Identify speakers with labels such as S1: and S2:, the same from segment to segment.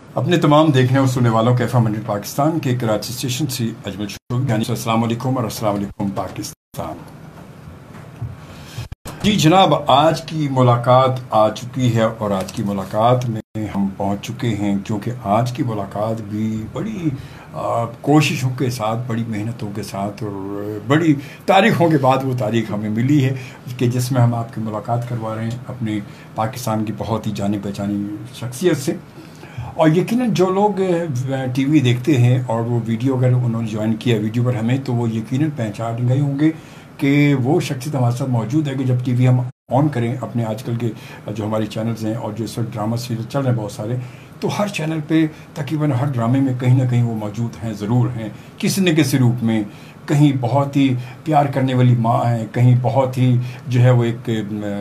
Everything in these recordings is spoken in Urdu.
S1: اپنے تمام دیکھنے اور سننے والوں کے FM 100 پاکستان کے کراچی اسٹیشن سے اجمل شوقی السلام علیکم اور السلام علیکم پاکستان. جی جناب، آج کی ملاقات آ چکی ہے اور آج کی ملاقات میں ہم پہنچ چکے ہیں، کیونکہ آج کی ملاقات بھی بڑی کوششوں کے ساتھ، بڑی محنتوں کے ساتھ اور بڑی تاریخوں کے بعد وہ تاریخ ہمیں ملی ہے کہ جس میں ہم آپ کی ملاقات کروا رہے ہیں اپنے پاکستان کی بہت ہی جانی پہچانی شخصیت سے. اور یقیناً جو لوگ ٹی وی دیکھتے ہیں اور وہ ویڈیو اگر انہوں نے جوائن کیا ویڈیو پر ہمیں، تو وہ یقیناً پہچان گئے ہوں گے کہ وہ شخصیت ہمارے ساتھ موجود ہے کہ جب ٹی وی ہم آن کریں اپنے آج کل کے جو ہمارے چینلز ہیں اور جو اس وقت ڈرامہ سیریل چل رہے ہیں بہت سارے، تو ہر چینل پہ تقریباً ہر ڈرامے میں کہیں نہ کہیں وہ موجود ہیں، ضرور ہیں کسی نہ کسی روپ میں. کہیں بہت ہی پیار کرنے والی ماں ہے، کہیں بہت ہی جو ہے وہ ایک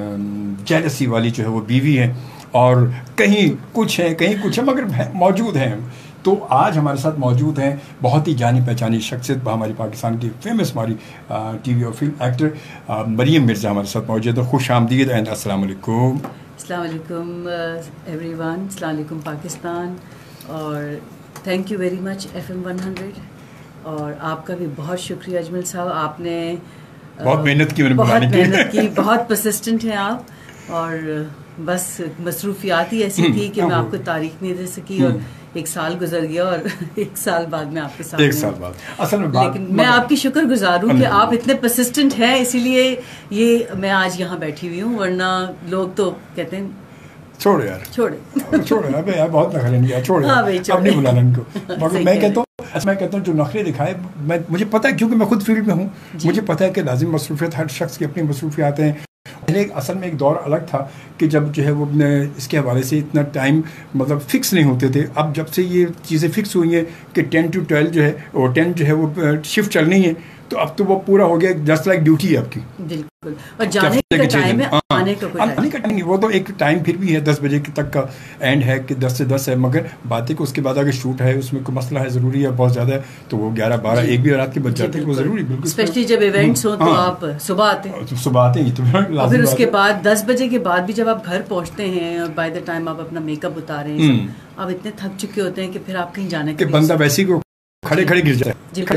S1: جیلسی والی جو ہے وہ بیوی ہے، اور کہیں کچھ ہے کہیں کچھ ہے، مگر موجود ہیں. تو آج ہمارے ساتھ موجود ہیں بہت ہی جانی پہچانی شخصیت، ہماری پاکستان کی فیمس ہماری ٹی وی اور فلم ایکٹر مریم مرزا ہمارے ساتھ موجود ہے. خوش آمدید اینڈ السلام علیکم.
S2: السلام علیکم ایوری ون، السلام علیکم پاکستان، اور thank you very much FM 100. اور آپ کا بھی بہت شکریہ اجمل صاحب، آپ نے
S1: بہت محنت کی،
S2: بہت محنت کی، بہت پرسسٹنٹ ہیں آپ، اور بس مصروفیات ہی ایسی تھی کہ میں آپ کو تاریخ نہیں دے سکی، اور ایک سال گزر گیا اور ایک سال بعد میں آپ کے ساتھ،
S1: ایک سال بعد اصل میں
S2: لیکن میں آپ کی شکر گزار ہوں کہ آپ اتنے پرسسٹنٹ ہیں، اسی لیے یہ میں آج یہاں بیٹھی ہوئی ہوں، ورنہ لوگ تو کہتے ہیں
S1: چھوڑو یار، چھوڑو ابے یار، بہت نخرے نہیں یار، چھوڑو اب نہیں بلانا ان کو. مگر میں کہتا ہوں جو نخرے دکھائے، مجھے پتہ ہے کیونکہ میں خود فیلڈ میں ہوں، مجھے پتہ ہے کہ لازم مصروفیت، ہر شخص کی اپنی مصروفیات ہیں. پہلے اصل میں ایک دور الگ تھا کہ جب جو ہے وہ اس کے حوالے سے اتنا ٹائم مطلب فکس نہیں ہوتے تھے. اب جب سے یہ چیزیں فکس ہوئی ہیں کہ 10 to 12 جو ہے اور 10 جو ہے وہ شفٹ چلنی ہے، تو اب تو وہ پورا ہو گیا، جسٹ لائک ڈیوٹی ہے آپ کی.
S2: بالکل، اور جانے کا ٹائم ہے، آنے کا
S1: ٹائم نہیں، وہ تو ایک ٹائم پھر بھی ہے 10 بجے تک کا اینڈ ہے کہ 10 سے 10 ہے. مگر بات ہے کہ اس کے بعد اگر شوٹ ہے، اس میں کوئی مسئلہ ہے، ضروری ہے، بہت زیادہ ہے، تو وہ 11 12 1 بھی رات کے بج جاتے ہیں، وہ ضروری بالکل،
S2: اسپیشلی جب ایونٹس ہوں تو آپ صبح آتے ہیں،
S1: تو
S2: پھر اس کے بعد 10 بجے کے بعد بھی جب آپ گھر پہنچتے ہیں اور بائی دا ٹائم آپ اپنا میک اپ اتارے ہیں، آپ اتنے تھک چکے ہوتے ہیں کہ پھر آپ کہیں جانے
S1: کہ بندہ ویسے ہی کھڑے گر جائے،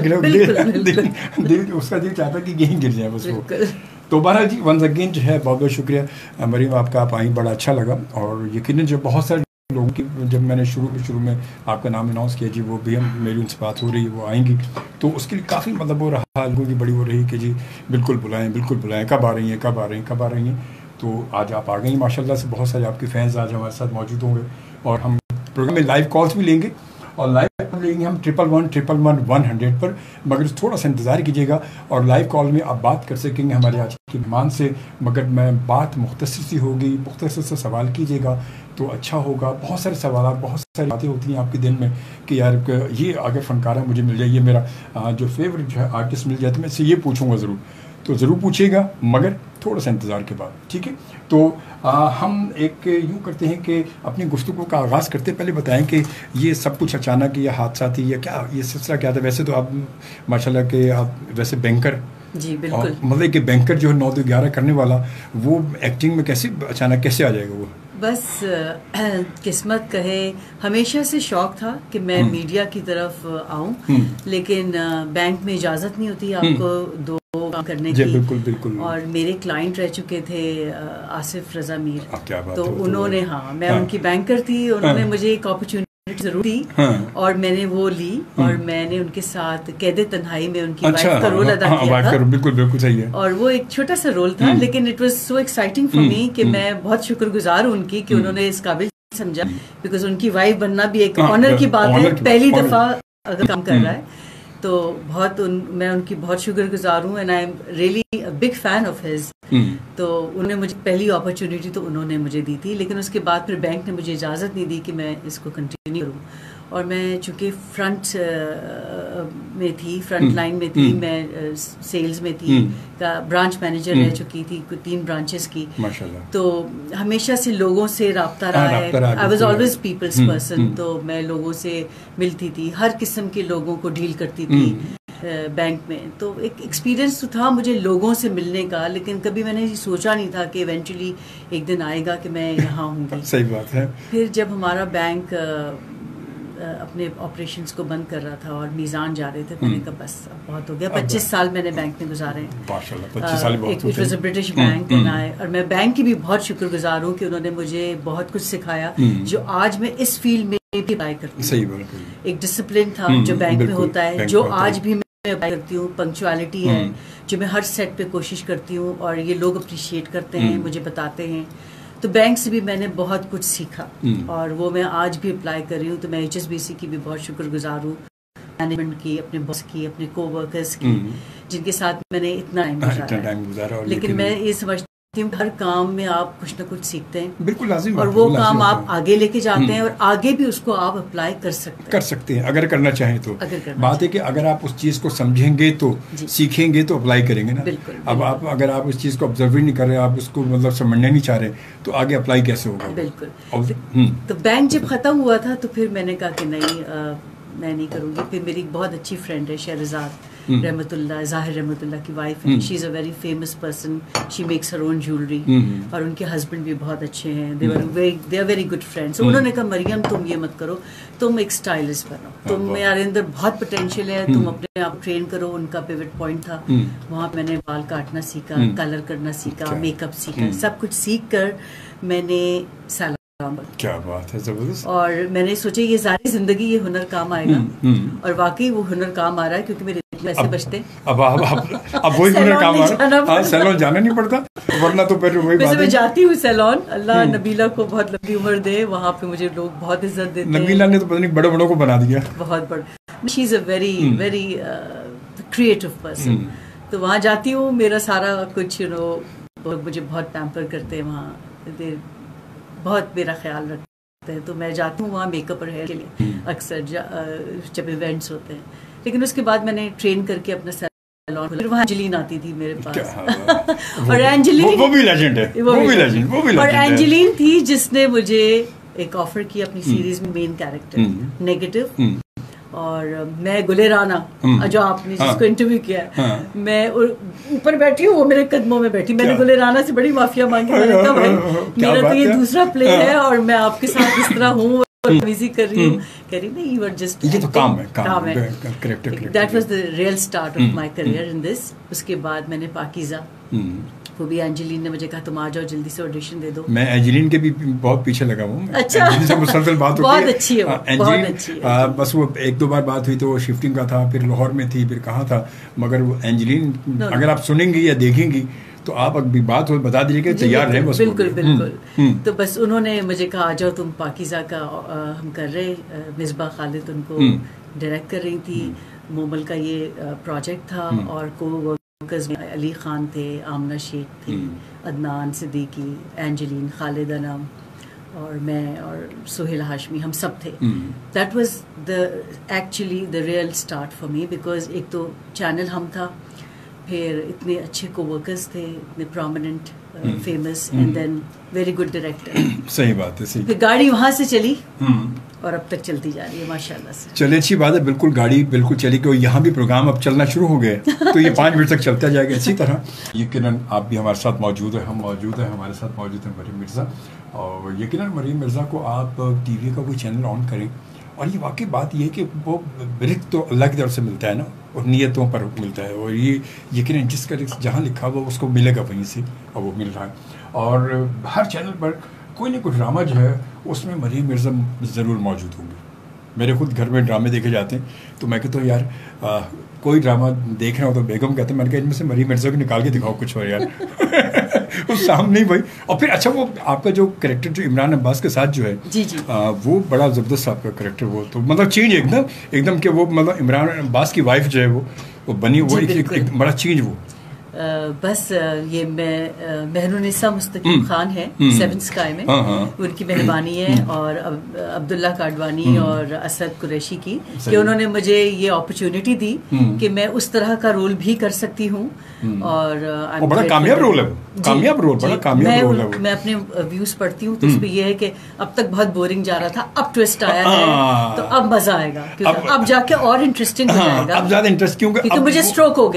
S1: اس کا دل چاہتا ہے کہ یہیں گر جائے بس وہ. تو بہرحال جی، ونس اگین جو ہے بہت بہت شکریہ مریم، آپ کا آپ آئیں، بڑا اچھا لگا. اور یقیناً جو بہت سارے لوگوں کی جب میں نے شروع میں آپ کا نام اناؤنس کیا، جی وہ بھی میری ان سے بات ہو رہی ہے، وہ آئیں گی، تو اس کے لیے کافی مطلب وہ رہا، لوگوں کی بڑی وہ رہی کہ جی بالکل بلائیں، کب آ رہی ہیں. تو آج آپ آ گئی ماشاء اللہ سے. بہت سارے آپ کے فینس آج ہمارے ساتھ موجود ہوں گے، اور ہم پروگرام میں لائیو کالس بھی لیں گے، اور لائیو لیں گے ہم 111 پر. مگر تھوڑا سا انتظار کیجیے گا، اور لائیو کال میں آپ بات کر سکیں گے ہمارے آج کی مہمان سے. مگر میں بات مختصر سی ہوگی، مختصر سے سوال کیجیے گا تو اچھا ہوگا. بہت سارے سوالات، بہت ساری باتیں ہوتی ہیں آپ کے دل میں کہ یار یہ اگر فنکارہ مجھے مل جائے، یہ میرا جو فیوریٹ جو ہے آرٹسٹ مل جائے، تو میں اس سے یہ پوچھوں گا ضرور. تو ضرور پوچھیے گا، مگر تھوڑا سا انتظار کے بعد، ٹھیک ہے. تو ہم ایک یوں کرتے ہیں کہ اپنی گفتگو کا آغاز کرتے پہلے بتائیں کہ یہ سب کچھ اچانک یا حادثاتی یا کیا یہ سلسلہ کیا تھا؟ ویسے تو آپ ماشاءاللہ کہ آپ ویسے بینکر،
S2: جی بالکل،
S1: مطلب کہ بینکر جو ہے 9 to 11 کرنے والا، وہ ایکٹنگ میں کیسے اچانک کیسے آ جائے گا وہ؟
S2: بس قسمت کہے، ہمیشہ سے شوق تھا کہ میں میڈیا کی طرف آؤں، لیکن بینک میں اجازت نہیں ہوتی آپ کو دو کام کرنے کی.
S1: بالکل. اور
S2: میرے کلائنٹ رہ چکے تھے آصف رضا میر، تو انہوں نے، میں ان کی بینکر تھی، انہوں نے مجھے ایک اپرچونٹی ضرور دی، اور میں نے وہ لی، اور میں نے ان کے ساتھ قید تنہائی میں ان کی وائف کا رول ادا کیا تھا.
S1: بالکل صحیح ہے.
S2: اور وہ ایک چھوٹا سا رول تھا، لیکن it was so exciting for me کہ میں بہت شکر گزار ہوں ان کی کہ انہوں نے اس قابل سمجھا، بیکاز ان کی وائف بننا بھی ایک آنر کی بات ہے، پہلی دفعہ اگر کام کر رہا ہے. تو میں ان کی بہت شکر گزار ہوں، and I am really big fan of his. تو انہوں نے مجھے پہلی اپرچونیٹی تو انہوں نے مجھے دی تھی، لیکن اس کے بعد پھر بینک نے مجھے اجازت نہیں دی کہ میں اس کو کنٹینیو کروں. اور میں چونکہ فرنٹ میں تھی، فرنٹ لائن میں تھی، میں سیلز میں تھی، برانچ مینیجر رہ چکی تھی 3 برانچز کی، تو ہمیشہ سے لوگوں سے رابطہ رہا ہے. I was always people's person, تو میں لوگوں سے ملتی تھی، ہر قسم کے لوگوں کو ڈیل کرتی تھی بینک میں. تو ایک ایکسپیرئنس تو تھا مجھے لوگوں سے ملنے کا، لیکن کبھی میں نے یہ سوچا نہیں تھا کہ ایونچولی ایک دن آئے گا کہ میں یہاں ہوں گی.
S1: صحیح بات ہے.
S2: پھر جب ہمارا بینک اپنے آپریشنز کو بند کر رہا تھا اور میزان جا رہے تھے. میں نے کہا بس اب بہت ہو گیا. 25 سال میں نے بینک میں گزارے ہیں. It was a British bank. اور میں بینک کی بھی بہت شکر گزار ہوں کہ انہوں نے مجھے بہت کچھ سکھایا جو آج میں اس فیلڈ میں بھی اپلائی کرتی ہوں. ایک ڈسپلن تھا جو بینک میں ہوتا ہے, جو آج بھی میں اپلائی کرتی ہوں. پنکچوالٹی ہے جو میں ہر سیٹ پہ کوشش کرتی ہوں, اور یہ لوگ اپریشیٹ کرتے ہیں, مجھے بتاتے ہیں. تو بینک سے بھی میں نے بہت کچھ سیکھا, اور وہ میں آج بھی اپلائی کر رہی ہوں. تو میں HSBC کی بھی بہت شکر گزار ہوں, مینجمنٹ کی, اپنے باس کی, اپنے کو ورکرز کی, جن کے ساتھ میں نے اتنا ٹائم گزارا. لیکن میں یہ سمجھتی ہوں ہر کام میں آپ کچھ نہ کچھ سیکھتے ہیں,
S1: بالکل لازم,
S2: اور وہ کام آپ آگے لے کے جاتے ہیں, اور آگے بھی اس کو آپ اپلائی کر سکتے ہیں
S1: اگر کرنا چاہیں تو. بات ہے کہ اگر آپ اس چیز کو سمجھیں گے تو سیکھیں گے تو اپلائی کریں گے نا. اب آپ اگر آپ اس چیز کو آبزرو نہیں کر رہے, آپ اس کو مطلب سمجھنا نہیں چاہ رہے, تو آگے اپلائی کیسے ہوگا.
S2: بالکل. تو بینک جب ختم ہوا تھا تو پھر میں نے کہا کہ نہیں, میں نہیں کروں گی. پھر میری ایک بہت اچھی فرینڈ ہے شہرزاد رحمت اللہ, ظاہر رحمت اللہ کی وائف ہے. She is a very famous person, she makes her own jewellery, اور ان کے ہسبینڈ بھی بہت اچھے ہیں. They are very good friends. انہوں نے کہا مریم تم یہ مت کرو, تم ایک اسٹائلسٹ بنو, تمہارے اندر بہت پوٹینشیل ہے, تم اپنے آپ ٹرین کرو. ان کا پیوٹ پوائنٹ تھا وہاں. میں نے بال کاٹنا سیکھا, کلر کرنا سیکھا, میک اپ سیکھا, سب کچھ سیکھ کر میں نے
S1: کیا بات ہے, زبردست.
S2: اور میں نے سوچا یہ ساری زندگی یہ ہنر کام آئے گا, اور واقعی وہ ہنر کام آ رہا ہے, کیونکہ میرے پیسے بچتے.
S1: اب وہی ہنر کام آ رہا ہے, سیلون جانا نہیں پڑتا, ورنہ تو پھر وہی بات ہے.
S2: میں جاتی ہوں سیلون, اللہ نبیلہ کو بہت لمبی عمر دے, وہاں پہ مجھے لوگ بہت عزت دیتے ہیں.
S1: نبیلہ نے تو پتہ نہیں بڑے بڑوں کو بنا دیا,
S2: بہت بڑا. She is a very very creative person. تو وہاں جاتی ہوں, میرا سارا کچھ مجھے بہت پیمپر کرتے ہیں وہاں, بہت میرا خیال رکھتے ہیں. تو میں جاتی ہوں وہاں میک اپ اور ہیئر کے لیے اکثر جب ایونٹس ہوتے ہیں. لیکن اس کے بعد میں نے ٹرین کر کے اپنا سیلون کھولا. پھر وہاں اینجلین آتی تھی میرے پاس, اور اینجلین
S1: وہ بھی لیجنڈ ہے, وہ بھی لیجنڈ. اور
S2: اینجلین تھی جس نے مجھے ایک آفر کیا اپنی سیریز میں مین کیریکٹر نیگیٹو. اور میں گلے رانا, جو آپ نے جس کو انٹرویو کیا, میں اوپر بیٹھی ہوں, وہ میرے قدموں میں بیٹھی. میں نے گلے رانا سے بڑی معافیا مانگی. میں نے کہا بھائی میرا تو یہ دوسرا پلے ہے, اور میں آپ کے ساتھ اس طرح ہوں, میوزک کر رہی ہوں. کہہ رہی نہیں, یو آر جسٹ,
S1: یہ تو کام ہے.
S2: That was the real start of my career in this. اس کے بعد میں نے پاکیزہ, وہ بھی اینجلین نے مجھے کہا تم آ جاؤ جلدی سے آڈیشن دے دو.
S1: میں اینجلین کے بھی بہت پیچھے لگا ہوں.
S2: اچھا,
S1: اینجلین سے مسلسل بات ہوتی ہے,
S2: بہت اچھی ہے, بہت اچھی ہے.
S1: بس وہ ایک دو بار بات ہوئی تو وہ شفٹنگ کا تھا, پھر لاہور میں تھی, پھر کہاں تھا. مگر وہ اینجلین اگر آپ سنیں گی یا دیکھیں گی تو آپ ابھی بات ہو بتا دیجیے کہ تیار رہیں. بس
S2: بالکل بالکل. تو بس انہوں نے مجھے کہا آ جاؤ تم پاکیزہ کا ہم کر رہے. مصباح خالد ان کو ڈائریکٹ کر رہی تھی. مومل کا یہ پروجیکٹ تھا, اور کو علی خان تھے, آمنہ شیخ تھے, عدنان صدیقی, اینجلین, خالد انم, اور میں, اور سہیل ہاشمی, ہم سب تھے. That was the actually the real start for me, because ایک تو چینل ہم تھا, پھر اتنے اچھے کو ورکرز تھے, اتنے prominent, famous, and then very good director.
S1: صحیح بات ہے.
S2: پھر گاڑی وہاں سے چلی اور اب تک چلتی جا رہی ہے ماشاء اللہ سے.
S1: چلے اچھی بات ہے, بالکل گاڑی بالکل چلی گئی. یہاں بھی پروگرام اب چلنا شروع ہو گئے, تو یہ 5 منٹ تک چلتا جائے گا اسی طرح. یقیناً آپ بھی ہمارے ساتھ موجود ہیں, ہم موجود ہیں, ہمارے ساتھ موجود ہیں مریم مرزا. اور یقیناً مریم مرزا کو آپ ٹی وی کا کوئی چینل آن کریں, اور یہ واقعی بات یہ ہے کہ وہ رزق تو اللہ کی طرف سے ملتا ہے نا, اور نیتوں پر ملتا ہے, اور یہ یقیناً جس کا رزق جہاں لکھا ہوا اس کو ملے گا وہیں سے, اور وہ مل رہا ہے. اور ہر چینل پر کوئی نہ کوئی ڈرامہ جو ہے اس میں مریم مرزا ضرور موجود ہوں گی. میرے خود گھر میں ڈرامے دیکھے جاتے ہیں, تو میں کہتا ہوں یار کوئی ڈرامہ دیکھ رہا ہوں تو بیگم کہتے ہیں, میں نے کہا ان میں سے مریم مرزا کو نکال کے دکھاؤ کچھ اور یار. اس سامنے ہی بھائی. اور پھر اچھا وہ آپ کا جو کریکٹر جو عمران عباس کے ساتھ جو ہے, وہ بڑا زبردست آپ کا کریکٹر, وہ تو مطلب چینج ایک دم کہ وہ مطلب عمران عباس کی وائف جو ہے وہ بنی, وہ ایک بڑا چینج. وہ
S2: بس یہ مہرالنساء مستقیم خان ہے 7 اسکائی میں, ان کی مہربانی ہے, اور عبداللہ کاڈوانی اور اسد قریشی کی, کہ انہوں نے مجھے یہ اپرچونٹی دی کہ میں اس طرح کا رول بھی کر سکتی ہوں. اور
S1: بڑا کامیاب رول ہے, کامیاب رول, بڑا کامیاب رول ہے.
S2: میں اپنے ویوز پڑھتی ہوں تو اس پہ یہ ہے کہ اب تک بہت بورنگ جا رہا تھا, اب ٹویسٹ آیا ہے, تو اب مزہ آئے گا, کیونکہ اب جا کے اور انٹرسٹنگ ہو جائے گا.
S1: اب زیادہ انٹرسٹ, کیونکہ
S2: مجھے اسٹروک ہو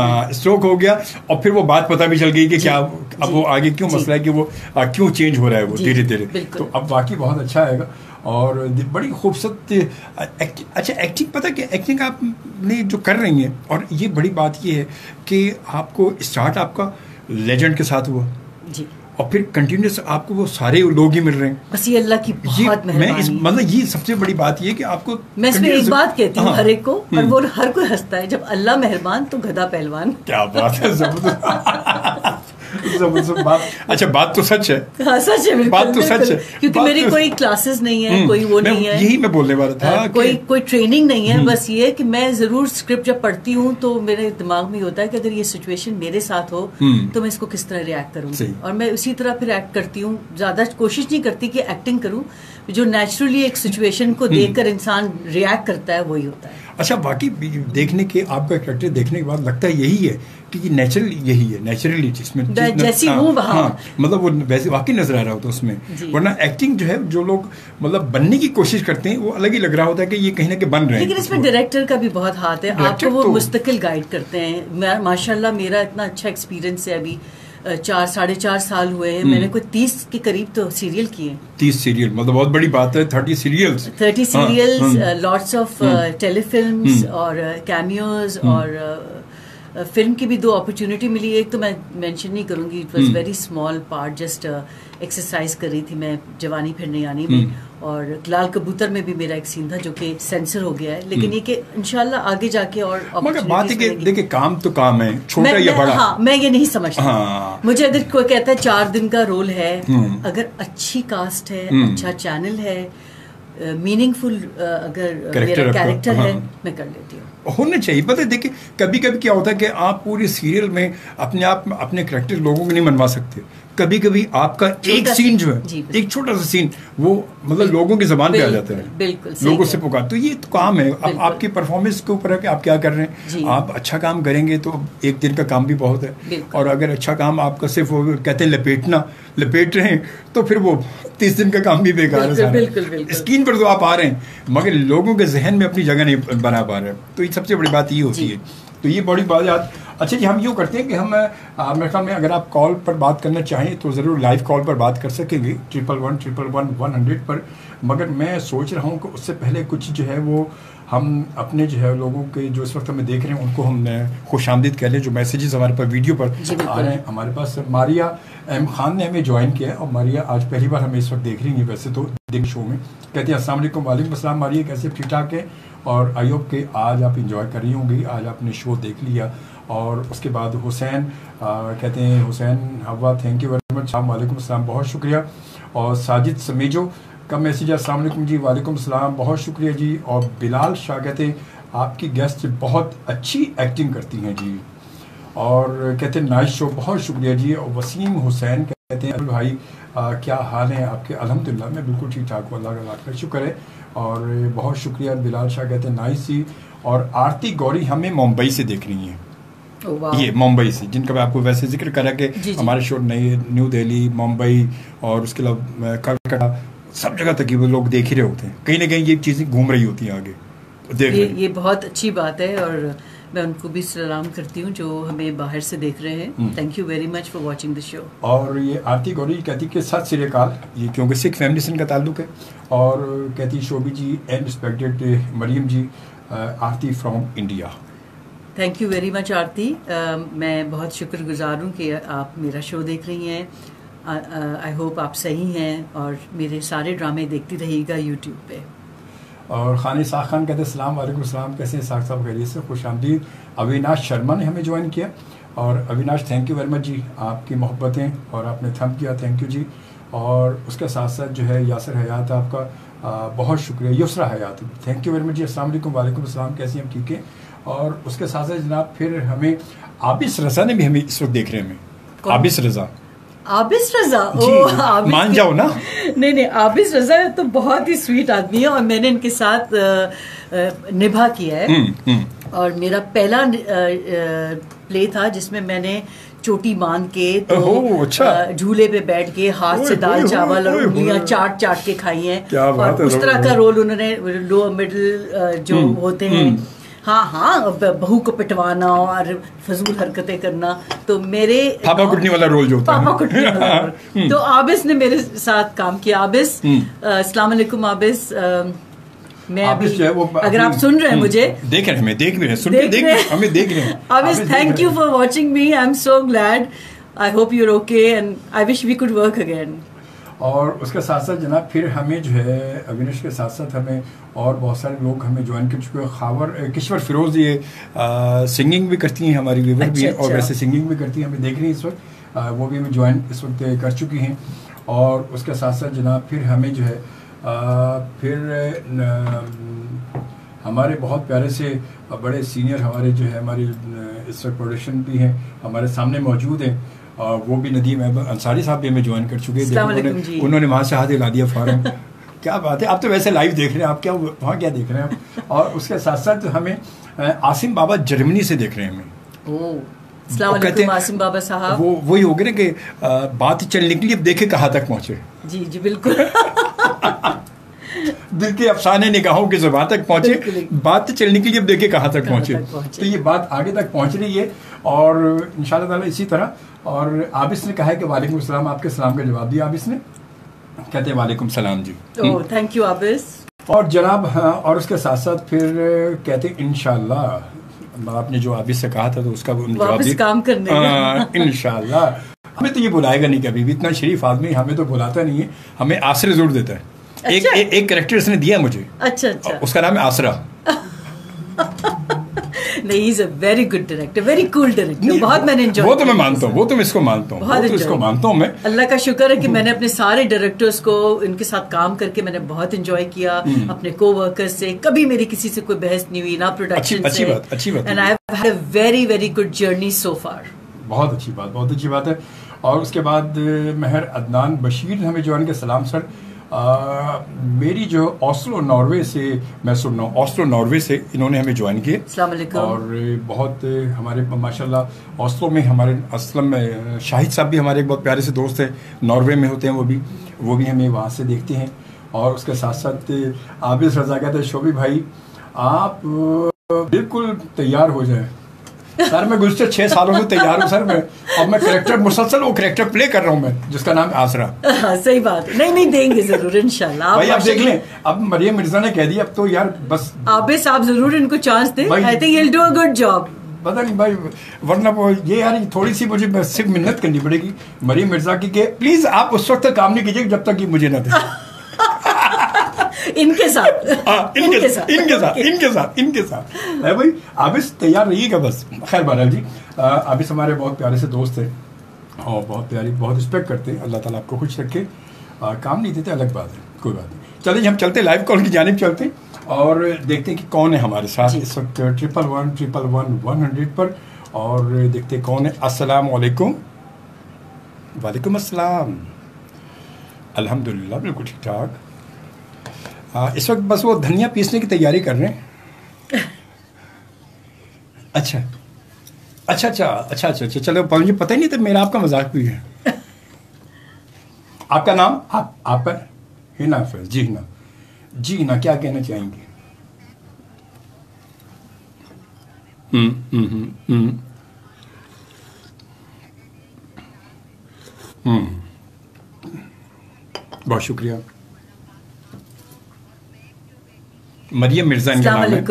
S2: گیا,
S1: اور پھر وہ بات پتہ بھی چل گئی کہ کیا اب وہ آگے کیوں مسئلہ ہے, کہ وہ کیوں چینج ہو رہا ہے وہ دھیرے دھیرے. تو اب واقعی بہت اچھا آئے گا. اور بڑی خوبصورت اچھا ایکٹنگ. پتہ کہ ایکٹنگ آپ نے جو کر رہی ہیں, اور یہ بڑی بات یہ ہے کہ آپ کو اسٹارٹ آپ کا لیجنڈ کے ساتھ ہوا
S2: جی, اور
S1: پھر کنٹینیوس آپ کو وہ سارے لوگ ہی مل رہے ہیں.
S2: بس یہ اللہ کی بہت مہربانی.
S1: مطلب یہ سب سے بڑی بات یہ کہ آپ کو,
S2: میں اس میں ایک بات کہتی ہوں ہر ایک کو, اور وہ ہر کوئی ہنستا ہے, جب اللہ مہربان تو گدھا پہلوان.
S1: کیا بات ہے, اچھا بات تو سچ ہے.
S2: ہاں سچ ہے,
S1: بات تو سچ ہے,
S2: کیونکہ میری کوئی کلاسز نہیں ہے, کوئی وہ نہیں ہے,
S1: یہی میں بولنے والا تھا,
S2: کوئی ٹریننگ نہیں ہے. بس یہ کہ میں ضرور اسکرپٹ جب پڑھتی ہوں تو میرے دماغ میں ہوتا ہے کہ اگر یہ سچویشن میرے ساتھ ہو تو میں اس کو کس طرح ریئیکٹ کروں گی, اور میں اسی طرح پھر ایکٹ کرتی ہوں. زیادہ کوشش نہیں کرتی کہ ایکٹنگ کروں, جو نیچرلی ایک سچویشن کو دیکھ کر انسان ریئیکٹ کرتا ہے وہی ہوتا ہے.
S1: اچھا واقعی دیکھنے کے, آپ کا کریکٹر دیکھنے کے بعد لگتا ہے یہی ہے کہ یہ نیچرل, یہی ہے نیچرلی جس میں
S2: جیسی ہوں وہاں,
S1: مطلب وہ ویسے واقعی نظر آ رہا ہوتا ہے اس میں. ورنہ ایکٹنگ جو ہے, جو لوگ مطلب بننے کی کوشش کرتے ہیں وہ الگ ہی لگ رہا ہوتا ہے کہ یہ کہیں نہ کہیں بن رہے ہیں.
S2: لیکن اس میں ڈائریکٹر کا بھی بہت ہاتھ ہے, آپ کو وہ مستقل گائیڈ کرتے ہیں. ماشاء اللہ میرا اتنا اچھا ایکسپیرینس ہے, ابھی 4.5 سال ہوئے ہیں, میں نے کوئی 30 کے قریب تو سیریل کیے.
S1: 30 سیریل مطلب بہت بڑی بات ہے. 30 serials,
S2: lots of telefilms اور کیمیوز, اور فلم کی بھی 2 اپرچونٹی ملی. ایک تو میں مینشن نہیں کروں گی, it was very small part, just exercise کر رہی تھی میں جوانی پھر نہیں آنی میں. اور لال کبوتر میں بھی میرا ایک سین تھا جو کہ سینسر ہو گیا ہے, لیکن یہ کہ انشاءاللہ آگے جا کے اور
S1: بات ہے کہ دیکھیں کام تو کام ہے, چھوٹا یا بڑا.
S2: ہاں میں یہ نہیں سمجھتا. مجھے اگر کوئی کہتا ہے 4 دن کا رول ہے, اگر اچھی کاسٹ ہے, اچھا چینل ہے, میننگ فل اگر میرا کیریکٹر ہے, میں کر لیتی ہوں.
S1: ہونا چاہیے. پتہ دیکھیں کبھی کبھی کیا ہوتا ہے کہ آپ پوری سیریل میں اپنے کریکٹر لوگوں کو نہیں منوا سکتے. کبھی کبھی آپ کا ایک سین جو ہے, ایک چھوٹا سا سین, وہ مطلب لوگوں کی زبان پہ آ جاتا ہے,
S2: بالکل
S1: لوگوں سے پکار. تو یہ تو کام ہے, اب آپ کی پرفارمنس کے اوپر ہے کہ آپ کیا کر رہے ہیں. آپ اچھا کام کریں گے تو ایک دن کا کام بھی بہت ہے, اور اگر اچھا کام آپ کا صرف کہتے ہیں لپیٹ رہے ہیں تو پھر وہ 30 دن کا کام بھی بیکار ہے. اسکرین پر تو آپ آ رہے ہیں مگر لوگوں کے ذہن میں اپنی جگہ نہیں بنا پا رہے. تو یہ سب سے بڑی بات یہ ہوتی ہے. تو یہ بڑی بات. اچھا جی, ہم یوں کرتے ہیں کہ ہم میرے خیال میں اگر آپ کال پر بات کرنا چاہیں تو ضرور لائیو کال پر بات کر سکیں گے 11111 پر. مگر میں سوچ رہا ہوں کہ اس سے پہلے کچھ جو ہے وہ ہم اپنے جو ہے لوگوں کے جو اس وقت ہمیں دیکھ رہے ہیں ان کو ہم خوش آمدید کہہ لیں. جو میسیجز ہمارے پاس ویڈیو پر آ رہے ہیں, ہمارے پاس ماریا ایم خان نے ہمیں جوائن کیا ہے, اور ماریا آج پہلی بار ہمیں اس وقت دیکھ رہی ہیں ویسے تو دن شو میں. کہتے ہیں السلام علیکم. وعلیکم السلام ماریا, کیسے ٹھیک ٹھاک ہے, اور آئی ہوپ کہ آج آپ انجوائے کر رہی ہوں گی, آج آپ نے شو دیکھ لیا. اور اس کے بعد حسین کہتے ہیں, حسین ہوا تھینک یو ویری مچ, وعلیکم السلام, بہت شکریہ. اور ساجد سمیجو کا میسیج ہے, السلام علیکم جی, وعلیکم السلام, بہت شکریہ جی. اور بلال شاہ کہتے ہیں آپ کی گیسٹ بہت اچھی ایکٹنگ کرتی ہیں جی, اور کہتے ہیں نائس شو, بہت شکریہ جی. اور وسیم حسین کہتے ہیں بھائی کیا حال ہیں آپ کے. الحمدللہ میں بالکل ٹھیک ٹھاک ہوں, اللہ کا لاکھ لاکھ شکر ہے. اور بہت شکریہ. بلال شاہ کہتے ہیں نائس جی. اور آرتی گوری ہمیں ممبئی سے دیکھ رہی ہیں, یہ ممبئی سے, جن کا میں آپ کو ویسے ذکر کرا کہ ہمارے شو نیو دہلی, ممبئی اور اس کے علاوہ کلکتہ, سب جگہ تک وہ لوگ دیکھ ہی رہے ہوتے ہیں. کہیں نہ کہیں یہ چیزیں گھوم رہی ہوتی ہیں آگے.
S2: یہ بہت اچھی بات ہے, اور میں ان کو بھی سلام کرتی ہوں جو ہمیں باہر سے دیکھ رہے ہیں. Thank you very much for watching the show. اور
S1: یہ آرتی گوری کہتی کہ سات سری اکال, یہ کیونکہ سکھ فیملی سے ان کا تعلق ہے. اور کہتی Shobhi ji and respected Maryam ji, Aarti from India.
S2: Thank you very much Aarti. میں بہت شکر گزار ہوں کہ آپ میرا شو دیکھ رہی ہیں. آئی ہوپ آپ صحیح ہیں اور میرے سارے ڈرامے دیکھتی رہیے گا یوٹیوب پہ.
S1: اور خان اسحاق خان کہتے ہیں السلام علیکم السلام, کیسے ہیں اسحاق صاحب, خیریت سے, خوش آمدید. اویناش شرما نے ہمیں جوائن کیا, اور Avinash thank you very much ji, آپ کی محبتیں اور آپ نے تھم کیا, تھینک یو جی. اور اس کے ساتھ ساتھ جو ہے یاسر حیات آپ کا بہت شکریہ. Yusra Hayat thank you very much ji, السلام علیکم. وعلیکم السلام, کیسی ہیں, ٹھیک ہے. اور اس کے ساتھ ساتھ جناب پھر ہمیں عابس رضا نے بھی ہمیں اس وقت دیکھ رہے ہیں. ہمیں عابس رضا,
S2: عابس رضا
S1: مان جاؤ نا.
S2: نہیں, عابس رضا تو بہت ہی سویٹ آدمی ہے, اور میں نے ان کے ساتھ نبھا کیا ہے. اور میرا پہلا پلے تھا جس میں نے چوٹی باندھ کے تو جھولے پہ بیٹھ کے ہاتھ سے دال چاول اور انگلیاں چاٹ کے کھائی ہیں. اور اس طرح کا رول انہوں نے لو مڈل جو ہوتے ہیں ہاں بہو کو پٹوانا اور فضول حرکتیں کرنا، تو میرے
S1: پاپا کٹنے والا رول جو ہوتا ہے،
S2: پاپا کٹنے والا رول، تو عابس نے میرے ساتھ کام کیا. عابس، السلام علیکم عابس. میں اگر آپ سن رہے ہیں مجھے،
S1: دیکھ رہے ہیں ہمیں دیکھ رہے ہیں.
S2: Abis, thank you for watching me. I am so glad. I hope you are okay and I wish we could work again.
S1: اور اس کے ساتھ ساتھ جناب پھر ہمیں جو ہے اوینش کے ساتھ ساتھ ہمیں اور بہت سارے لوگ ہمیں جوائن کر چکے ہیں. کشور فیروز یہ سنگنگ بھی کرتی ہیں، ہماری ویور بھی ہیں، اور ویسے سنگنگ بھی کرتی ہیں، ہمیں دیکھ رہی ہیں اس وقت. وہ بھی ہمیں جوائن اس وقت کر چکی ہیں. اور اس کے ساتھ ساتھ جناب پھر ہمیں جو ہے پھر ہمارے بہت پیارے سے بڑے سینئر ہمارے جو ہے ہماری اس وقت پروڈکشن بھی ہیں، ہمارے سامنے موجود ہیں. وہ بھی ندیم انصاری صاحب بھی ہمیں جوائن کر چکے ہیں. انہوں نے وہاں سے ہاتھ ہلا دیا فوراً. کیا بات ہے، آپ تو ویسے لائیو دیکھ رہے ہیں، آپ کیا وہاں کیا دیکھ رہے ہیں. اور اس کے ساتھ ساتھ ہمیں عاصم بابا جرمنی سے دیکھ رہے ہیں ہمیں.
S2: السلام علیکم عاصم بابا صاحب.
S1: وہی ہو گیا نا کہ بات چلنے کے لیے اب دیکھے کہاں تک پہنچے.
S2: جی جی بالکل.
S1: دل کے افسانے نگاہوں کی زبان تک پہنچے، بات چلنے کے لیے اب دیکھے کہاں تک پہنچے. تو یہ بات آگے تک پہنچ رہی ہے اور انشاءاللہ تعالیٰ اسی طرح. اور عابس نے کہا ہے کہ وعلیکم السلام، آپ کے سلام کا جواب دیا عابس نے. کہتے ہیں وعلیکم السلام جی.
S2: Thank you Abis. اور
S1: جناب اور اس کے ساتھ ساتھ پھر کہتے ہیں انشاءاللہ. آپ نے جو عابس سے کہا تھا تو اس کا
S2: جواب کام کرنے
S1: انشاءاللہ. ہمیں تو یہ بلائے گا نہیں کبھی بھی، اتنا شریف آدمی ہمیں تو بلاتا نہیں ہے، ہمیں آسرے ضرور دیتا ہے. ایک کریکٹر اس نے دیا مجھے،
S2: اچھا
S1: اس کا نام ہے آسرا.
S2: نہیں، he is a very good director, very cool director. بہت میں نے انجوائے.
S1: وہ تو میں مانتا ہوں، وہ تو میں اس کو مانتا ہوں میں.
S2: اللہ کا شکر ہے کہ میں نے اپنے سارے ڈائریکٹرز کو ان کے ساتھ کام کر کے میں نے بہت انجوائے کیا. اپنے کو ورکر سے کبھی میری کسی سے کوئی بحث نہیں ہوئی، نہ پروڈکشن سے.
S1: اچھی بات.
S2: And I have had a very very good journey so far.
S1: بہت اچھی بات ہے. اور اس کے بعد مہر عدنان بشیر ہمیں جوائن کے سلام سر. میری جو آسلو ناروے سے میں سن رہا ہوں، آسلو ناروے سے انہوں نے ہمیں جوائن کیے.
S2: السلام علیکم.
S1: اور بہت ہمارے ماشاء اللہ آسلو میں ہمارے اسلم شاہد صاحب بھی ہمارے ایک بہت پیارے سے دوست ہیں، ناروے میں ہوتے ہیں وہ بھی ہمیں وہاں سے دیکھتے ہیں. اور اس کے ساتھ ساتھ عابس رضا کہتے ہیں شوبی بھائی آپ بالکل تیار ہو جائیں. سر میں گزشتہ 6 سالوں سے تیار ہوں سر. میں اب میں کریکٹر مسلسل وہ کریکٹر پلے کر رہا ہوں میں جس کا نام آسرا.
S2: صحیح بات. نہیں دیں گے ضرور انشاءاللہ.
S1: بھائی آپ دیکھ لیں، اب مریم مرزا نے کہہ دیا اب تو یار بس.
S2: عابس آپ ضرور ان کو چانس دیں. I think he will do a good job.
S1: پتہ نہیں بھائی، ورنہ یہ یار تھوڑی سی مجھے صرف محنت کرنی پڑے گی مریم مرزا کی کہ پلیز آپ اس وقت تک کام نہیں کیجیے جب تک یہ مجھے نہ دیں.
S2: ان کے ساتھ
S1: ہے بھائی. عابس تیار رہیے گا بس. خیر بہرحال جی، عابس ہمارے بہت پیارے سے دوست ہیں اور بہت پیاری، بہت رسپیکٹ کرتے ہیں. اللہ تعالیٰ آپ کو خوش رکھے. کام نہیں دیتے الگ بات ہے، کوئی بات نہیں. چلیے جی ہم چلتے لائیو کال کی جانب چلتے ہیں اور دیکھتے ہیں کہ کون ہے ہمارے ساتھ اس وقت 111 پر. اور دیکھتے کون ہے. السلام علیکم. وعلیکم السلام. الحمدللہ بالکل ٹھیک ٹھاک. اس وقت بس وہ دھنیا پیسنے کی تیاری کر رہے ہیں. اچھا چلو مجھے پتہ ہی نہیں تھا، میرا آپ کا مذاق بھی ہے. آپ کا نام آپ کا ہنا فیض. جی ہنا کیا کہنا چاہیں گے؟ بہت شکریہ. مریم مرزا ان کا نام ہے.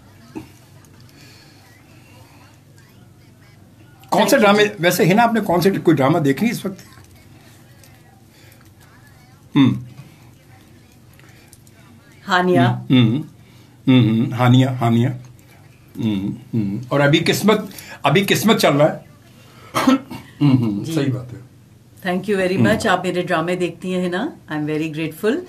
S1: کون سے ڈرامے ویسے ہے نا آپ نے کون سے کوئی ڈرامہ دیکھنی اس وقت؟
S2: ہانیہ.
S1: اور ابھی قسمت چل رہا ہے. صحیح بات ہے.
S2: Thank you very much. آپ میرے ڈرامے دیکھتی ہیں نا. I am very grateful.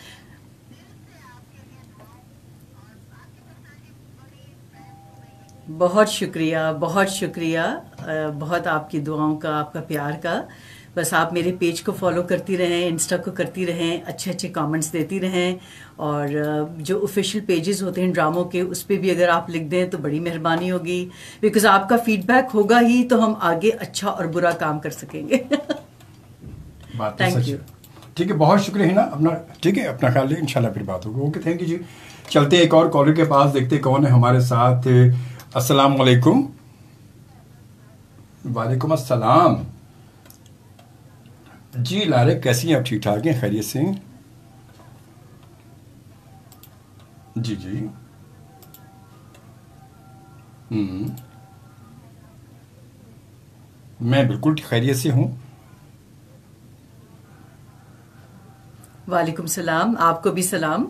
S2: بہت شکریہ بہت آپ کی دعاؤں کا، آپ کا پیار کا. بس آپ میرے پیج کو فالو کرتی رہیں، انسٹا کو کرتی رہیں، اچھے کامنٹس دیتی رہیں. اور جو آفیشیل پیجز ہوتے ہیں ڈراموں کے اس پہ بھی اگر آپ لکھ دیں تو بڑی مہربانی ہوگی، بیکاز آپ کا فیڈ بیک ہوگا ہی تو ہم آگے اچھا اور برا کام کر سکیں گے. Thank you.
S1: ٹھیک ہے، بہت شکریہ ہے نا. اپنا خیال ہے، انشاءاللہ پھر بات ہوگی. Okay thank you ji. چلتے ایک اور کالر کے پاس، دیکھتے کون ہے ہمارے ساتھ. السلام علیکم. وعلیکم السلام. جی لارے کیسی ہیں آپ؟ ٹھیک ٹھاک ہیں؟ خیریت سے ہیں؟ جی جی. میں بالکل خیریت سے ہوں.
S2: وعلیکم السلام. آپ کو بھی سلام.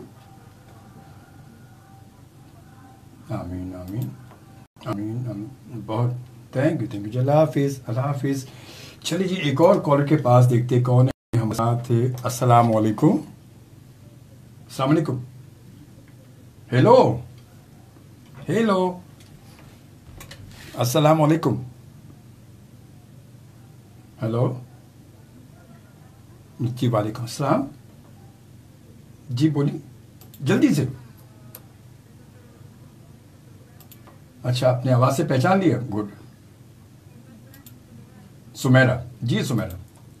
S1: آمین آمین آمین آمین. بہت تھینک یو جی. اللہ حافظ اللہ حافظ. چلیے جی ایک اور کالر کے پاس دیکھتے کون ہے ہم ساتھ. السلام علیکم. السلام علیکم. Hello hello. السلام علیکم. ہیلو. جی وعلیکم السلام. جی بولیے جلدی سے. اچھا اپنے آواز سے پہچان لیا. گڈ. سمیرا. جی سمیرا.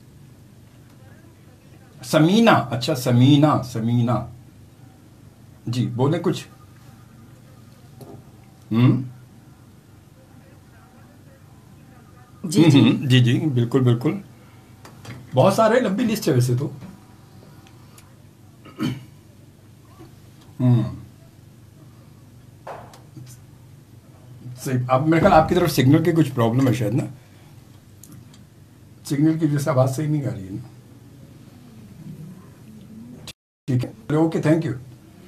S1: سمینہ. اچھا سمینہ سمینہ. جی بولیں کچھ.
S2: جی جی
S1: جی جی بالکل بالکل. بہت سارے لمبی لسٹ ہے ویسے تو. اب میرے خیال آپ کی طرف سگنل کی کچھ پرابلم ہے شاید نا. سگنل کی وجہ سے آواز صحیح نہیں آ رہی ہے نا. ٹھیک ہے اوکے تھینک یو.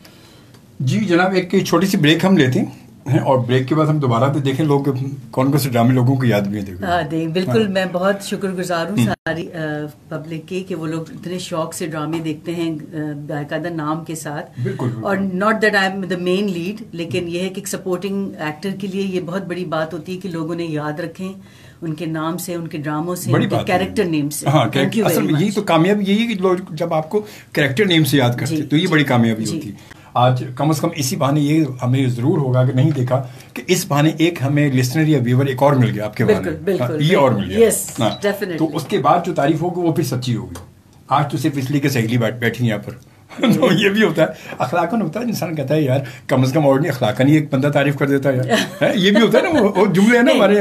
S1: جی جناب ایک چھوٹی سی بریک ہم لیتے ہیں اور بریک کے بعد ہم دوبارہ تو دیکھیں لوگ کون کون سے ڈرامے لوگوں کو یاد بھی ہیں.
S2: ہاں بالکل. میں بہت شکر گزار ہوں ساری پبلک کی کہ وہ لوگ اتنے شوق سے ڈرامے دیکھتے ہیں باقاعدہ نام کے ساتھ.
S1: بالکل.
S2: اور not that I am the main lead لیکن یہ ہے کہ ایک سپورٹنگ ایکٹر کے لیے یہ بہت بڑی بات ہوتی ہے کہ لوگوں نے یاد رکھیں ان کے نام سے ان کے ڈراموں سے ان کے کیریکٹر نیم سے.
S1: اصل میں یہی تو کامیابی یہی ہے کہ لوگ جب آپ کو کریکٹر نیم سے یاد کرتے تو یہ بڑی کامیابی ہوتی ہے. آج کم از کم اسی بہانے یہ ہمیں ضرور ہوگا کہ نہیں دیکھا کہ اس بہانے ایک ہمیں لسنر یا ویور ایک اور مل گیا آپ کے بہانے. یہ اور مل گیا تو اس کے بعد جو تعریف ہوگی وہ پھر سچی ہوگی. آج تو صرف اس لیے کہ سہیلی بیٹھی یہاں پر تو یہ بھی ہوتا ہے. اخلاقاً ہوتا ہے انسان کہتا ہے یار کم از کم اور نہیں اخلاقاً ہی ایک بندہ تعریف کر دیتا ہے یار. یہ بھی ہوتا ہے نا وہ جملے ہیں نا ہمارے.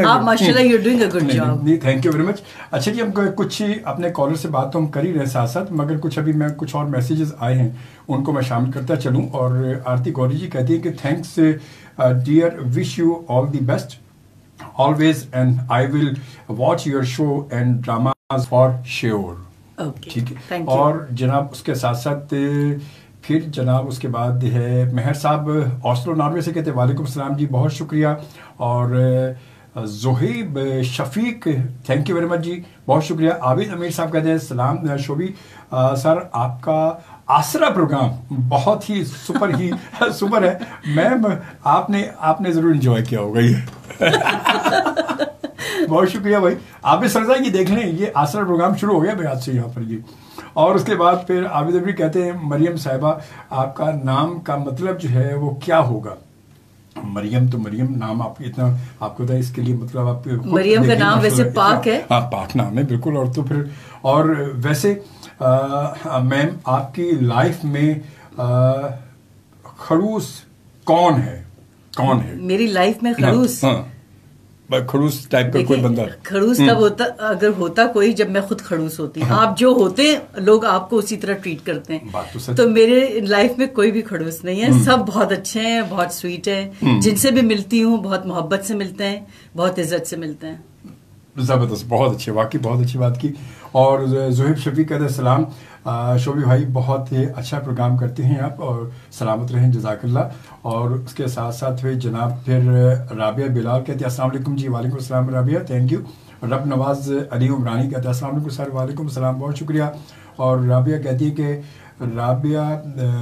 S2: نہیں
S1: تھینک یو ویری مچ. اچھا جی ہم کچھ اپنے کالر سے بات تو ہم کر ہی رہے ساتھ ساتھ مگر کچھ ابھی میں کچھ اور میسیجز آئے ہیں ان کو میں شامل کرتا چلوں. اور آرتی گوری جی کہتی ہے کہ thanks dear wish you all the best always and I will watch your show and dramas for sure. ٹھیک ہے. اور جناب اس کے ساتھ ساتھ پھر جناب اس کے بعد ہے مہر صاحب آسلو ناروے سے کہتے ہیں وعلیکم السلام جی بہت شکریہ. اور Zohaib Shafiq thank you very much ji بہت شکریہ. عابد امیر صاحب کہتے ہیں سلام شوبی سر آپ کا آسرا پروگرام بہت ہی سپر ہے میم. آپ نے ضرور انجوائے کیا ہوگا یہ. بہت شکریہ بھائی. آپ نے سرزا یہ دیکھ لیں یہ آسرا پروگرام شروع ہو گیا بھائی آج سے یہاں پر یہ. اور اس کے بعد پھر عابد ابری کہتے ہیں مریم صاحبہ آپ کا نام کا مطلب جو ہے وہ کیا ہوگا. مریم تو مریم نام آپ اتنا آپ کو اس کے لیے مطلب آپ
S2: مریم کا نام ویسے پاک ہے.
S1: ہاں پاک نام ہے بالکل. اور تو پھر اور ویسے میم آپ کی لائف میں خڑوس کون ہے
S2: میری لائف میں خڑوس
S1: خڑوس ٹائپ کا کوئی بندہ.
S2: خڑوس تب ہوتا اگر ہوتا کوئی جب میں خود خڑوس ہوتی. آپ جو ہوتے ہیں لوگ آپ کو اسی طرح ٹریٹ کرتے ہیں. تو میرے لائف میں کوئی بھی خڑوس نہیں ہے. سب بہت اچھے ہیں بہت سویٹ ہیں. جن سے بھی ملتی ہوں بہت محبت سے ملتے ہیں بہت عزت سے ملتے ہیں.
S1: زبردست بہت اچھے واقعی بہت اچھی بات کی. اور زہیب شفیق علیہ السلام شوبی بھائی بہت ہی اچھا پروگرام کرتے ہیں آپ اور سلامت رہیں جزاک اللہ. اور اس کے ساتھ ساتھ پھر جناب پھر رابعہ بلال کہتے ہیں السلام علیکم جی. وعلیکم السلام رابعہ تھینک یو. رب نواز علی عمرانی کہتے ہیں السلام علیکم سر. وعلیکم السلام بہت شکریہ. اور رابعہ کہتی ہے کہ رابعہ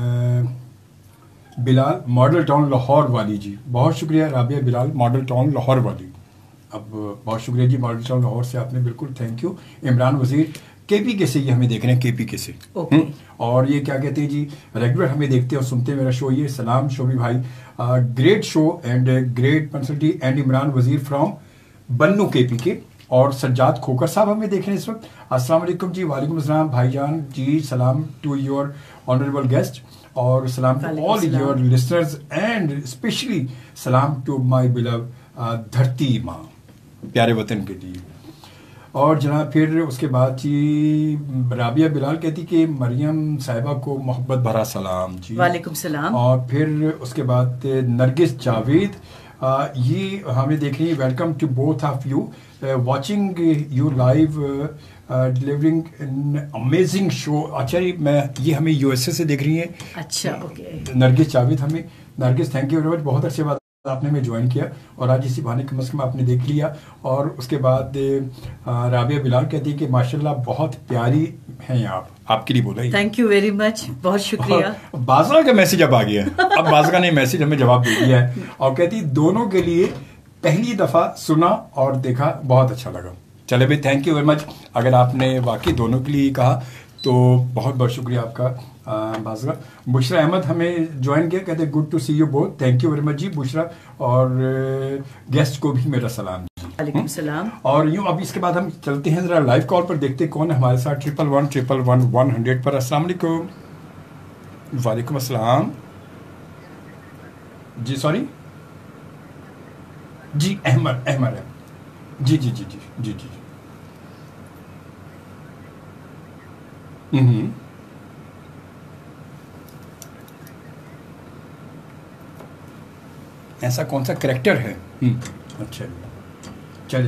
S1: بلال ماڈل ٹاؤن لاہور والی جی بہت شکریہ. رابعہ بلال ماڈل ٹاؤن لاہور والی اب بہت شکریہ جی ماڈل ٹاؤن لاہور سے آپ نے بالکل تھینک یو. عمران وزیر کے پی کے سے یہ ہمیں دیکھ رہے ہیں کے پی کے سے. اور یہ کیا کہتے ہیں جی ریگولر ہمیں دیکھتے ہیں اور سنتے ہیں میرا شو. یہ سلام شوبی بھائی great show and great personality. And Imran Wazir from بنو کے پی کے. اور سجاد کھوکر صاحب ہمیں دیکھ رہے ہیں اس وقت. السلام علیکم جی. وعلیکم السلام بھائی جان جی. سلام ٹو یور آنریبل گیسٹ اور سلام to all your listeners and especially سلام ٹو مائی بلو دھرتی ماں، پیارے وطن کے لیے. اور جناب پھر اس کے بعد جی رابعہ بلال کہتی کہ مریم صاحبہ کو محبت بھرا سلام. جی
S2: وعلیکم السلام.
S1: اور پھر اس کے بعد نرگس جاوید، یہ ہمیں دیکھ رہی ہے. Welcome to both of you, watching you live delivering an amazing show. اچھا یہ ہمیں یو ایس اے سے دیکھ رہی ہیں.
S2: اچھا اوکے.
S1: نرگس جاوید ہمیں. Nargis thank you very much, بہت اچھے بات آپ نے ہمیں جوائن کیا اور آج اسی بہانے کم از کم آپ نے دیکھ لیا. اور اس کے بعد رابعہ بلال کہتی ہے کہ ماشاءاللہ بہت پیاری ہیں آپ کے لیے بولا.
S2: تھینک یو ویری مچ، بہت شکریہ.
S1: بازگہ کا میسج اب آ گیا ہے، اب بازگہ نے میسج ہمیں جواب دے دیا ہے اور کہتی دونوں کے لیے پہلی دفعہ سنا اور دیکھا، بہت اچھا لگا. چلے بھائی تھینک یو ویری مچ. اگر آپ نے واقعی دونوں کے لیے کہا تو بہت بہت شکریہ آپ کا. بازگہ بشرا احمد ہمیں جوائن کیا، کہتے ہیں good to see you both. Thank you very much جی بشرا، اور گیسٹ کو بھی میرا سلام.
S2: وعلیکم السلام.
S1: اور یوں اب اس کے بعد ہم چلتے ہیں ذرا لائیو کال پر، دیکھتے کون ہے ہمارے ساتھ 11111 پر. السلام علیکم. وعلیکم السلام. جی سوری جی احمد ہے. جی جی جی جی جی جی ایسا کون سا کریکٹر ہے؟ اچھا چلے.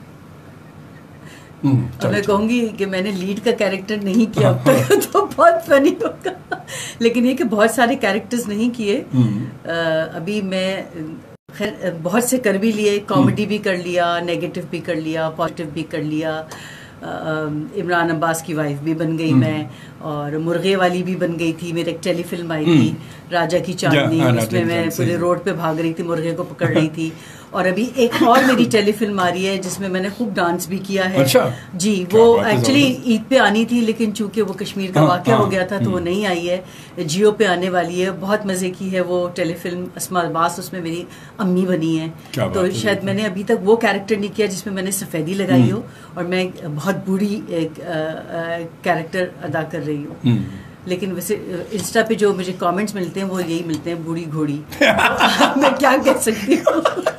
S2: میں کہوں گی کہ میں نے لیڈ کا کیریکٹر نہیں کیا اب تک تو بہت فنی ہوگا، لیکن یہ کہ بہت سارے کیریکٹرز نہیں کیے ابھی. میں خیر بہت سے کر بھی لیے، کامیڈی بھی کر لیا، نیگیٹو بھی کر لیا، پازیٹیو بھی کر لیا. عمران عباس کی وائف بھی بن گئی میں، اور مرغے والی بھی بن گئی تھی. میرے ایک ٹیلی فلم آئی تھی راجا کی چاندنی، اس میں میں پورے روڈ پہ بھاگ رہی تھی، مرغے کو پکڑ رہی تھی. اور ابھی ایک اور میری ٹیلی فلم آ رہی ہے جس میں نے خوب ڈانس بھی کیا ہے. جی وہ ایکچولی عید پہ آنی تھی، لیکن چونکہ وہ کشمیر کا واقعہ ہو گیا تھا تو وہ نہیں آئی ہے. جیو پہ آنے والی ہے. بہت مزے کی ہے وہ ٹیلی فلم. اسماء الباس اس میں میری امی بنی ہے. تو شاید میں نے ابھی تک وہ کیریکٹر نہیں کیا جس میں میں نے سفیدی لگائی ہو اور میں بہت بوڑھی ایک کیریکٹر ادا کر رہی ہوں. لیکن ویسے انسٹا پہ جو مجھے کامنٹس ملتے ہیں وہ یہی ملتے ہیں، بوڑھی گھوڑی. میں کیا کہہ سکتی ہوں.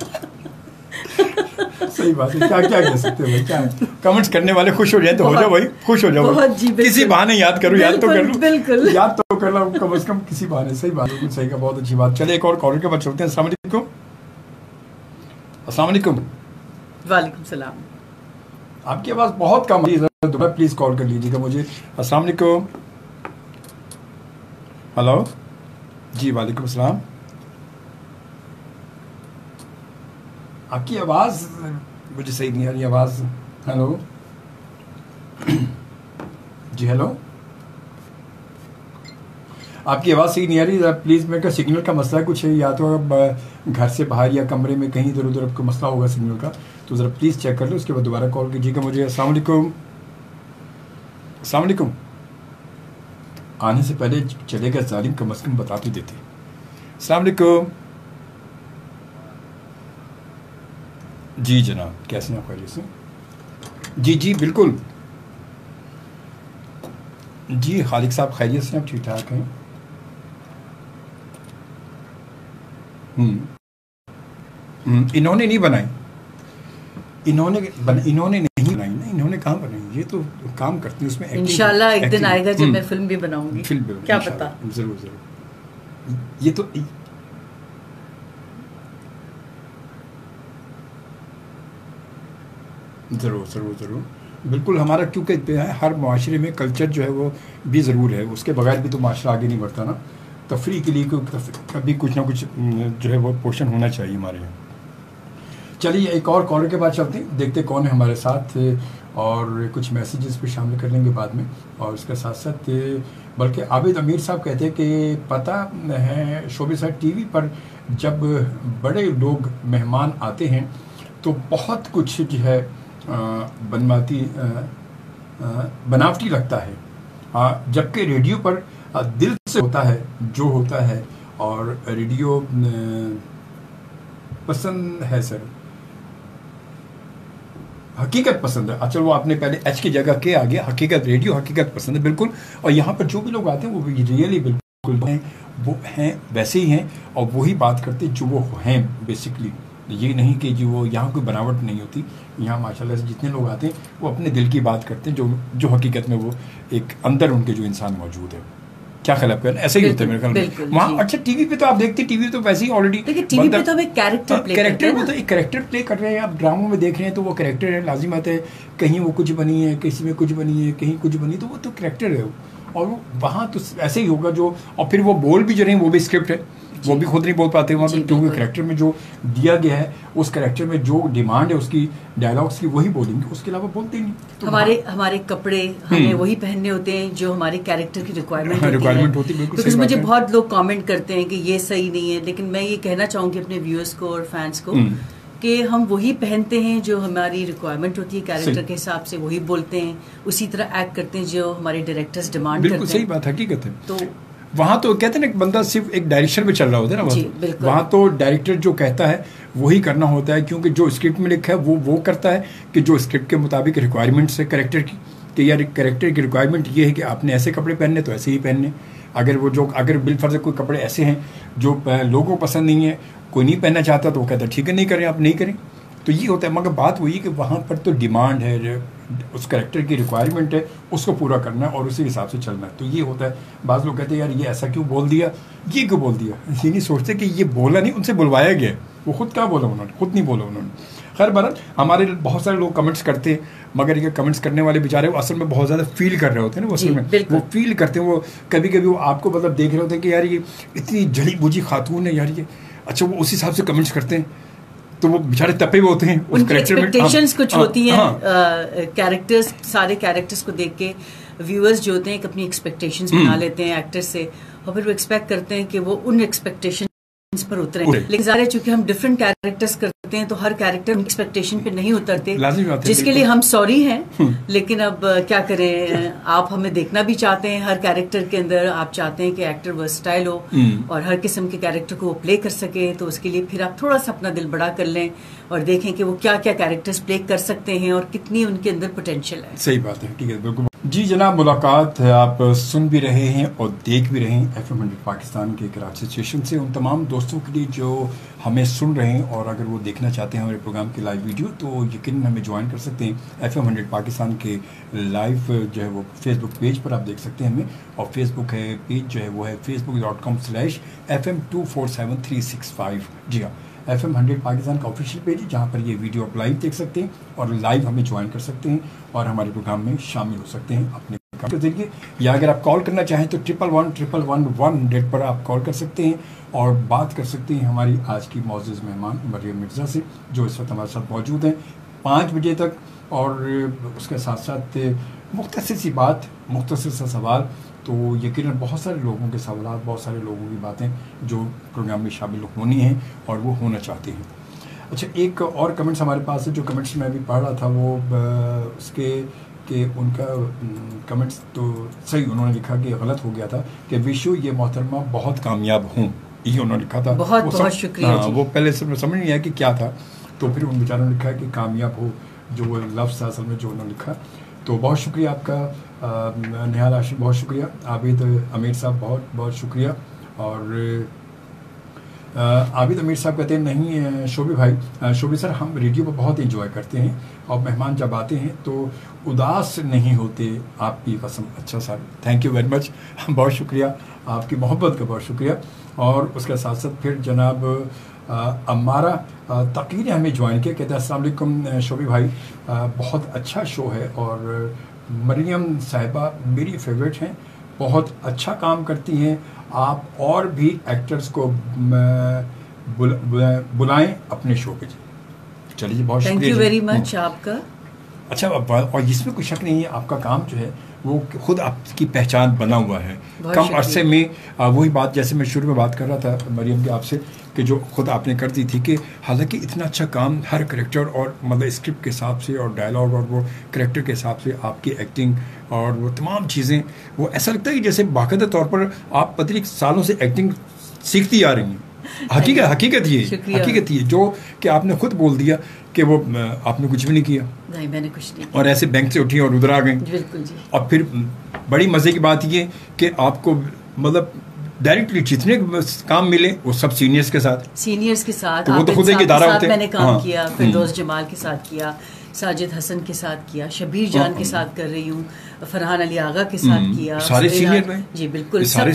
S1: صحیح بات ہے، کیا کہہ سکتے ہیں بھائی. کمنٹس کرنے والے خوش ہو جائیں تو ہو جاؤ بھائی، خوش ہو جاؤ. کسی بہانے یاد کرو، یاد تو کر لو، بالکل یاد تو کر لو کم از کم کسی بہانے. صحیح بات ہے، صحیح کا بہت اچھی بات. چلے ایک اور کالر کے بعد چلتے ہیں. السلام علیکم. السلام علیکم.
S2: وعلیکم السلام.
S1: آپ کی آواز بہت کم آئی ہے، دوبارہ پلیز کال کر لیجیے گا مجھے. السلام علیکم. ہلو جی وعلیکم السلام. آپ کی آواز مجھے صحیح نہیں آ رہی آواز. ہلو جی ہلو، آپ کی آواز صحیح نہیں آ رہی. پلیز میرے کا سگنل کا مسئلہ کچھ ہے، یا تو گھر سے باہر یا کمرے میں کہیں ادھر ادھر کو مسئلہ ہوگا سگنل کا، تو ذرا پلیز چیک کر لو، اس کے بعد دوبارہ کال کیجیے گا مجھے. السلام علیکم. السلام علیکم. آنے سے پہلے چلے گا ظالم، کم از کم بتا تو دیتے. السلام علیکم. جی جناب کیسے ہیں آپ؟ خیریت سے؟ جی جی بالکل. جی خالق صاحب خیریت سے؟ آپ ٹھیک ٹھاک ہیں؟ انہوں نے نہیں بنائی، انہوں نے نہیں بنائی نا. انہوں نے کہاں بنائی؟ یہ تو کام کرتے ہیں اس میں.
S2: انشاءاللہ ایک دن آئے گا جب میں فلم بھی بناؤں گی، کیا پتا.
S1: ضرور ضرور. یہ تو ضرور ضرور ضرور بالکل. ہمارا کیونکہ ہر معاشرے میں کلچر جو ہے وہ بھی ضرور ہے، اس کے بغیر بھی تو معاشرہ آگے نہیں بڑھتا نا. تفریح کے لیے کبھی کچھ نہ کچھ جو ہے وہ پوشن ہونا چاہیے ہمارے یہاں. چلیے ایک اور کالر کے بعد چلتے ہیں، دیکھتے کون ہے ہمارے ساتھ، اور کچھ میسیجز پہ شامل کر لیں گے بعد میں. اور اس کے ساتھ ساتھ بلکہ عابد امیر صاحب کہتے ہیں کہ پتہ ہے شعبے سائٹ ٹی وی پر جب بڑے لوگ مہمان آتے ہیں تو بہت کچھ جو ہے بناوٹی لگتا ہے، جبکہ ریڈیو پر دل سے ہوتا ہے جو ہوتا ہے. اور ریڈیو پسند ہے سر، حقیقت پسند ہے. اچھا وہ آپ نے پہلے ایچ کی جگہ کے آ گیا، حقیقت. ریڈیو حقیقت پسند ہے بالکل. اور یہاں پر جو بھی لوگ آتے ہیں وہ ریئلی بالکل ہیں، وہ ہیں ویسے ہی ہیں اور وہی بات کرتے جو وہ ہیں بیسکلی. یہ نہیں کہ جو وہ یہاں کوئی بناوٹ نہیں ہوتی. یہاں ماشاءاللہ سے جتنے لوگ آتے ہیں وہ اپنے دل کی بات کرتے ہیں جو حقیقت میں وہ ایک اندر ان کے جو انسان موجود ہے. کیا خیال ہے؟ ایسا ہی ہوتا ہے میرے خیال میں وہاں. اچھا ٹی وی پہ تو آپ دیکھتے ہیں, ٹی وی تو ویسے ہی آلریڈی
S2: ٹی وی پہ تو ایک کیریکٹر
S1: پلے کر رہے ہیں. آپ ڈراموں میں دیکھ رہے ہیں تو وہ کریکٹر ہے, لازمات ہے. کہیں وہ کچھ بنی ہے, کسی میں کچھ بنی ہے, کہیں کچھ بنی, تو وہ تو کریکٹر ہے. اور وہاں تو ایسے ہی ہوگا جو, اور پھر وہ بول بھی جو رہے ہیں وہ بھی اسکرپٹ ہے, وہ بھی خود نہیں بول پاتے وہاں پہ, کیونکہ کریکٹر میں جو دیا گیا ہے اس کریکٹر میں جو ڈیمانڈ ہے اس کی ڈائلاگس کی وہی بولیں گے, اس کے علاوہ بولتے ہی نہیں.
S2: ہمارے کپڑے ہمیں وہی پہننے ہوتے ہیں جو ہمارے کیریکٹر کی ریکوائرمنٹ ہوتی ہے. کیونکہ مجھے بہت لوگ کامنٹ کرتے ہیں کہ یہ صحیح نہیں ہے, لیکن میں یہ کہنا چاہوں گی اپنے ویورز کو اور فینس کو کہ ہم وہی پہنتے ہیں جو ہماری ریکوائرمنٹ ہوتی ہے کیریکٹر کے حساب سے, وہی بولتے ہیں, اسی طرح ایکٹ کرتے ہیں جو ہمارے ڈائریکٹرز ڈیمانڈ کرتے ہیں.
S1: بالکل صحیح بات, حقیقت ہے. تو وہاں تو کہتے ہیں نا بندہ صرف ایک ڈائریکشن میں چل رہا ہوتا ہے نا, وہاں تو ڈائریکٹر جو کہتا ہے وہی کرنا ہوتا ہے, کیونکہ جو اسکرپٹ میں لکھا ہے وہ کرتا ہے کہ جو اسکرپٹ کے مطابق ریکوائرمنٹس ہے کریکٹر کی, کہ یار کریکٹر کی ریکوائرمنٹ یہ ہے کہ آپ نے ایسے کپڑے پہننے تو ایسے ہی پہننے. اگر بالفرض کوئی کپڑے ایسے ہیں جو لوگوں کو پسند نہیں ہے, کوئی نہیں پہننا چاہتا, تو وہ کہتا ہے ٹھیک ہے نہیں کریں, آپ نہیں کریں. تو یہ ہوتا ہے. مگر بات وہی کہ وہاں پر تو ڈیمانڈ ہے, اس کریکٹر کی ریکوائرمنٹ ہے, اس کو پورا کرنا ہے اور اسی حساب سے چلنا ہے. تو یہ ہوتا ہے. بعض لوگ کہتے ہیں یار یہ ایسا کیوں بول دیا, یہ کیوں بول دیا, یہ نہیں سوچتے کہ یہ بولا نہیں, ان سے بلوایا گیا, وہ خود کیا بولا انہوں نے, خود نہیں بولا انہوں نے. خیر بہرحال ہمارے بہت سارے لوگ کمنٹس کرتے ہیں, مگر یہ کمنٹس کرنے والے بیچارے وہ اصل میں بہت زیادہ فیل کر رہے ہوتے ہیں نا, وہ اصل میں وہ فیل کرتے ہیں. وہ کبھی کبھی وہ آپ کو مطلب دیکھ رہے ہوتے ہیں کہ یار یہ اتنی جڑی بوجھی خاتون ہے یار, یہ اچھا وہ اسی حساب سے کمنٹس کرتے ہیں, تو وہ بیچارے تپے ہوئے ہوتے ہیں اس کریکٹر میں.
S2: ایکسپیکٹیشنز کچھ ہوتی ہیں کیریکٹرز, سارے کیریکٹرز کو دیکھ کے ویورز جو ہوتے ہیں ایک اپنی ایکسپیکٹیشنز بنا لیتے ہیں ایکٹر سے, اور پھر وہ ایکسپیکٹ کرتے ہیں کہ وہ ان ایکسپیکٹیشن پر اتریں. لیکن ظاہر ہے چونکہ ہم ڈفرینٹ کیریکٹرز کرتے ہیں تو ہر کیریکٹر ایکسپیکٹیشن پہ نہیں اترتے, جس کے لیے ہم سوری ہیں. لیکن اب کیا کریں, آپ ہمیں دیکھنا بھی چاہتے ہیں, ہر کیریکٹر کے اندر آپ چاہتے ہیں کہ ایکٹر ورسٹائل ہو اور ہر قسم کے کیریکٹر کو وہ پلے کر سکے, تو اس کے لیے پھر آپ تھوڑا سا اپنا دل بڑا کر لیں اور دیکھیں کہ وہ کیا کیا کیریکٹرز پلے کر سکتے ہیں اور کتنی ان کے اندر پوٹینشیل ہے.
S1: صحیح بات ہے, ٹھیک ہے, بالکل. جی جناب, ملاقات آپ سن بھی رہے ہیں اور دیکھ بھی رہے ہیں FM 100 پاکستان کے کراچی اسٹیشن سے. ان تمام دوستوں کے لیے جو ہمیں سن رہے ہیں اور اگر وہ دیکھنا چاہتے ہیں ہمارے پروگرام کی لائیو ویڈیو, تو یقیناً ہمیں جوائن کر سکتے ہیں. FM 100 پاکستان کے لائیو جو ہے وہ فیس بک پیج پر آپ دیکھ سکتے ہیں ہمیں, اور فیس بک ہے پیج جو ہے وہ ہے facebook.com/FM247365. جی ہاں, FM 100 پاکستان کا آفیشیل پیج ہے جہاں پر یہ ویڈیو آپ لائیو دیکھ سکتے ہیں اور لائیو ہمیں جوائن کر سکتے ہیں اور ہمارے پروگرام میں شامل ہو سکتے ہیں اپنے کام کے ذریعے. یا اگر آپ کال کرنا چاہیں تو 11111 پر آپ کال کر سکتے ہیں اور بات کر سکتے ہیں ہماری آج کی معزز مہمان مریم مرزا سے, جو اس وقت ہمارے ساتھ موجود ہیں 5 بجے تک. اور اس کے ساتھ ساتھ مختصر سی بات, مختصر سا سوال, تو یقیناً بہت سارے لوگوں کے سوالات, بہت سارے لوگوں کی باتیں جو پروگرام میں شامل ہونی ہیں اور وہ ہونا چاہتے ہیں. اچھا, ایک اور کمنٹس ہمارے پاس ہے, جو کمنٹس میں ابھی پڑھ رہا تھا وہ اس کے کہ ان کا کمنٹس تو صحیح, انہوں نے لکھا کہ غلط ہو گیا تھا کہ وشو یہ محترمہ بہت کامیاب ہوں, یہ انہوں نے لکھا تھا.
S2: بہت بہت شکریہ.
S1: وہ پہلے سے سمجھ نہیں آیا کہ کیا تھا, تو پھر ان بیچاروں نے لکھا کہ کامیاب ہو, جو وہ لفظ تھا اصل میں جو انہوں نے لکھا. تو بہت شکریہ آپ کا نہال عاشق, بہت شکریہ. عابد امیر صاحب بہت بہت شکریہ. اور عابد امیر صاحب کہتے ہیں نہیں شوبی بھائی, شوبی سر ہم ریڈیو پہ بہت انجوائے کرتے ہیں اور مہمان جب آتے ہیں تو اداس نہیں ہوتے, آپ کی قسم. اچھا sir, thank you very much, بہت شکریہ, آپ کی محبت کا بہت شکریہ. اور اس کے ساتھ ساتھ پھر جناب امارہ تقیر نے ہمیں جوائن کیا, کہتے ہیں السلام علیکم شوبی بھائی, بہت اچھا شو ہے اور مریم صاحبہ میری فیوریٹ ہیں, بہت اچھا کام کرتی ہیں آپ, اور بھی ایکٹرز کو بلائیں اپنے شو پہ. چلیے جی, بہت شکریہ,
S2: تھینک یو ویری مچ آپ کا.
S1: اچھا, اور اس میں کوئی شک نہیں ہے آپ کا کام جو ہے وہ خود آپ کی پہچان بنا ہوا ہے. کم عرصے میں وہی بات جیسے میں شروع میں بات کر رہا تھا مریم کے آپ سے, کہ جو خود آپ نے کر دی تھی, کہ حالانکہ اتنا اچھا کام ہر کریکٹر اور مطلب اسکرپٹ کے حساب سے اور ڈائلاگ اور وہ کریکٹر کے حساب سے آپ کی ایکٹنگ اور وہ تمام چیزیں, وہ ایسا لگتا ہے کہ جیسے باقاعدہ طور پر آپ پتہ نہیں سالوں سے ایکٹنگ سیکھتی آ رہی ہیں. حقیقت یہ جو کہ آپ نے خود بول دیا کہ وہ آپ نے کچھ بھی نہیں کیا.
S2: نہیں, میں نے کچھ نہیں,
S1: اور ایسے بینک سے اٹھی اور ادھر آ گئیں.
S2: بالکل جی.
S1: اور پھر بڑی مزے کی بات یہ کہ آپ کو مطلب ڈائریکٹلی جتنے کام ملے وہ سب سینئرز کے ساتھ
S2: وہ تو خود ایک ادارہ ہوتے ہیں. میں نے کام کیا, فردوس جمال کے ساتھ کیا, ساجد حسن کے ساتھ کیا, شبیر جان کے ساتھ کر رہی ہوں, فرحان علی آغا کے ساتھ کیا.
S1: سارے سینئر ہیں
S2: جی بالکل, سب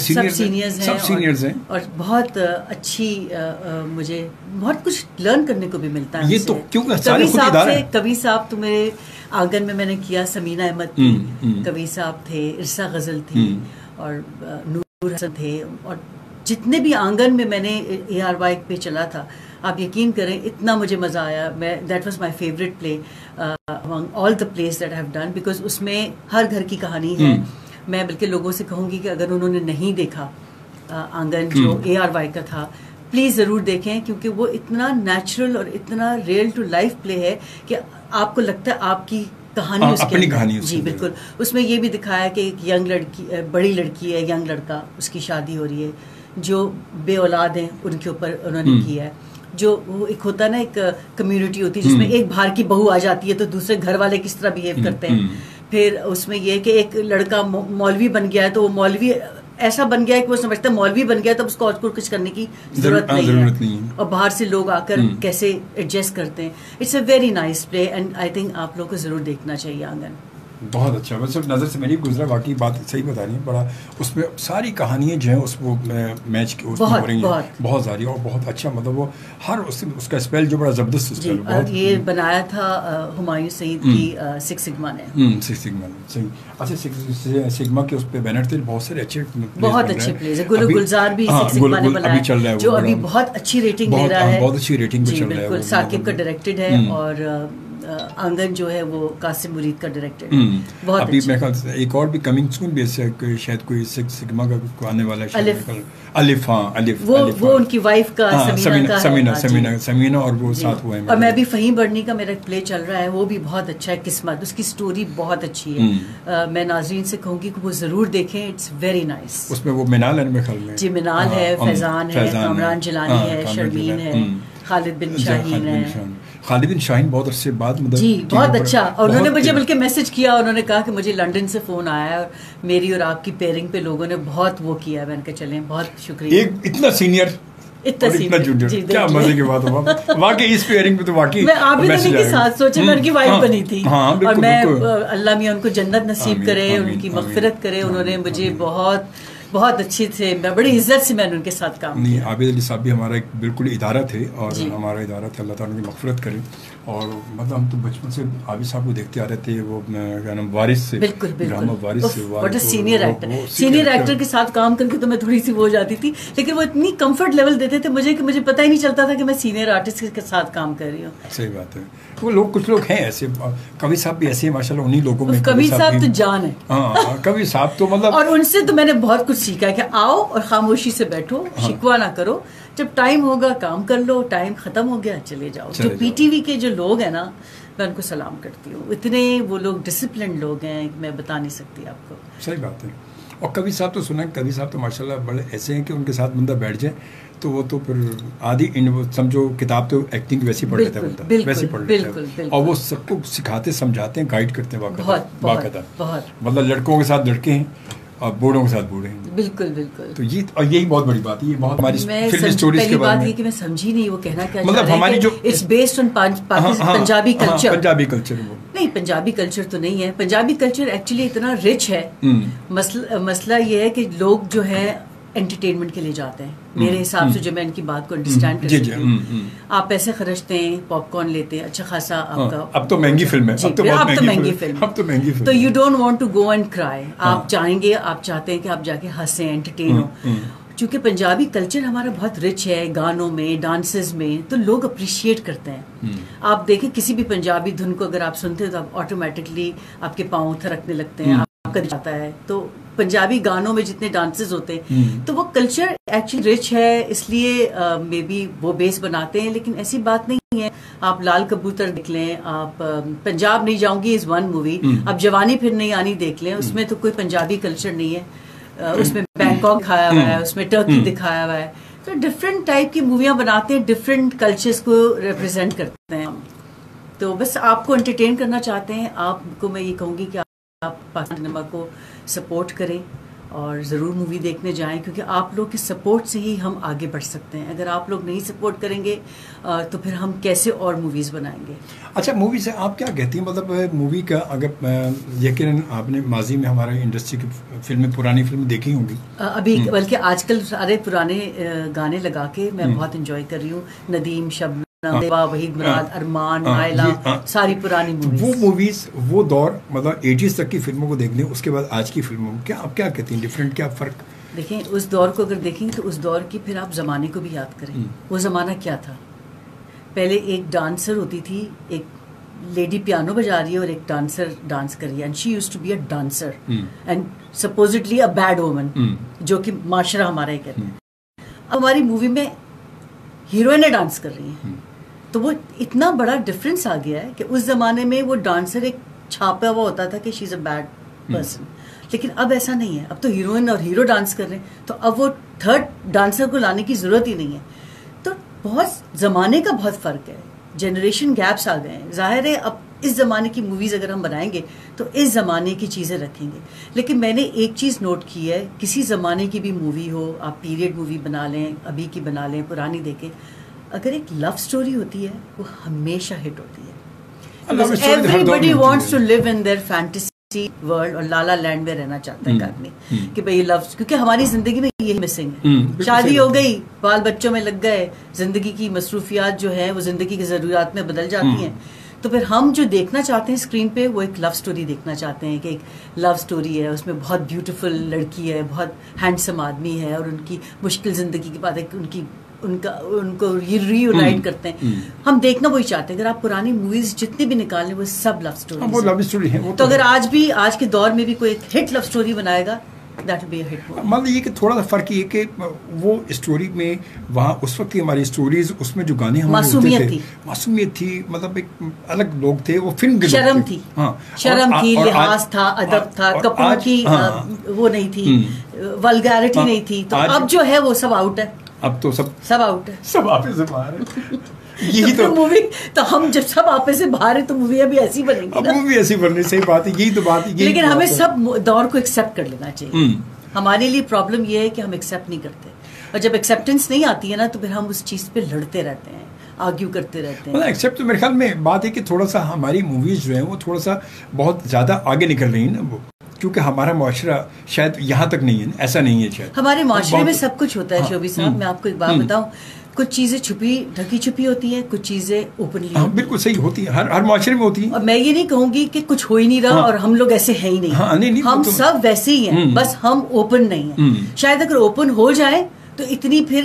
S2: سینئرز ہیں اور بہت اچھی, مجھے بہت کچھ لرن کرنے کو بھی ملتا ہے.
S1: یہ تو کیونکہ
S2: کبھی صاحب تو میرے آنگن میں نے کیا, سمینہ احمد تھی, کبھی صاحب تھے, ارسا غزل تھی اور نور حسن تھے, اور جتنے بھی آنگن میں نے ARY پہ چلا تھا, آپ یقین کریں اتنا مجھے مزہ آیا. میں that was my favourite play among all the plays that I have done, because اس میں ہر گھر کی کہانی ہے. میں بلکہ لوگوں سے کہوں گی کہ اگر انہوں نے نہیں دیکھا آنگن جو ARY کا تھا, پلیز ضرور دیکھیں, کیونکہ وہ اتنا نیچرل اور اتنا ریئل ٹو لائف پلے ہے کہ آپ کو لگتا ہے آپ کی کہانی اس کے اندر. جی بالکل. اس میں یہ بھی دکھایا کہ ایک ینگ لڑکی, بڑی لڑکی ہے, ینگ لڑکا, اس کی شادی ہو رہی ہے, جو بے اولاد ہیں ان کے اوپر انہوں نے کیا ہے. جو وہ ایک ہوتا ہے نا, ایک کمیونٹی ہوتی ہے جس میں ایک باہر کی بہو آ جاتی ہے تو دوسرے گھر والے کس طرح بہیو کرتے ہیں. پھر اس میں یہ کہ ایک لڑکا مولوی بن گیا ہے, تو وہ مولوی ایسا بن گیا ہے کہ وہ سمجھتا ہے مولوی بن گیا ہے تو اس کو اور کچھ کرنے کی ضرورت نہیں ہے, اور باہر سے لوگ آ کر کیسے ایڈجسٹ کرتے ہیں. It's a very nice play and I think آپ لوگ کو ضرور دیکھنا چاہیے آنگن.
S1: بہت اچھا, بس نظر سے میری گزرا, واقعی بات صحیح بتا رہی ہیں. بڑا اس میں ساری کہانیاں جو ہیں اس وہ میچ کی اس میں ہو رہی ہیں, بہت ساری, اور بہت اچھا, مطلب وہ ہر اس کا اسپیل جو بڑا زبردست اسپیل.
S2: اور یہ بنایا تھا ہمایوں سعید کی سکس سگما نے.
S1: سکس سگما صحیح. اچھا, سگما کے اس پہ بینر تھے, بہت سارے اچھے
S2: پلیز. گلو گلزار بھی سکس سگما نے بنایا, جو ابھی بہت اچھی ریٹنگ دے رہا ہے,
S1: بہت اچھی ریٹنگ پہ چل رہا ہے.
S2: بالکل, ثاقب کا ڈائریکٹڈ ہے, اور آنگن جو ہے وہ قاسم مرید کا ڈائریکٹر. بہت
S1: ابھی میں ایک اور بھی کمنگ سون بھی شاید کوئی سگما کا آنے والا ہے, الف. ہاں الف,
S2: وہ ان کی وائف کا
S1: سمینہ اور وہ ساتھ ہوئے ہیں.
S2: اور میں بھی فہیم بڑنی کا میرا پلے چل رہا ہے, وہ بھی بہت اچھا ہے. قسمت, اس کی سٹوری بہت اچھی ہے. میں ناظرین سے کہوں گی کہ وہ ضرور دیکھیں, اٹس ویری نائس.
S1: اس میں وہ منال ہے میرے خیال میں.
S2: جی منال ہے, فیضان ہے, کامران جیلانی ہے, شرمین ہے, خالد بن شاہین ہے.
S1: خالد بن شاہین بہت عرصے بعد
S2: جی بہت اچھا. اور انہوں نے مجھے بلکہ میسج کیا, انہوں نے کہا کہ مجھے لنڈن سے فون آیا ہے اور میری اور آپ کی پیئرنگ پہ لوگوں نے بہت وہ کیا ہے. میں نے کہا چلیں, بہت شکریہ.
S1: اتنا سینئر, اتنا جونیئر, کیا مزے کی بات ہوا واقعی. اس پیئرنگ پہ تو واقعی
S2: میں عابد علی کے ساتھ سوچے, میں ان کی وائف بنی تھی, اور میں اللہ میاں ان کو جنت نصیب کرے, ان کی مغفرت کرے. انہوں نے مجھے بہت اچھی تھے, میں بڑی عزت سے میں نے ان کے ساتھ کام
S1: کیا. عابد علی صاحب بھی ہمارا ایک بالکل ادارہ تھے, اور ہمارا ادارہ تھا, اللہ تعالیٰ ان کی مغفرت کرے. اور مطلب ہم تو بچپن سے عابد صاحب کو دیکھتے آ رہے تھے, وہ کیا نام, وارث سے,
S2: بالکل
S1: ڈرامہ وارث سے.
S2: سینئر ایکٹر کے ساتھ کام کر کے تو میں تھوڑی سی وہ ہو جاتی تھی, لیکن وہ اتنی کمفرٹ لیول دیتے تھے مجھے کہ مجھے پتہ ہی نہیں چلتا تھا کہ میں سینئر آرٹسٹ کے ساتھ کام کر رہی ہوں.
S1: صحیح بات ہے. وہ لوگ, کچھ لوگ ہیں ایسے, کبھی صاحب بھی ایسے ہیں ماشاء اللہ, انہیں لوگوں میں.
S2: کبھی صاحب تو جان ہے.
S1: ہاں کبھی صاحب تو مطلب,
S2: اور ان سے تو میں نے بہت کچھ سیکھا کہ آؤ اور خاموشی سے بیٹھو, شکوہ نہ کرو, جب ٹائم ہوگا کام کر لو, ٹائم ختم ہو گیا چلے جاؤ. جو پی ٹی وی کے جو لوگ ہیں نا, میں ان کو سلام کرتی ہوں. اتنے وہ لوگ ڈسپلنڈ لوگ ہیں, میں بتا نہیں سکتی آپ کو.
S1: صحیح بات ہے. اور کبھی صاحب تو سنا, کبھی صاحب تو ماشاء اللہ بڑے ایسے ہیں کہ ان کے ساتھ بندہ بیٹھ جائے تو وہ تو پھر آدھی سمجھو کتاب تو ایکٹنگ ویسی پڑھ لیتا ہے, ویسی پڑھ لیتا ہے, اور وہ سب کو سکھاتے, سمجھاتے ہیں, گائیڈ کرتے ہیں باقاعدہ. مطلب لڑکوں کے ساتھ لڑکے ہیں اور بوڑھوں کے ساتھ بوڑھے ہیں.
S2: بالکل بالکل.
S1: تو یہ, اور یہی بہت بڑی بات ہے. یہ بہت ہماری فلم اسٹوریز کے
S2: بات ہے کہ میں سمجھی نہیں وہ کہنا کیا,
S1: مطلب ہماری جو
S2: it's based on Punjabi culture.
S1: Punjabi culture
S2: نہیں, پنجابی کلچر تو نہیں ہے. پنجابی کلچر ایکچولی اتنا رچ ہے. مسئلہ یہ ہے کہ لوگ جو ہے انٹرٹینمنٹ کے لیے جاتے ہیں. میرے حساب سے جو میں ان کی بات کو انڈرسٹینڈ کر سکتی ہوں, آپ پیسے خرچتے ہیں, پاپ کارن لیتے ہیں, اچھا خاصا آپ کا,
S1: اب تو مہنگی فلم ہے, اب تو مہنگی فلم,
S2: تو you don't want to go and cry. آپ چاہیں گے, آپ چاہتے ہیں کہ آپ جا کے ہنسیں, انٹرٹین ہو. چونکہ پنجابی کلچر ہمارا بہت رچ ہے, گانوں میں, ڈانسز میں, تو لوگ اپریشیٹ کرتے ہیں. آپ دیکھیں کسی بھی پنجابی دھن کو اگر آپ سنتے ہیں تو آپ آٹومیٹکلی آپ کے پاؤں تھرکنے لگتے ہیں, آپ کا جاتا ہے. تو پنجابی گانوں میں جتنے ڈانسز ہوتے ہیں تو وہ کلچر ایکچولی رچ ہے, اس لیے مے بی وہ بیس بناتے ہیں. لیکن ایسی بات نہیں ہے. آپ لال کبوتر دیکھ لیں, آپ پنجاب نہیں جاؤں گی از ون مووی, آپ جوانی پھر نہیں آنی دیکھ لیں, اس میں تو کوئی پنجابی کلچر نہیں ہے. اس میں بینکاک دکھایا ہوا ہے, اس میں ٹرکی دکھایا ہوا ہے. تو ڈفرینٹ ٹائپ کی موویاں بناتے ہیں, ڈفرینٹ کلچرز کو ریپرزینٹ کرتے ہیں. تو بس آپ کو انٹرٹین کرنا چاہتے ہیں, آپ کو میں یہ کہوں گی کہ آپ پاکستان سنیما کو سپورٹ کریں, اور ضرور مووی دیکھنے جائیں, کیونکہ آپ لوگ کے سپورٹ سے ہی ہم آگے بڑھ سکتے ہیں. اگر آپ لوگ نہیں سپورٹ کریں گے تو پھر ہم کیسے اور موویز بنائیں گے.
S1: اچھا, مووی سے آپ کیا کہتی ہیں, مطلب مووی کا اگر یقیناً آپ نے ماضی میں ہمارے انڈسٹری کی فلمیں, پرانی فلمیں دیکھی ہوں گی
S2: ابھی, بلکہ آج کل سارے پرانے گانے لگا کے میں بہت انجوائے کر رہی ہوں. ندیم, شبنم, وحید مراد, ارمان, نائلہ, ساری پرانی موویز.
S1: وہ موویز, وہ دور مطلب 80s تک کی فلموں کو دیکھ لیں, اس کے بعد آج کی فلموں کیا آپ کیا کہتی ہیں, ڈفرینٹ کیا فرق؟
S2: دیکھیں, اس دور کو اگر دیکھیں تو اس دور کی پھر آپ زمانے کو بھی یاد کریں. وہ زمانہ کیا تھا؟ پہلے ایک ڈانسر ہوتی تھی, ایک لیڈی پیانو بجا رہی ہے اور ایک ڈانسر ڈانس کر رہی ہے, and she used to be a dancer and supposedly a bad woman, جو کہ معاشرہ ہمارا یہ کہتا ہے. اب ہماری مووی میں ہیروئنیں ڈانس کر رہی ہیں, تو وہ اتنا بڑا ڈفرینس آ گیا ہے کہ اس زمانے میں وہ ڈانسر ایک چھاپا ہوا ہوتا تھا کہ she is a bad person, لیکن اب ایسا نہیں ہے. اب تو ہیروئن اور ہیرو ڈانس کر رہے ہیں, تو اب وہ تھرڈ ڈانسر کو لانے کی ضرورت ہی نہیں ہے. تو بہت زمانے کا بہت فرق ہے, جنریشن گیپس آ گئے ہیں. ظاہر ہے اب اس زمانے کی موویز اگر ہم بنائیں گے تو اس زمانے کی چیزیں رکھیں گے. لیکن میں نے ایک چیز نوٹ کی ہے, کسی زمانے کی بھی مووی ہو, آپ پیریڈ مووی بنا لیں, ابھی کی بنا لیں, پرانی دیکھیں, اگر ایک لو سٹوری ہوتی ہے وہ ہمیشہ ہٹ ہوتی ہے. Every wants to live in their fantasy world, اور لالا لینڈ میں رہنا چاہتا ہے ایک آدمی کہ بھئی لو, کیونکہ ہماری زندگی میں یہ مسنگ ہے. شادی ہو گئی, بال بچوں میں لگ گئے, زندگی کی مصروفیات جو ہیں وہ زندگی کی ضروریات میں بدل جاتی ہیں, تو پھر ہم جو دیکھنا چاہتے ہیں اسکرین پہ وہ ایک لو سٹوری دیکھنا چاہتے ہیں کہ ایک لو سٹوری ہے, اس میں بہت بیوٹیفل لڑکی ہے, بہت ہینڈسم آدمی ہے, اور ان کی مشکل زندگی کی بات ہے, ان کو ری یونائٹ کرتے ہیں. ہم دیکھنا وہی چاہتے ہیں. اگر آپ پرانی موویز جتنی بھی نکالیں وہ سب لو سٹوری ہیں. تو اگر آج کے دور میں بھی کوئی ایک ہٹ لو سٹوری بنائے گا, دیٹ ول بی اے ہٹ.
S1: مطلب یہ کہ تھوڑا سا فرق یہ کہ وہ اسٹوری میں وہاں اس وقت کی ہماری اسٹوریز, اس میں جو گانے معصومیت تھی, مطلب ایک الگ لوگ تھے, وہ فلم کے
S2: شرم تھی, شرم تھی, لحاظ تھا, ادب تھا, کپڑوں کی وہ نہیں تھی, ولگیرٹی نہیں تھی. تو اب جو ہے وہ سب آؤٹ ہے.
S1: اب تو
S2: سب آؤٹ ہے,
S1: سب آپ سے باہر ہے. یہی
S2: تو مووی, تو ہم جب سب آپے سے باہر ہیں تو موویاں بھی ایسی بنیں گی,
S1: مووی ایسی بننی. صحیح بات ہے, یہی تو بات ہے.
S2: لیکن ہمیں سب دور کو ایکسیپٹ کر لینا چاہیے. ہمارے لیے پرابلم یہ ہے کہ ہم ایکسیپٹ نہیں کرتے, اور جب ایکسیپٹنس نہیں آتی ہے نا تو پھر ہم اس چیز پہ لڑتے رہتے ہیں, آرگیو کرتے رہتے ہیں.
S1: ایکسیپٹ تو میرے خیال میں بات ہے کہ تھوڑا سا ہماری موویز جو ہیں وہ تھوڑا سا بہت زیادہ آگے نکل رہی ہیں نا, وہ کیونکہ ہمارا معاشرہ شاید یہاں تک نہیں ہے, ایسا نہیں ہے شاید.
S2: ہمارے معاشرے میں سب کچھ ہوتا ہے شعبی صاحب. میں آپ کو ایک بات بتاؤں, کچھ چیزیں ڈھکی چھپی ہوتی ہیں, کچھ چیزیں اوپنلی.
S1: بالکل صحیح ہوتی ہے, ہر معاشرے میں ہوتی ہے.
S2: اور میں یہ نہیں کہوں گی کہ کچھ ہو ہی نہیں رہا اور ہم لوگ ایسے ہیں ہی نہیں. ہم سب ویسے ہی ہیں, بس ہم اوپن نہیں ہیں. شاید اگر اوپن ہو جائیں تو اتنی پھر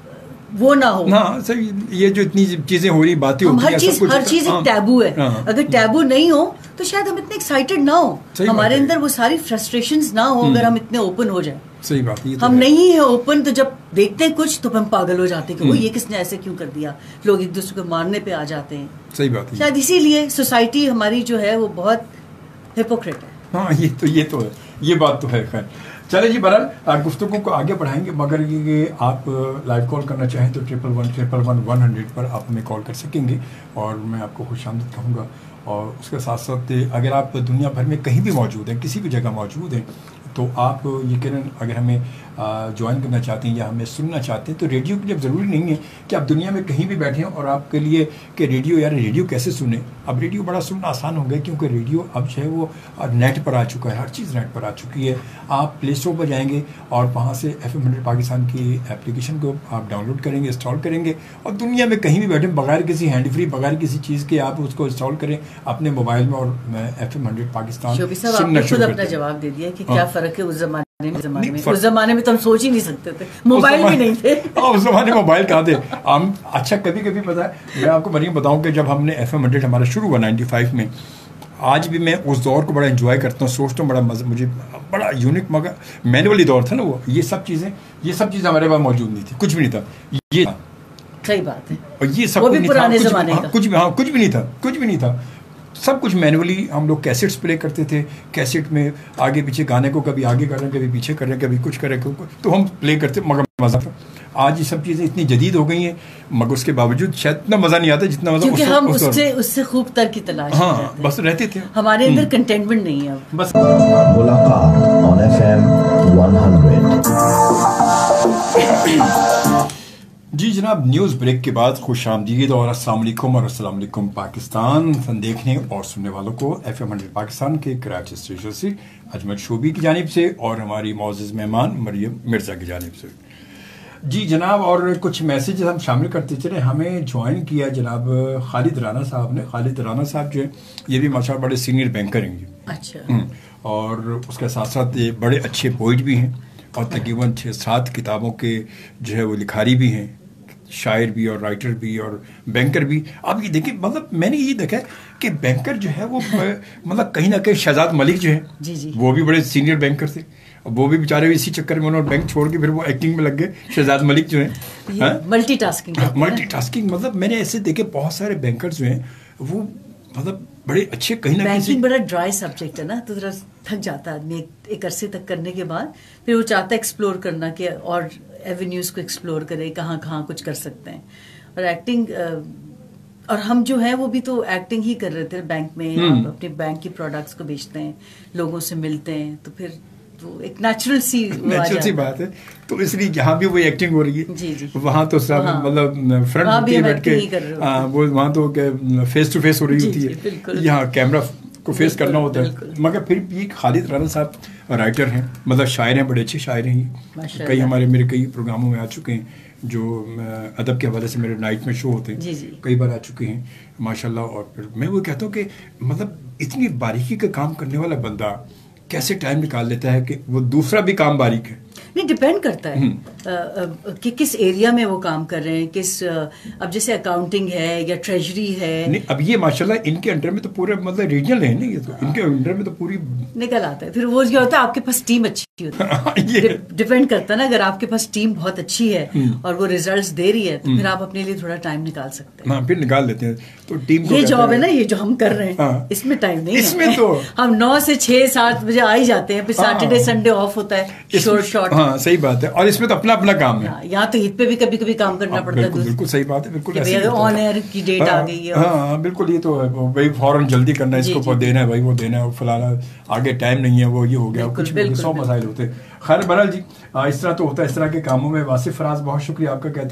S2: وہ نہ ہو.
S1: یہ جو اتنی چیزیں ہو رہی, باتیں ہوتی ہیں,
S2: ہر چیز ایک ٹیبو ہے. اگر ٹیبو نہیں ہو تو شاید ہم اتنے ایکسائٹیڈ نہ ہو, ہمارے اندر وہ ساری فرسٹریشنز نہ ہو اگر ہم اتنے اوپن ہو جائیں.
S1: صحیح بات ہے.
S2: ہم نہیں ہیں اوپن, تو جب دیکھتے ہیں کچھ تو ہم پاگل ہو جاتے ہیں کہ وہ یہ کس نے ایسے کیوں کر دیا. لوگ ایک دوسرے کو مارنے پہ آ جاتے ہیں.
S1: صحیح بات ہے.
S2: شاید اسی لیے سوسائٹی ہماری جو ہے وہ بہت ہپوکریٹ ہے.
S1: ہاں, یہ تو ہے, یہ بات تو ہے. خیر چلے جی, بہرحال گفتگو کو آگے بڑھائیں گے, مگر یہ آپ لائیو کال کرنا چاہیں تو 111 پر آپ ہمیں کال کر سکیں گے, اور میں آپ کو خوش آمدید کہوں گا. اور اس کے ساتھ ساتھ اگر آپ دنیا بھر میں کہیں بھی موجود ہیں, کسی بھی جگہ موجود ہیں, تو آپ یقیناً اگر ہمیں جوائن کرنا چاہتے ہیں یا ہمیں سننا چاہتے ہیں, تو ریڈیو کی جب ضروری نہیں ہے کہ آپ دنیا میں کہیں بھی بیٹھے ہیں اور آپ کے لیے کہ ریڈیو کیسے سنیں. اب ریڈیو بڑا سننا آسان ہو گیا, کیونکہ ریڈیو اب جو ہے وہ نیٹ پر آ چکا ہے, ہر چیز نیٹ پر آ چکی ہے. آپ پلے اسٹور پر جائیں گے اور وہاں سے FM 100 پاکستان کی اپلیکیشن کو آپ ڈاؤن لوڈ کریں گے, انسٹال کریں گے, اور دنیا میں کہیں بھی بیٹھے بغیر کسی ہینڈ فری, بغیر کسی چیز کے آپ اس کو انسٹال کریں اپنے موبائل میں, اور FM 100 پاکستان
S2: سننا شروع کریں. اپنا جواب دے دیا کہ کیا فرق ہے اس زمانے میں تو ہم سوچ ہی نہیں سکتے تھے, موبائل بھی نہیں تھے.
S1: اس زمانے موبائل کہاں تھے ہم. اچھا, کبھی پتا ہے, میں آپ کو مریم بتاؤں کہ جب ہم نے FM 100 ہمارا شروع ہوا 95 میں, آج بھی میں اس دور کو بڑا انجوائے کرتا ہوں, سوچتا ہوں, بڑا مزہ, مجھے بڑا یونک, مگر مینولی دور تھا نا وہ. یہ سب چیزیں ہمارے پاس موجود نہیں تھی, کچھ بھی نہیں تھا. یہ
S2: صحیح بات ہے,
S1: اور یہ سب کچھ بھی نہیں تھا. سب کچھ مینولی ہم لوگ کیسٹس پلے کرتے تھے. کیسٹ میں آگے پیچھے گانے کو کبھی آگے کر رہے ہیں, کبھی پیچھے کر رہے ہیں, کبھی کچھ کر رہے ہیں, تو ہم پلے کرتے, مگر مزہ تھا. آج یہ سب چیزیں اتنی جدید ہو گئی ہیں, مگر اس کے باوجود شاید اتنا مزہ نہیں آتا جتنا مزہ,
S2: کیونکہ ہم اس سے خوب تر کی تلاش
S1: ہاں بس رہتے تھے.
S2: ہمارے اندر کنٹینٹمنٹ نہیں ہے.
S1: بس
S3: ملاقات on FM
S1: जी जनाब, न्यूज़ ब्रेक के बाद खुश आमदीद और अस्सलाम वालेकुम और अस्सलाम वालेकुम पाकिस्तान देखने और सुनने वालों को FM 100 पाकिस्तान के कराची स्टेशन से अजमत शोबी की जानिब से और हमारी मोअज़्ज़ज़ मेहमान मरियम मिर्ज़ा की जानिब से। जी जनाब, और कुछ मैसेज हम शामिल करते चले। हमें ज्वाइन किया जनाब खालिद राना साहब ने। खालिद राना साहब जो है ये भी माशाअल्लाह बड़े सीनियर बैंकर हैं जी।
S2: अच्छा।
S1: और उसके साथ साथ ये बड़े अच्छे पोइट भी हैं और तकरीबन 6-7 किताबों के जो है वो लिखारी भी हैं, शायर भी और राइटर भी और बैंकर भी। आप ये देखिए, मतलब मैंने ये देखा है कि बैंकर जो है वो मतलब कहीं ना कहीं शहजाद मलिक जो है
S2: जी जी
S1: वो भी बड़े सीनियर बैंकर थे। वो भी बेचारे इसी चक्कर में उन्होंने बैंक छोड़ के फिर वो एक्टिंग में लग गए। शहजाद मलिक जो है मल्टीटास्किंग मतलब मैंने ऐसे देखे बहुत सारे बैंकर जो हैं वो मतलब बड़े अच्छे कहीं ना कहीं।
S2: बैंकिंग बड़ा ड्राई सब्जेक्ट है ना, तो जरा थक जाता है आदमी एक अरसे तक करने के बाद। फिर वो चाहता है एक्सप्लोर करना कि और एवेन्यूज को एक्सप्लोर करे, कहाँ कहाँ कुछ कर सकते हैं। और एक्टिंग और हम जो है वो भी तो एक्टिंग ही कर रहे थे बैंक में। आप अपने बैंक की प्रोडक्ट्स को बेचते हैं, लोगों से मिलते हैं, तो फिर तो एक नेचुरल सी बात
S1: है। तो इसलिए जहाँ भी वो एक्टिंग हो रही है
S2: जी जी
S1: वहाँ तो सब मतलब फ्रंट पे बैठ के वो वहाँ तो फेस टू फेस हो रही होती है, यहाँ कैमरा को फेस करना होता है। मगर फिर भी खालिद राना साहब राइटर हैं, मतलब शायर हैं, बड़े अच्छे शायर हैं। कई मेरे कई प्रोग्रामों में आ चुके हैं जो अदब के हवाले से मेरे नाइट में शो होते हैं, कई बार आ चुके हैं माशाल्लाह। और फिर मैं वो कहता हूँ कि मतलब इतनी बारीकी का काम करने वाला बंदा कैसे टाइम निकाल लेता है कि वो दूसरा भी काम बारीक है।
S2: नहीं, डिपेंड करता है कि किस एरिया में वो काम कर रहे हैं, किस अब जैसे अकाउंटिंग है या ट्रेजरी है।
S1: नहीं, अब ये माशाल्लाह इनके अंडर में तो पूरे मतलब रीजनल है ना, ये तो इनके अंडर में तो पूरी
S2: निकल आता है। फिर वो क्या होता है, आपके पास टीम अच्छी होती है। डिपेंड करता है ना, अगर आपके पास टीम बहुत अच्छी है और वो रिजल्ट्स दे रही है तो फिर आप अपने लिए थोड़ा टाइम निकाल सकते हैं।
S1: फिर निकाल लेते हैं। तो टीम
S2: ये जॉब है ना, ये जो हम कर रहे हैं इसमें टाइम नहीं है।
S1: इसमें तो
S2: हम 9 से 6-7 बजे आ ही जाते हैं, फिर सैटरडे संडे ऑफ होता है शॉर्ट।
S1: हाँ सही बात है। और इसमें तो अपना अपना काम है।
S2: यहाँ तो ईद पे भी कभी कभी काम करना पड़ता है।
S1: बिल्कुल सही बात है, बिल्कुल
S2: ऑन एयर की डेट आ गई है।
S1: हाँ बिल्कुल, ये तो भाई फौरन जल्दी करना है, इसको देना है भाई, वो देना है, फलाना आगे टाइम नहीं है, वो ये हो गया, कुछ 100 मसाइल होते हैं। खैर बहरहाल जी इस तरह तो होता है, इस तरह के कामों में। वासिफ फराज बहुत शुक्रिया आपका, कहते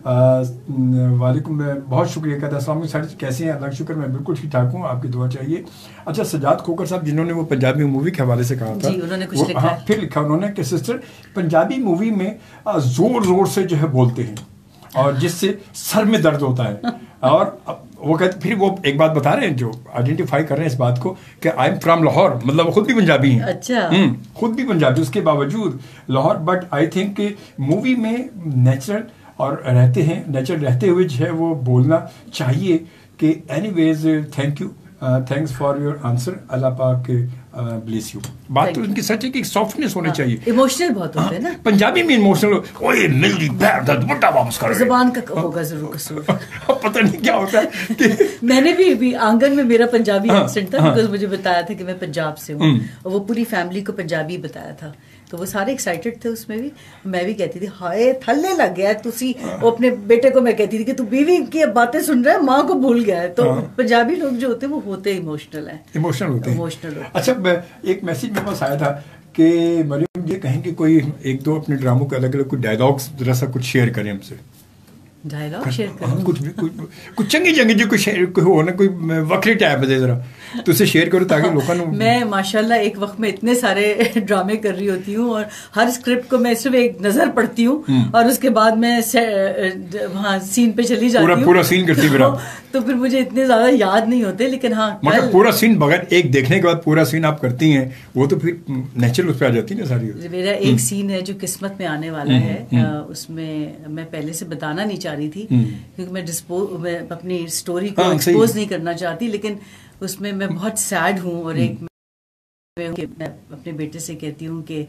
S1: हैं वालेकुम, बहुत शुक्रिया, कहते हैं अस्सलाम वालेकुम, कैसे हैं? अल्लाह का शुक्र, मैं बिल्कुल ठीक ठाक हूँ, आपकी दुआ चाहिए। अच्छा, सजाद खोकर साहब जिन्होंने वो पंजाबी मूवी के हवाले से कहा था,
S2: उन्होंने कुछ लिखा है।
S1: फिर लिखा उन्होंने कि सिस्टर पंजाबी मूवी में जोर जोर से जो है बोलते हैं और जिससे सर में दर्द होता है। और वो कहते, फिर वो एक बात बता रहे हैं जो आइडेंटिफाई कर रहे हैं इस बात को कि आई एम फ्रॉम लाहौर, मतलब वो खुद भी पंजाबी हैं।
S2: अच्छा।
S1: खुद भी पंजाबी, उसके बावजूद लाहौर। बट आई थिंक कि मूवी में नेचुरल और रहते हैं, नेचुरल रहते हुए जो है वो बोलना चाहिए कि anyways thank you, thanks for your answer, Allah पाक ब्लेस यू। बात तो उनकी सच है कि सॉफ्टनेस होनी चाहिए।
S2: इमोशनल बहुत होते हैं ना
S1: पंजाबी में, इमोशनल। ओए मेरी पैर दर्द, मुट्ठा वापस कर,
S2: जुबान का होगा जरूर कसूर।
S1: पता नहीं क्या होता है कि
S2: मैंने भी आंगन में मेरा पंजाबी एक्सेंट था, बिकॉज मुझे बताया था कि मैं पंजाब से हूँ और वो पूरी फैमिली को पंजाबी बताया था, तो वो सारे एक्साइटेड थे उसमें भी। मैं भी कहती थी हाय थल्ले लग गया है तुसी। वो अपने बेटे को मैं कहती थी कि तू बीवी की बातें सुन रहा है, माँ को भूल गया है। तो पंजाबी लोग जो होते हैं वो होते इमोशनल है,
S1: इमोशनल होते
S2: हैं।
S1: अच्छा, एक मैसेज मेरे पास आया था कि मरियम ये कहें कि कोई एक दो अपने ड्रामों के अलग अलग कोई डायलॉग्स जरा सा कुछ शेयर करें हमसे।
S2: डायलॉग शेयर करें?
S1: कुछ भी, कुछ चंगी जो कोई शेयर हो ना, कोई वक्री टाइप है जरा तो उसे शेयर करो ताकि लोगों को।
S2: मैं माशाल्लाह एक वक्त में इतने सारे ड्रामे कर रही होती हूँ और हर स्क्रिप्ट को मैं सिर्फ एक नजर पढ़ती हूँ और उसके बाद मैं वहाँ सीन पे चली जाती हूँ।
S1: पूरा सीन करती हूँ
S2: तो फिर मुझे इतने ज्यादा याद नहीं होते, लेकिन हाँ
S1: मतलब पूरा सीन बगैर एक देखने के बाद पूरा सीन आप करती हैं, वो तो फिर नेचुरल उस पर आ जाती है ना सारी।
S2: मेरा एक सीन है जो किस्मत में आने वाला है, उसमें मैं पहले से बताना नहीं चाह रही थी क्योंकि मैं अपनी स्टोरी को एक्सपोज नहीं करना चाहती, लेकिन उसमें मैं बहुत सैड हूँ। और एक मैं अपने बेटे से कहती हूँ कि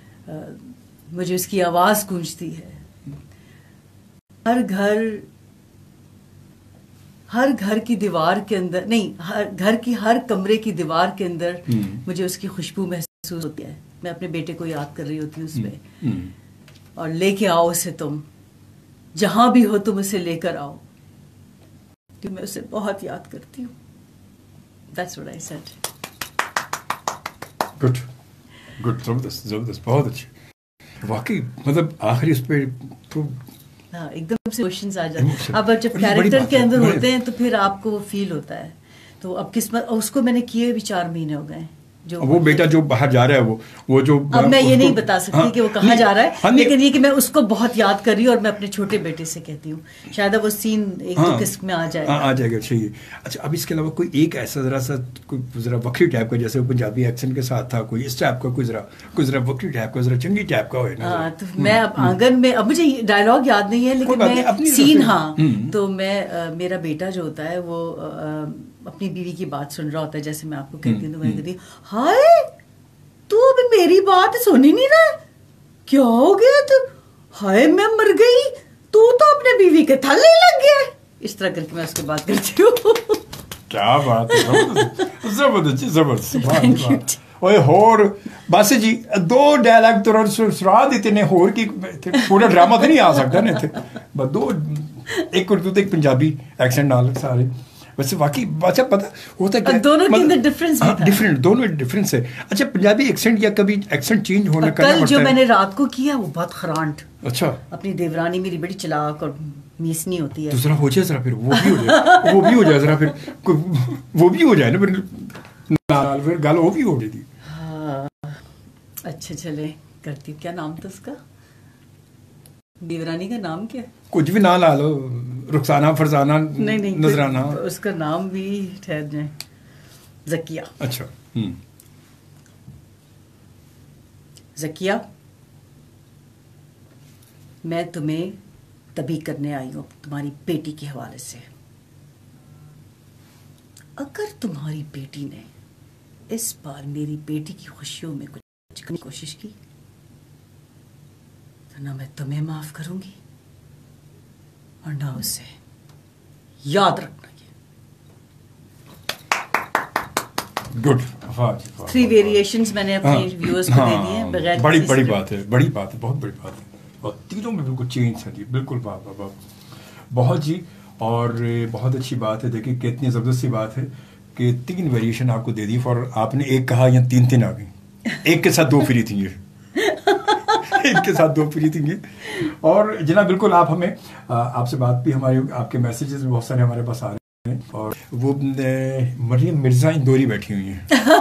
S2: मुझे उसकी आवाज गूंजती है, हर घर की दीवार के अंदर नहीं, हर घर की हर कमरे की दीवार के अंदर मुझे उसकी खुशबू महसूस होती है। मैं अपने बेटे को याद कर रही होती हूँ उसमें, और लेके आओ उसे, तुम जहां भी हो तुम उसे लेकर आओ, तो मैं उसे बहुत याद करती हूँ। That's what I said.
S1: Good. जबरदस्त, बहुत अच्छी। واقعی مطلب آخری اس پہ تو
S2: ہاں ایک دم سے ایموشنز آ جاتے ہیں. اب جب کیریکٹر کے اندر ہوتے ہیں تو پھر آپ کو فیل ہوتا ہے. تو اب قسمت اس کو میں نے کیے بھی 4 مہینے ہو گئے ہیں.
S1: وہ بیٹا جو باہر جا رہا ہے وہ جو
S2: اب میں یہ نہیں بتا سکتی کہ وہ کہاں جا رہا ہے, لیکن یہ کہ میں اس کو بہت یاد کر رہی ہوں اور میں اپنے چھوٹے بیٹے سے کہتی ہوں شاید وہ سین ایک دو قسم میں آ جائے
S1: گا. صحیح. اچھا اب اس کے علاوہ کوئی ایک ایسا ذرا وکری ٹائپ کا, جیسے وہ پنجابی ایکسنٹ کے ساتھ تھا, کوئی اس ٹائپ کا, کوئی ذرا وکری ٹائپ کا, ذرا چنگی ٹائپ کا ہوئے نا.
S2: تو میں اب آنگن میں, اب مجھے ڈائلاگ یاد نہیں ہے لیکن میں سین, ہاں تو میں میرا بیٹا جو ہوتا ہے وہ اپنی بیوی کی بات سن رہا ہوتا ہے, جیسے میں آپ کو کہتی ہوں تو میں کہتی ہوں ہائے تو ابھی میری بات سن ہی نہیں رہا, کیا ہو گیا, تو ہائے میں مر گئی, تو اپنے بیوی کے تھلے لگ گیا. اس طرح کر کے میں اس کی بات کرتی ہوں.
S1: کیا بات ہے, زبردست. اور بس جی 2 ڈائلاگ تو سنا دیتے نے, ہور کی پورا ڈرامہ تو نہیں آ سکتا نا اتنے, بس 2, ایک اردو تو ایک پنجابی ایکسنٹ نال سارے. ویسے واقعی اچھا پتا ہوتا ہے
S2: دونوں کے اندر ڈفرینس
S1: دونوں ڈفرینس ہے. اچھا پنجابی ایکسنٹ یا کبھی ایکسنٹ چینج ہونے کا
S2: کل جو میں نے رات کو کیا وہ بہت خرانٹ.
S1: اچھا
S2: اپنی دیورانی میری بڑی چلاک اور میسنی ہوتی ہے.
S1: تو ذرا ہو جائے, ذرا پھر وہ بھی ہو جائے ذرا پھر وہ بھی ہو جائے نا, پھر گل وہ بھی ہو جائے.
S2: ہاں اچھا چلے کرتی. کیا نام تھا اس کا, دیورانی کا نام کیا؟
S1: کچھ بھی نہ لا لو, رخسانہ, فرزانہ,
S2: نہیں
S1: نذرانہ.
S2: اس کا نام بھی ٹھہر جائیں, زکیہ.
S1: اچھا
S2: زکیہ میں تمہیں تبھی کرنے آئی ہوں تمہاری بیٹی کے حوالے سے. اگر تمہاری بیٹی نے اس بار میری بیٹی کی خوشیوں میں کچھ کرنے کی کوشش کی تو نہ میں تمہیں معاف کروں گی اور نہ اسے. یاد رکھنا یہ
S1: گڈ.
S2: 3 ویریشنز میں نے اپنے ویورز کو دے دی ہیں بغیر.
S1: بڑی بات ہے, بہت بڑی بات ہے, اور تینوں میں بالکل چینج ہے جی, بالکل بہت جی. اور بہت اچھی بات ہے, دیکھیں کتنی زبردست سی بات ہے کہ 3 ویریشن آپ کو دے دی. فور آپ نے ایک کہا یا 3 آ گئی, ایک کے ساتھ 2 فری تھیں یہ, ایک کے ساتھ 2 فری تھیں یہ. اور جناب بالکل آپ ہمیں آپ سے بات بھی ہماری, آپ کے میسیجز بھی بہت سارے ہمارے پاس آ رہے ہیں. اور وہ مریم مرزا اندوری بیٹھی ہوئی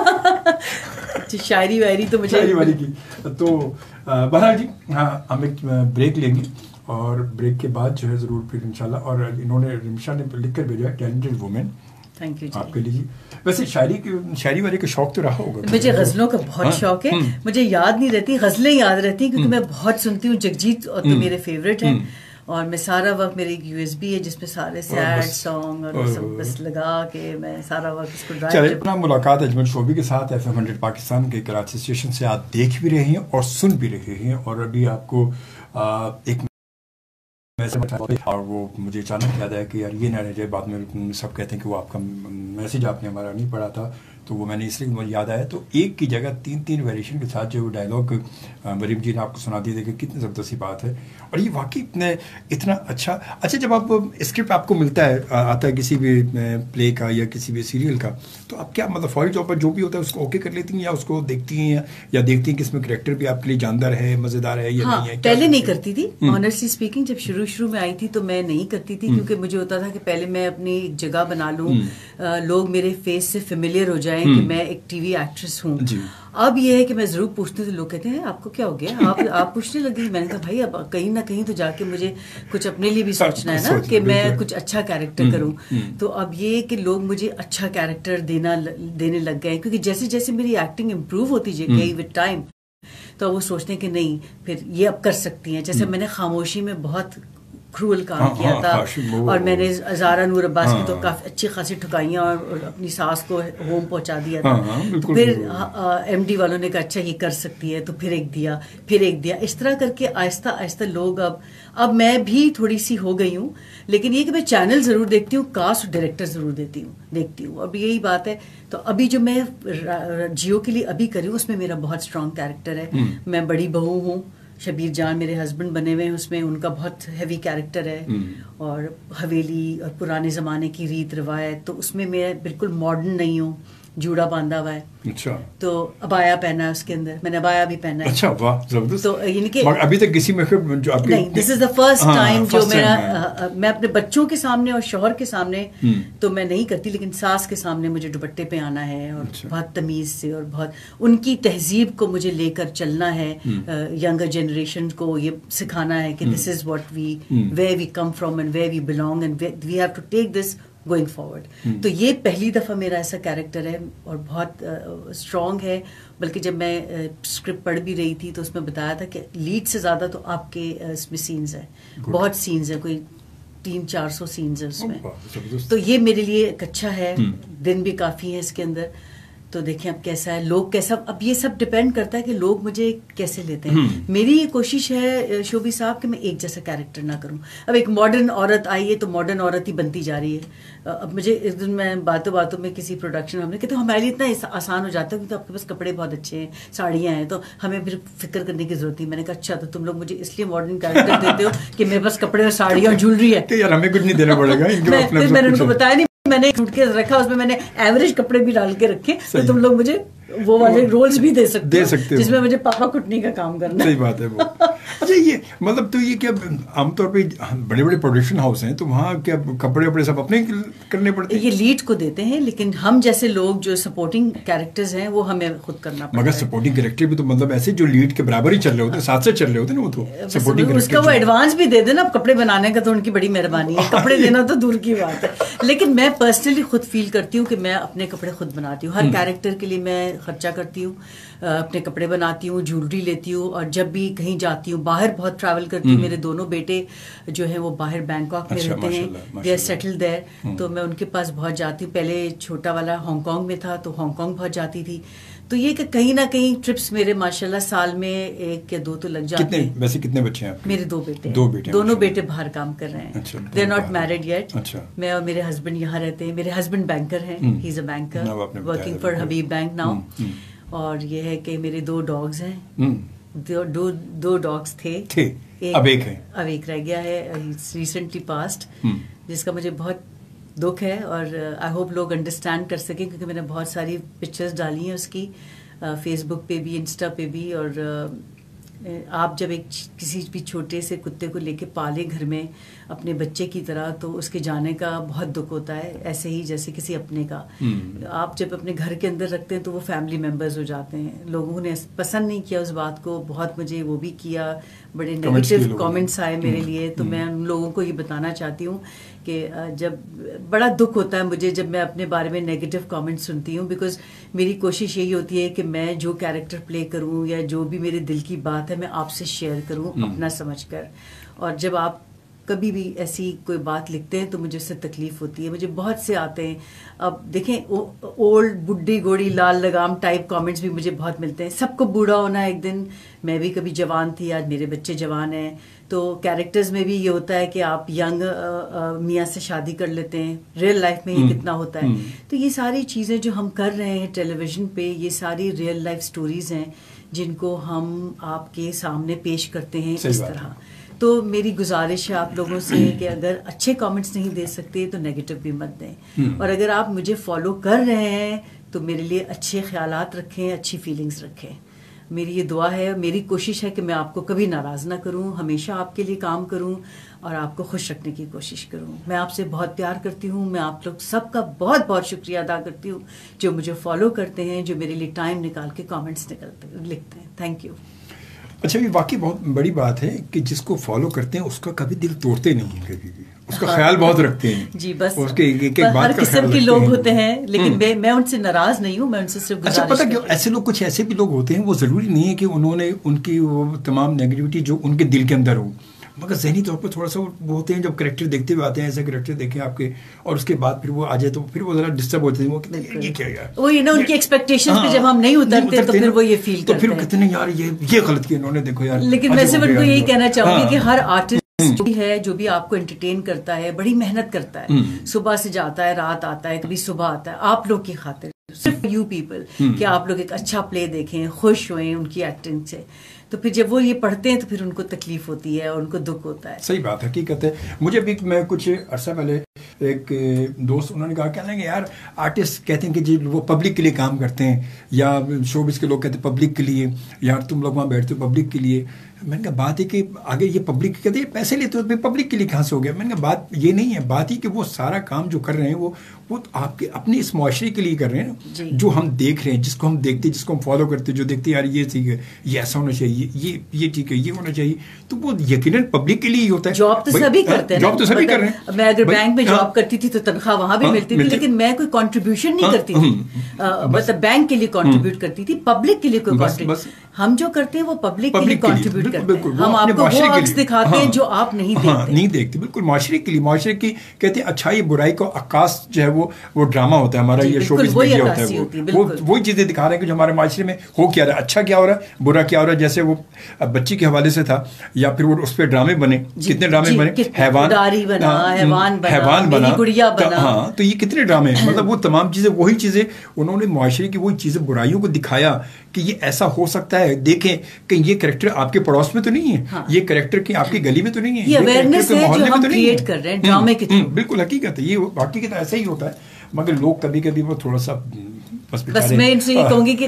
S1: ہیں,
S2: شاعری وائری تو مجھے
S1: شاعری والی کی. تو بہرحال جی ہاں ہم ایک بریک لیں گے, اور بریک کے بعد جو ہے ضرور پھر انشاءاللہ. اور انہوں نے رمشا نے لکھ کر بھیجا ہے ٹیلنٹڈ وومن,
S2: تھینک یو
S1: آپ کے لیے. ویسے شاعری والے کا شوق تو رہا ہوگا.
S2: مجھے غزلوں کا بہت شوق ہے, مجھے یاد نہیں رہتی, غزلیں یاد رہتی ہیں کیونکہ میں بہت سنتی ہوں. جگجیت اور تو میرے فیوریٹ ہیں, اور میں سارا وقت میری ایک USB ہے جس میں سارے سیڈ سانگ اور سب بس لگا کے میں سارا وقت اس کو ڈرائیو.
S1: اپنا ملاقات اجمل شعبی کے ساتھ FM 100 پاکستان کے کراچی اسٹیشن سے آپ دیکھ بھی رہے ہیں اور سن بھی رہے ہیں. اور ابھی آپ کو ایک اور وہ مجھے اچانک یاد آیا کہ یار یہ نہ رہ جائے, بعد میں سب کہتے ہیں کہ وہ آپ کا میسیج آپ نے ہمارا نہیں پڑھا تھا, تو وہ میں نے اس لیے مجھے یاد آیا. تو ایک کی جگہ 3 ویریشن کے ساتھ جو ڈائلاگ مریم جی نے آپ کو سنا دیا, دیکھیں کتنی زبردست سی بات ہے. اور یہ واقعی اتنا اچھا. جب آپ اسکرپٹ آپ کو ملتا ہے, آتا ہے کسی بھی پلے کا یا کسی بھی سیریل کا, تو آپ کیا مطلب فوری طور پر جو بھی ہوتا ہے اس کو اوکے کر لیتی ہیں, یا اس کو دیکھتی ہیں, یا دیکھتی ہیں کہ اس میں کریکٹر بھی آپ کے لیے جاندار ہے, مزیدار ہے یا نہیں ہے؟
S2: پہلے نہیں کرتی تھی, آنیسٹلی اسپیکنگ جب شروع میں آئی تھی تو میں نہیں کرتی تھی, کیونکہ مجھے ہوتا تھا کہ پہلے میں اپنی جگہ بنا لوں, لوگ میرے فیس سے فیملیئر ہو جائیں کہ میں ایک ٹی وی ایکٹریس ہوں. اب یہ ہے کہ میں ضرور پوچھتی ہوں تو لوگ کہتے ہیں آپ کو کیا ہو گیا, آپ پوچھنے لگی. میں نے کہا بھائی اب کہیں نہ کہیں تو جا کے مجھے کچھ اپنے لیے بھی سوچنا ہے نا کہ میں کچھ اچھا کیریکٹر کروں. تو اب یہ کہ لوگ مجھے اچھا کیریکٹر دینے لگ گئے, کیونکہ جیسے جیسے میری ایکٹنگ امپروو ہوتی گئی ود ٹائم, تو وہ سوچتے ہیں کہ نہیں پھر یہ اب کر سکتی ہیں. جیسے میں نے خاموشی میں بہت کرول کام کیا تھا, اور میں نے زارا نور عباس کی تو کافی اچھی خاصی ٹھکائیاں اور اپنی ساس کو ہوم پہنچا دیا تھا. پھر MD والوں نے کہا اچھا یہ کر سکتی ہے, تو پھر ایک دیا. اس طرح کر کے آہستہ آہستہ لوگ اب میں بھی تھوڑی سی ہو گئی ہوں, لیکن یہ کہ میں چینل ضرور دیکھتی ہوں, کاسٹ ڈائریکٹر ضرور دیکھتی ہوں. اب یہی بات ہے. تو ابھی جو میں جیو کے لیے ابھی کری ہوں اس میں میرا بہت اسٹرانگ کیریکٹر ہے. میں بڑی بہو ہوں, شبیر جان میرے ہسبینڈ بنے ہوئے ہیں اس میں, ان کا بہت ہیوی کیریکٹر ہے, اور حویلی اور پرانے زمانے کی ریت روایت, تو اس میں میں بالکل ماڈرن نہیں ہوں, جوڑا باندھا ہوا ہے.
S1: اچھا.
S2: تو ابایا پہنا ہے اس کے اندر, میں نے ابایا بھی پہنا ہے.
S1: اچھا واہ زبردست.
S2: تو یعنی کہ
S1: ابھی تک کسی میں جو آپ
S2: نہیں, دس از دا فرسٹ ٹائم جو میرا, میں اپنے بچوں کے سامنے اور شوہر کے سامنے تو میں نہیں کرتی, لیکن ساس کے سامنے مجھے دوپٹے پہ آنا ہے اور بہت تمیز سے اور بہت ان کی تہذیب کو مجھے لے کر چلنا ہے. ینگر جنریشن کو یہ سکھانا ہے کہ this is what we, where we come from and where we belong and we have to take this going forward. تو یہ پہلی دفعہ میرا ایسا کیریکٹر ہے اور بہت اسٹرانگ ہے. بلکہ جب میں اسکرپٹ پڑھ بھی رہی تھی تو اس میں بتایا تھا کہ لیڈ سے زیادہ تو آپ کے اس میں سینز ہیں, بہت سینز ہیں, کوئی 300-400 سینز ہیں اس میں. تو یہ میرے لیے ایک اچھا ہے, دن بھی کافی ہے اس کے اندر. تو دیکھیں اب کیسا ہے, لوگ کیسا, اب یہ سب ڈپینڈ کرتا ہے کہ لوگ مجھے کیسے لیتے ہیں. میری یہ کوشش ہے شوبی صاحب کہ میں ایک جیسا کیریکٹر نہ کروں. اب ایک ماڈرن عورت آئی ہے تو ماڈرن عورت ہی بنتی جا رہی ہے. اب مجھے اس دن میں باتوں میں کسی پروڈکشن ہم نے کہتے ہمارے لیے اتنا آسان ہو جاتا ہے کیونکہ آپ کے پاس کپڑے بہت اچھے ہیں, ساڑیاں ہیں, تو ہمیں پھر فکر کرنے کی ضرورت نہیں. میں نے کہا اچھا تو تم لوگ مجھے اس لیے ماڈرن کیریکٹر دیتے ہو کہ میرے پاس کپڑے اور ساڑیاں اور جولری ہے,
S1: یار ہمیں کچھ نہیں دینا پڑے گا.
S2: میں نے ان کو بتایا نہیں, میں نے سوٹ کیس رکھا, اس میں میں نے ایوریج کپڑے بھی ڈال کے رکھے, تو تم لوگ مجھے وہ والے رولز بھی دے سکتے جس میں مجھے پاپا کٹنی کا کام کرنا.
S1: صحیح بات ہے وہ. اچھا یہ مطلب تو یہ کیا عام طور پہ بڑے بڑے پروڈکشن ہاؤس ہیں تو وہاں کیا کپڑے وپڑے سب اپنے کرنے پڑتے ہیں؟
S2: یہ لیڈ کو دیتے ہیں, لیکن ہم جیسے لوگ جو سپورٹنگ کیریکٹرز ہیں وہ ہمیں خود کرنا پڑتا ہے.
S1: مگر سپورٹنگ کیریکٹر بھی تو مطلب ایسے جو لیڈ کے برابر ہی چل رہے ہوتے ہیں, ساتھ سے چل رہے ہوتے ہیں نا, وہ تو سپورٹنگ
S2: اس کا وہ ایڈوانس بھی دے دینا. اب کپڑے بنانے کا تو ان کی بڑی مہربانی ہے, کپڑے دینا تو دور کی بات ہے. لیکن میں پرسنلی خود فیل کرتی ہوں کہ میں اپنے کپڑے خود بناتی ہوں. ہر کیریکٹر کے لیے میں خرچہ کرتی ہوں, اپنے کپڑے بناتی ہوں, جولری لیتی ہوں, اور جب بھی کہیں جاتی ہوں, باہر بہت ٹریول کرتی ہوں. میرے دونوں بیٹے جو ہیں وہ باہر بینکاک میں رہتے ہیں, دے آر سیٹل دیر, تو میں ان کے پاس بہت جاتی ہوں. پہلے چھوٹا والا ہانگ کانگ میں تھا تو ہانگ کانگ بہت جاتی تھی. تو یہ کہ کہیں نہ کہیں ٹرپس میرے ماشاءاللہ سال میں 1 یا 2 تو لگ جاتے ہیں.
S1: ویسے کتنے بچے ہیں؟
S2: میرے 2 بیٹے.
S1: دونوں
S2: بیٹے باہر کام کر رہے ہیں. They are not married yet. میں اور میرے ہسبینڈ یہاں رہتے ہیں. میرے ہسبینڈ بینکر ہیں, he is a banker working for Habib Bank now. اور یہ ہے کہ میرے 2 ڈاگز ہیں, 2 ڈاگز تھے,
S1: اب ایک
S2: رہ گیا ہے, ریسنٹلی پاسڈ, جس کا مجھے بہت دکھ ہے. اور آئی ہوپ لوگ انڈرسٹینڈ کر سکیں کیونکہ میں نے بہت ساری پکچرز ڈالی ہیں اس کی, فیس بک پہ بھی, انسٹا پہ بھی. اور آپ جب کسی بھی چھوٹے سے کتے کو لے کے پالیں گھر میں اپنے بچے کی طرح, تو اس کے جانے کا بہت دکھ ہوتا ہے, ایسے ہی جیسے کسی اپنے کا. آپ جب اپنے گھر کے اندر رکھتے ہیں تو وہ فیملی ممبرز ہو جاتے ہیں. لوگوں نے پسند نہیں کیا اس بات کو, بہت مجھے وہ بھی کیا, بڑے نیگیٹو کامنٹس آئے میرے لیے. تو میں ان لوگوں کو یہ بتانا چاہتی ہوں کہ جب بڑا دکھ ہوتا ہے مجھے جب میں اپنے بارے میں نیگیٹو کامنٹ سنتی ہوں, بیکاز میری کوشش یہی ہوتی ہے کہ میں جو کیریکٹر پلے کروں یا جو بھی میرے دل کی بات ہے میں آپ سے شیئر کروں اپنا سمجھ کر. اور جب آپ کبھی بھی ایسی کوئی بات لکھتے ہیں تو مجھے اس سے تکلیف ہوتی ہے. مجھے بہت سے آتے ہیں, اب دیکھیں اولڈ بڈھی گوڑی لال لگام ٹائپ کامنٹس بھی مجھے بہت ملتے ہیں. سب کو بوڑھا ہونا ہے ایک دن, میں بھی کبھی جوان تھی, آج میرے بچے جوان ہیں. تو کیریکٹرز میں بھی یہ ہوتا ہے کہ آپ ینگ میاں سے شادی کر لیتے ہیں, ریئل لائف میں یہ کتنا ہوتا ہے. تو یہ ساری چیزیں جو ہم کر رہے ہیں ٹیلی ویژن پہ, یہ ساری ریئل لائف سٹوریز ہیں جن کو ہم آپ کے سامنے پیش کرتے ہیں اس طرح. تو میری گزارش ہے آپ لوگوں سے کہ اگر اچھے کامنٹس نہیں دے سکتے تو نیگیٹو بھی مت دیں, اور اگر آپ مجھے فالو کر رہے ہیں تو میرے لیے اچھے خیالات رکھیں, اچھی فیلنگز رکھیں. میری یہ دعا ہے, میری کوشش ہے کہ میں آپ کو کبھی ناراض نہ کروں, ہمیشہ آپ کے لیے کام کروں اور آپ کو خوش رکھنے کی کوشش کروں. میں آپ سے بہت پیار کرتی ہوں. میں آپ لوگ سب کا بہت بہت شکریہ ادا کرتی ہوں جو مجھے فالو کرتے ہیں, جو میرے لیے ٹائم نکال کے کامنٹس لکھتے ہیں. Thank you.
S1: اچھا یہ واقعی بہت بڑی بات ہے کہ جس کو فالو کرتے ہیں اس کا کبھی دل توڑتے نہیں ہیں, کبھی بھی اس کا خیال بہت رکھتے ہیں.
S2: جی بس
S1: اس کے ایک بات
S2: ہر قسم کے لوگ ہوتے ہیں, لیکن میں ان سے ناراض نہیں ہوں, میں ان سے صرف گزارش.
S1: اچھا پتہ کہ ایسے لوگ, کچھ ایسے بھی لوگ ہوتے ہیں, وہ ضروری نہیں ہے کہ انہوں نے ان کی وہ تمام نیگیٹیوٹی جو ان کے دل کے اندر ہو, مگر ذہنی طور پر تھوڑا سا وہ ہوتے ہیں جب کریکٹر دیکھتے ہوئے آتے ہیں, ایسے کریکٹر دیکھیں آپ کے, اور اس کے بعد پھر وہ آ جائے تو پھر وہ ذرا ڈسٹرب ہوتے ہیں, وہ کہتے یہ کیا یار,
S2: وہ نا ان کی ایکسپیکٹیشنز پہ جب ہم نہیں اترتے تو پھر وہ یہ فیل کرتے ہیں,
S1: تو پھر کہتے ہیں یار یہ غلط کیا انہوں نے, دیکھو یار.
S2: لیکن میں صرف ان کو یہی کہنا چاہوں گی کہ ہر آرٹسٹ جو بھی ہے, جو بھی آپ کو انٹرٹین کرتا ہے, بڑی محنت کرتا ہے, صبح سے جاتا ہے, رات آتا ہے, کبھی صبح آتا ہے, آپ لوگ کی خاطر, صرف یو پیپل, کہ آپ لوگ ایک اچھا پلے دیکھیں, خوش ہوئیں ان کی ایکٹنگ سے. تو پھر جب وہ یہ پڑھتے ہیں تو پھر ان کو تکلیف ہوتی ہے اور ان کو دکھ ہوتا ہے.
S1: صحیح بات, حقیقت ہے. مجھے بھی میں کچھ عرصہ پہلے ایک دوست انہوں نے کہا کہ یار آرٹسٹ کہتے ہیں کہ جی وہ پبلک کے لیے کام کرتے ہیں, یا شوبز کے لوگ کہتے ہیں پبلک کے لیے, یا تم لوگ وہاں بیٹھتے ہو پبلک کے لیے. میں نے کہا بات ہے کہ آگے یہ پبلک کہتے ہیں پیسے لیتے ہو, پبلک کے لیے کہاں سے ہو گیا؟ میں نے کہا بات یہ نہیں ہے, بات ہی کہ وہ سارا کام جو کر رہے ہیں وہ آپ کے اپنے اس معاشرے کے لیے کر رہے ہیں, جو ہم دیکھ رہے ہیں, جس کو ہم دیکھتے ہیں, جس کو ہم فالو کرتے ہیں, جو دیکھتے ہیں یار یہ ٹھیک ہے, یہ ایسا ہونا چاہیے, یہ ٹھیک ہے, یہ ہونا چاہیے, تو وہ یقیناً پبلک کے لیے ہی ہوتا ہے.
S2: جاب تو سبھی کرتے ہیں,
S1: جاب تو سبھی کر رہے ہیں.
S2: میں اگر بینک میں جاب کرتی تھی تو تنخواہ وہاں بھی ملتی تھی, لیکن میں کوئی کنٹریبیوشن نہیں کرتی تھی, مطلب بینک کے لیے کنٹریبیوٹ کرتی تھی, پبلک کے لیے کوئی کنٹریبیوٹ. ہم جو کرتے ہیں وہ پبلک کے لیے کنٹریبیوٹ کرتے ہیں, ہم آپ کو وہ عکس دکھاتے ہیں جو آپ نہیں دیکھتے.
S1: بالکل معاشرے کے لیے, معاشرے کی کہتے ہیں اچھائی برائی کو عکاس جو ہے وہ ڈرامہ ہوتا ہے ہمارا, یہ شوبز میڈیا ہوتا ہے, وہ وہی چیزیں دکھا رہے ہیں کہ جو ہمارے معاشرے میں ہو کیا رہا ہے, اچھا کیا ہو رہا ہے, برا کیا ہو رہا ہے. جیسے وہ بچی کے حوالے سے تھا, یا پھر وہ اس پہ ڈرامے بنے, کتنے ڈرامے بنے, حیوان بنا, ہاں, تو یہ کتنے ڈرامے ہیں. مطلب وہ تمام چیزیں وہی چیزیں انہوں نے معاشرے کی وہی چیزیں برائیوں کو دکھایا کہ یہ ایسا ہو سکتا ہے. دیکھیں کہ یہ کریکٹر آپ کے پڑوس میں تو نہیں ہے, یہ کریکٹر کی آپ کی گلی میں تو نہیں ہے,
S2: یہ اویئرنیس ہے جو ہم کریٹ کر رہے ہیں ڈرامے کے تھرو.
S1: بالکل حقیقت ہے, یہ حقیقت ایسا ہی ہوتا ہے. مگر لوگ کبھی کبھی وہ تھوڑا سا
S2: بس میں ان سے یہ کہوں گی کہ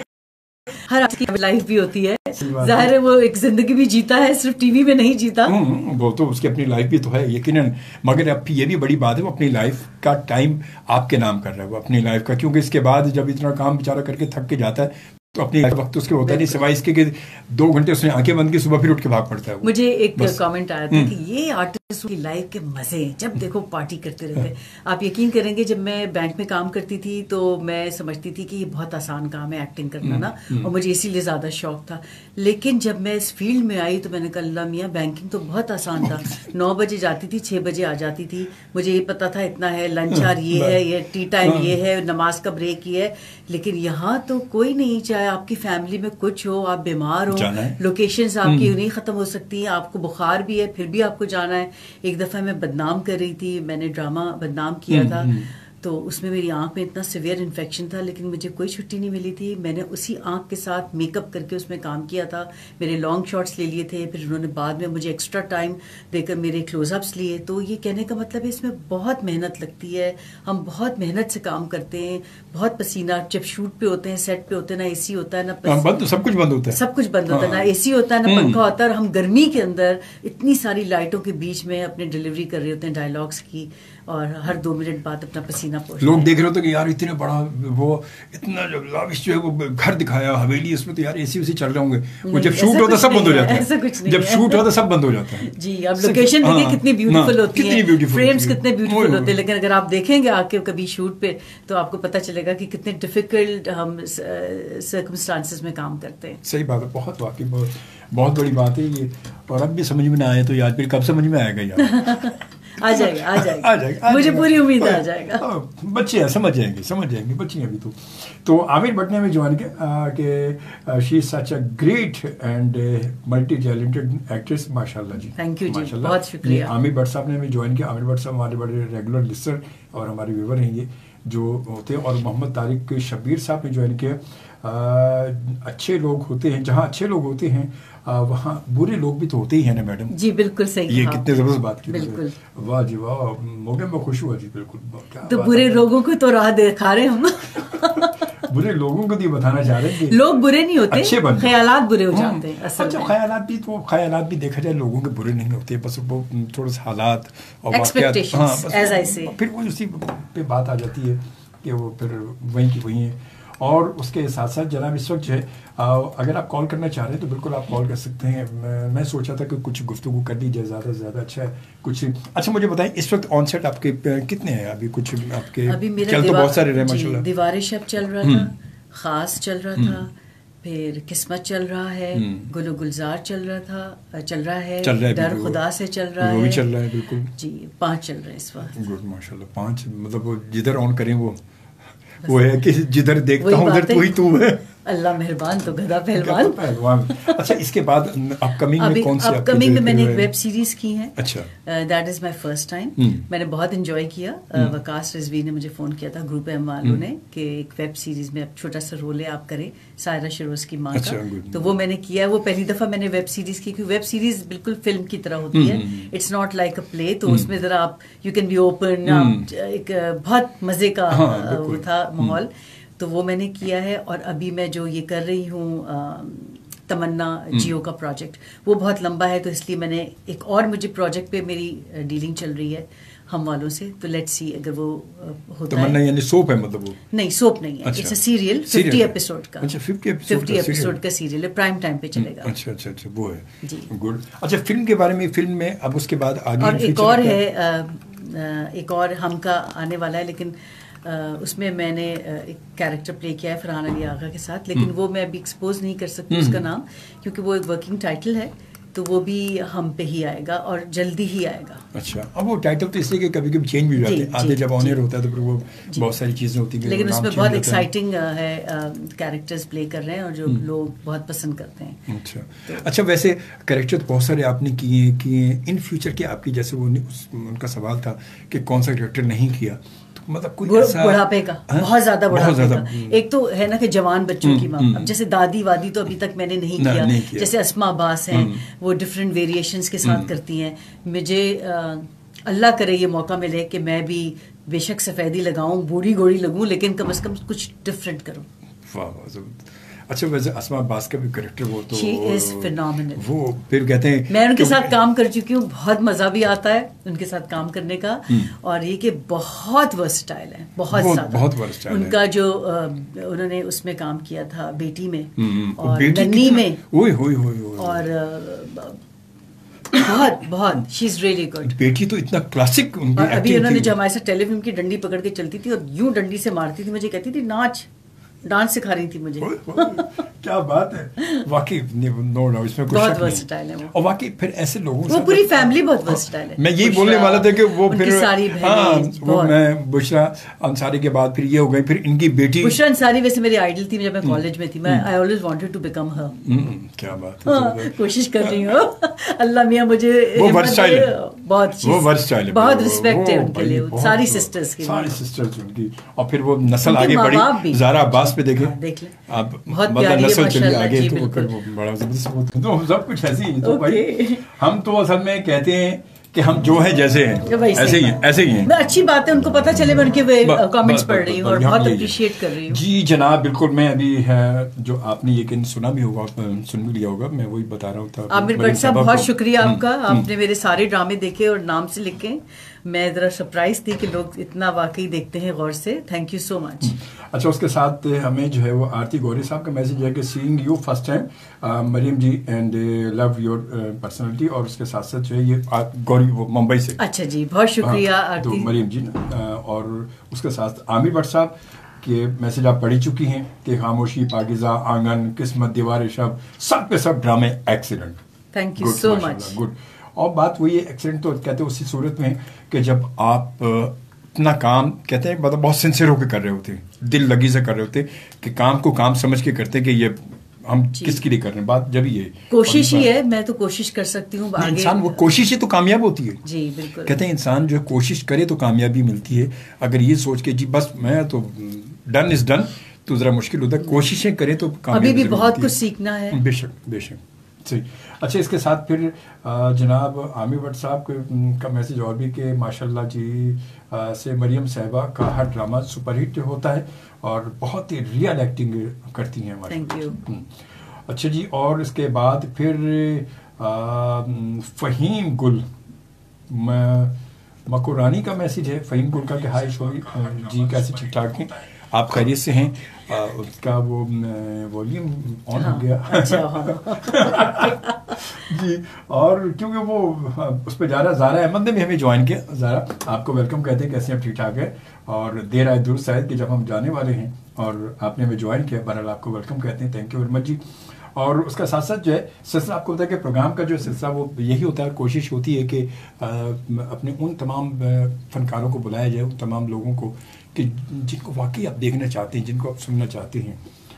S2: ہر آدمی کی لائف بھی ہوتی ہے, ظاہر ہے وہ ایک زندگی بھی جیتا ہے, صرف ٹی وی میں نہیں جیتا,
S1: وہ تو اس کی اپنی لائف بھی تو ہے یقیناً. مگر اب یہ بھی بڑی بات ہے وہ اپنی لائف کا ٹائم آپ کے نام کر رہا ہے, وہ اپنی لائف کا, کیونکہ اس کے بعد جب اتنا کام بیچارہ کر کے تھک کے جاتا ہے تو اپنی وقت اس کے ہوتا نہیں, سوائے اس کے کہ 2 گھنٹے اس نے آنکھیں بند کی, صبح پھر اٹھ کے بھاگ پڑتا ہے.
S2: مجھے ایک کامنٹ آیا تھا کہ یہ آرٹسٹ کی لائف کے مزے ہیں, جب دیکھو پارٹی کرتے رہتے ہیں. آپ یقین کریں گے جب میں بینک میں کام کرتی تھی تو میں سمجھتی تھی کہ یہ بہت آسان کام ہے ایکٹنگ کرنا نا, اور مجھے اسی لیے زیادہ شوق تھا. لیکن جب میں اس فیلڈ میں آئی تو میں نے کہا اللہ میاں بینکنگ تو بہت آسان تھا. 9 بجے جاتی تھی, 6 بجے آ جاتی تھی, مجھے یہ پتا تھا اتنا ہے, لنچ آر یہ ہے, یہ ٹی ٹائم یہ ہے, نماز کا بریک یہ ہے. لیکن یہاں تو کوئی نہیں, چاہے آپ کی فیملی میں کچھ ہو, آپ بیمار ہو, لوکیشنز آپ کی نہیں ختم ہو سکتی ہیں, آپ کو بخار بھی ہے پھر بھی آپ کو جانا ہے. ایک دفعہ میں بدنام کر رہی تھی, میں نے ڈرامہ بدنام کیا تھا, تو اس میں میری آنکھ میں اتنا سیویئر انفیکشن تھا, لیکن مجھے کوئی چھٹی نہیں ملی تھی. میں نے اسی آنکھ کے ساتھ میک اپ کر کے اس میں کام کیا تھا, میرے لانگ شاٹس لے لیے تھے, پھر انہوں نے بعد میں مجھے ایکسٹرا ٹائم دے کر میرے کلوز اپس لیے. تو یہ کہنے کا مطلب ہے اس میں بہت محنت لگتی ہے, ہم بہت محنت سے کام کرتے ہیں, بہت پسینہ, جب شوٹ پہ ہوتے ہیں, سیٹ پہ ہوتے ہیں, نہ اے سی ہوتا ہے, نہ
S1: سب کچھ بند ہوتا ہے,
S2: سب کچھ بند ہوتا ہے, نہ اے سی ہوتا ہے, نہ پنکھا ہوتا ہے, اور ہم گرمی کے اندر اتنی ساری لائٹوں کے بیچ میں اپنے ڈلیوری کر رہے ہوتے ہیں ڈائلاگس کی, اور ہر 2 منٹ بعد اپنا پسینہ پوچھ
S1: لوگ دیکھ رہے ہوتے کہ یار اتنے بڑا وہ اتنا لاوش جو ہے وہ گھر دکھایا, حویلی, اس میں تو یار اے سی چل رہے ہوں گے. وہ جب شوٹ ہوتا سب بند ہو جاتا ہے, جب شوٹ ہوتا سب بند ہو جاتا ہے.
S2: جی, اب لوکیشن دیکھیں کتنی بیوٹیفل ہوتی ہے, فریمز کتنے بیوٹیفل ہوتے ہیں, لیکن اگر آپ دیکھیں گے آ کے کبھی شوٹ پہ تو آپ کو پتہ چلے گا کہ کتنے ڈیفیکلٹ ہم سرکمسٹانسز میں کام کرتے ہیں.
S1: صحیح بات ہے, بہت واقعی بہت بڑی بات ہے یہ, اور اب بھی سمجھ میں نہ آئے تو یار پھر کب سمجھ میں آئے گا یار.
S2: آ جائے گا, مجھے پوری امید آ جائے گا.
S1: بچے ہیں, سمجھ جائیں گے بچے ہیں ابھی تو عامر بٹ نے ہمیں جوان کہ she is such a great and multi talented actress. ماشاء اللہ جی,
S2: تھینک یو جی, بہت شکریہ.
S1: عامر بٹ صاحب نے ہمیں جوائن کیا. عامر بٹ صاحب ہمارے بڑے ریگولر لسنر اور ہمارے ویور ہیں یہ جو ہوتے ہیں, اور محمد طارق شبیر صاحب نے جوائن کیا. اچھے لوگ ہوتے ہیں, جہاں اچھے لوگ ہوتے ہیں وہاں برے لوگ بھی تو ہوتے ہی ہیں نا میڈم.
S2: جی بالکل صحیح,
S1: یہ کتنے زبردست بات کی.
S2: بالکل,
S1: واہ جی واہ, موقع میں خوش ہوا جی. بالکل,
S2: تو برے لوگوں کو تو راہ دکھا رہے ہم.
S1: برے لوگوں کو تو یہ بتانا چاہ رہے ہیں کہ
S2: لوگ برے نہیں ہوتے,
S1: اچھے بنتے,
S2: خیالات برے ہو جاتے ہیں. اصل
S1: میں خیالات بھی دیکھا جائے لوگوں کے برے نہیں ہوتے, بس وہ تھوڑے سے حالات اور
S2: واقعات,
S1: پھر وہ اسی پہ بات آ جاتی ہے کہ وہ پھر وہیں کی وہیں ہیں. اور اس کے ساتھ ساتھ جناب اس وقت جو ہے اگر آپ کال کرنا چاہ رہے ہیں تو بالکل آپ کال کر سکتے ہیں. میں سوچا تھا کہ کچھ گفتگو کر لی جائے, زیادہ سے زیادہ اچھا ہے کچھ. اچھا مجھے بتائیں اس وقت آن سیٹ آپ کے کتنے ہیں ابھی؟ کچھ آپ کے چل تو بہت سارے رہے ماشاء اللہ.
S2: دیوار شب چل رہا تھا, خاص چل رہا تھا, پھر قسمت چل رہا ہے, گل و گلزار چل رہا ہے, ڈر خدا سے چل رہا ہے,
S1: وہ بھی چل رہا ہے. بالکل
S2: جی, 5 چل رہے ہیں اس وقت.
S1: گڈ ماشاء اللہ, 5 مطلب وہ جدھر آن کریں وہ ہے کہ جدھر دیکھتا ہوں ادھر تو ہی تو ہے.
S2: اللہ مہربان تو گدھا پہلوان.
S1: اچھا اس کے بعد اپ کمنگ میں کون سی؟
S2: اپ کمنگ میں میں نے ایک ویب سیریز کی ہے.
S1: اچھا.
S2: That is my first time. میں نے بہت انجوائے کیا. وکاس رضوی نے مجھے فون کیا تھا گروپ ایم والوں نے کہ ایک ویب سیریز میں اب چھوٹا سا رول ہے آپ کریں سائرہ شیروز کی ماں کا. تو وہ میں نے کیا. وہ پہلی دفعہ میں نے ویب سیریز کی کیونکہ ویب سیریز بالکل فلم کی طرح ہوتی ہے. It's not like a play. تو اس میں ذرا آپ یو کین بی اوپن. ایک بہت مزے کا وہ تھا ماحول. تو وہ میں نے کیا ہے. اور ابھی میں جو یہ کر رہی ہوں تمنا جیو کا پروجیکٹ وہ بہت لمبا ہے تو اس لیے میں نے ایک اور مجھے پروجیکٹ پہ میری ڈیلنگ چل رہی ہے ہم والوں سے. تو لیٹ سی اگر وہ ہوتا ہے.
S1: تمنا یعنی سوپ ہے مطلب وہ؟
S2: نہیں سوپ نہیں ہے. اٹس اے سیریل 50 ایپیسوڈ کا.
S1: اچھا 50
S2: ایپیسوڈ کا سیریل ہے. پرائم ٹائم پہ چلے گا.
S1: اچھا اچھا اچھا وہ ہے جی گڈ. اچھا فلم کے بارے میں فلم میں اب اس کے بعد آگے
S2: اور ایک اور ہے ایک اور ہم کا آنے والا ہے لیکن اس میں میں نے ایک کیریکٹر پلے کیا ہے فرحان علی آغا کے ساتھ. لیکن وہ میں ابھی ایکسپوز نہیں کر سکتی اس کا نام کیونکہ وہ ایک ورکنگ ٹائٹل ہے. تو وہ بھی ہم پہ ہی آئے گا اور جلدی ہی آئے گا.
S1: اچھا. اب وہ ٹائٹل تو اس لیے کہ کبھی کبھی چینج بھی ہو جاتے ہیں. آدھے جب آن ایئر ہوتا ہے تو پھر وہ بہت ساری چیزیں ہوتی ہیں
S2: لیکن اس میں بہت ایکسائٹنگ ہے. کیریکٹرز پلے کر رہے ہیں اور جو لوگ بہت پسند کرتے ہیں.
S1: اچھا اچھا. ویسے کیریکٹر بہت سارے آپ نے کیے ان فیوچر کے آپ کی جیسے وہ ان کا سوال تھا کہ کون سا کیریکٹر نہیں کیا مطلب کوئی
S2: بڑھاپے کا بہت زیادہ بڑھاپے کا. ایک تو ہے نا کہ جوان بچوں کی ماں. اب جیسے دادی وادی تو ابھی تک میں نے نہیں کیا. جیسے اسما عباس ہیں وہ ڈفرینٹ ویریشنز کے ساتھ کرتی ہیں. مجھے اللہ کرے یہ موقع ملے کہ میں بھی بے شک سفیدی لگاؤں بوڑھی گوڑھی لگوں لیکن کم از کم کچھ ڈفرینٹ کروں.
S1: اچھا ویسے اسما عباس کا بھی کریکٹر وہ تو
S2: شی از فینومینل.
S1: وہ پھر کہتے ہیں
S2: میں ان کے ساتھ کام کر چکی ہوں. بہت مزہ بھی آتا ہے ان کے ساتھ کام کرنے کا. اور یہ کہ بہت ورسٹائل ہے بہت زیادہ. ان کا جو انہوں نے اس میں کام کیا تھا بیٹی میں اور ننی میں اور بہت بہت شی از ریئلی گڈ.
S1: بیٹی تو اتنا کلاسک.
S2: ابھی انہوں نے جو ہمارے ساتھ ٹیلی فلم کی ڈنڈی پکڑ کے چلتی تھی اور یوں ڈنڈی سے مارتی تھی مجھے کہتی تھی ناچ ڈانس سکھا رہی تھی مجھے.
S1: کیا بات ہے واقعی. نو ڈاؤٹ اس میں کچھ
S2: بہت ورسٹائل ہے وہ.
S1: اور واقعی پھر ایسے لوگوں
S2: وہ پوری فیملی بہت ورسٹائل ہے.
S1: میں یہی بولنے والا تھا کہ وہ پھر
S2: ہاں
S1: وہ میں بشرا انصاری کے بعد پھر یہ ہو گئی پھر ان کی بیٹی
S2: بشرا انصاری ویسے میری آئیڈل تھی جب میں کالج میں تھی. میں I always wanted to become her.
S1: کیا بات ہے.
S2: کوشش کر رہی ہوں. اللہ میاں مجھے
S1: وہ ورسٹائل
S2: بہت بہت رسپیکٹ ہے ان کے لیے ساری سسٹرز کی.
S1: ساری سسٹرز ان کی. اور پھر وہ نسل آگے بڑھی. زارا عباس پہ دیکھیں آپ
S2: بہت پیاری ہے
S1: چلی آگے تو بڑا زبردست. تو سب کچھ ایسے ہی تو بھائی ہم تو اصل میں کہتے ہیں کہ ہم جو ہیں جیسے ہیں ایسے ہی ہیں.
S2: اچھی بات ہے ان کو پتہ چلے. میں ان کے کامنٹس پڑھ رہی ہوں اور بہت اپریشیٹ کر رہی ہوں.
S1: جی جناب بالکل. میں ابھی ہے جو آپ نے یہ سنا بھی ہوگا سن بھی لیا ہوگا. میں وہی بتا رہا ہوں.
S2: عامر بٹ صاحب بہت شکریہ آپ کا. آپ نے میرے سارے ڈرامے دیکھے اور نام سے لکھے. میں ذرا سرپرائز تھی کہ لوگ اتنا واقعی دیکھتے ہیں غور سے. Thank you so much.
S1: اچھا اس کے ساتھ ہمیں جو ہے وہ آرتی گوری صاحب کا میسج ہے کہ seeing you first time Maryam ji and love your personality. اور اس کے ساتھ ساتھ جو ہے یہ گوری وہ ممبئی سے.
S2: اچھا جی بہت شکریہ
S1: تو مریم جی. اور اس کے ساتھ عامر بٹ صاحب کے میسج آپ پڑھی چکی ہیں کہ خاموشی پاکیزہ آنگن قسمت دیوار شب سب کے سب ڈرامے excellent.
S2: Thank you so much.
S1: Good. اور بات وہی ہے ایکسیلنٹ تو کہتے ہیں اسی صورت میں کہ جب آپ اپنا کام کہتے ہیں مطلب بہت سنسیئر ہو کے کر رہے ہوتے ہیں دل لگی سے کر رہے ہوتے کہ کام کو کام سمجھ کے کرتے کہ یہ ہم کس کے لیے کر رہے ہیں. بات جب یہ
S2: کوشش ہی ہے. میں تو کوشش کر سکتی ہوں.
S1: انسان وہ کوشش ہی تو کامیاب ہوتی ہے.
S2: جی بالکل.
S1: کہتے ہیں انسان جو کوشش کرے تو کامیابی ملتی ہے. اگر یہ سوچ کے جی بس میں تو ڈن از ڈن تو ذرا مشکل ہوتا ہے. کوششیں کریں تو کامیابی.
S2: ابھی بھی بہت کچھ سیکھنا ہے.
S1: بے شک بے شک. صحیح. اچھا اس کے ساتھ پھر جناب عامر بٹ صاحب کا میسج اور بھی کہ ماشاء اللہ جی سے مریم صاحبہ کا ہر ڈرامہ سپر ہٹ ہوتا ہے اور بہت ہی ریئل ایکٹنگ کرتی ہیں.
S2: Thank you.
S1: اچھا جی. اور اس کے بعد پھر فہیم گل مکورانی کا میسج ہے. فہیم گل کا کہ ہائی شوری جی کیسے ٹھیک ٹھاک ہیں آپ خیریت سے ہیں. اس کا وہ والیوم آن ہو گیا جی. اور کیونکہ وہ اس پہ جا رہا زارا احمد نے بھی ہمیں جوائن کیا. زارا آپ کو ویلکم کہتے ہیں کیسے ہیں ٹھیک ٹھاک ہے. اور دیر آئے درست آئے کہ جب ہم جانے والے ہیں اور آپ نے ہمیں جوائن کیا. بہرحال آپ کو ویلکم کہتے ہیں. تھینک یو ویری مچ جی. اور اس کا ساتھ ساتھ جو ہے سلسلہ آپ کو ہوتا ہے کہ پروگرام کا جو سلسلہ وہ یہی ہوتا ہے. کوشش ہوتی ہے کہ اپنے ان تمام فنکاروں کو بلایا جائے ان تمام لوگوں کو کہ جن کو واقعی آپ دیکھنا چاہتے ہیں جن کو آپ سننا چاہتے ہیں.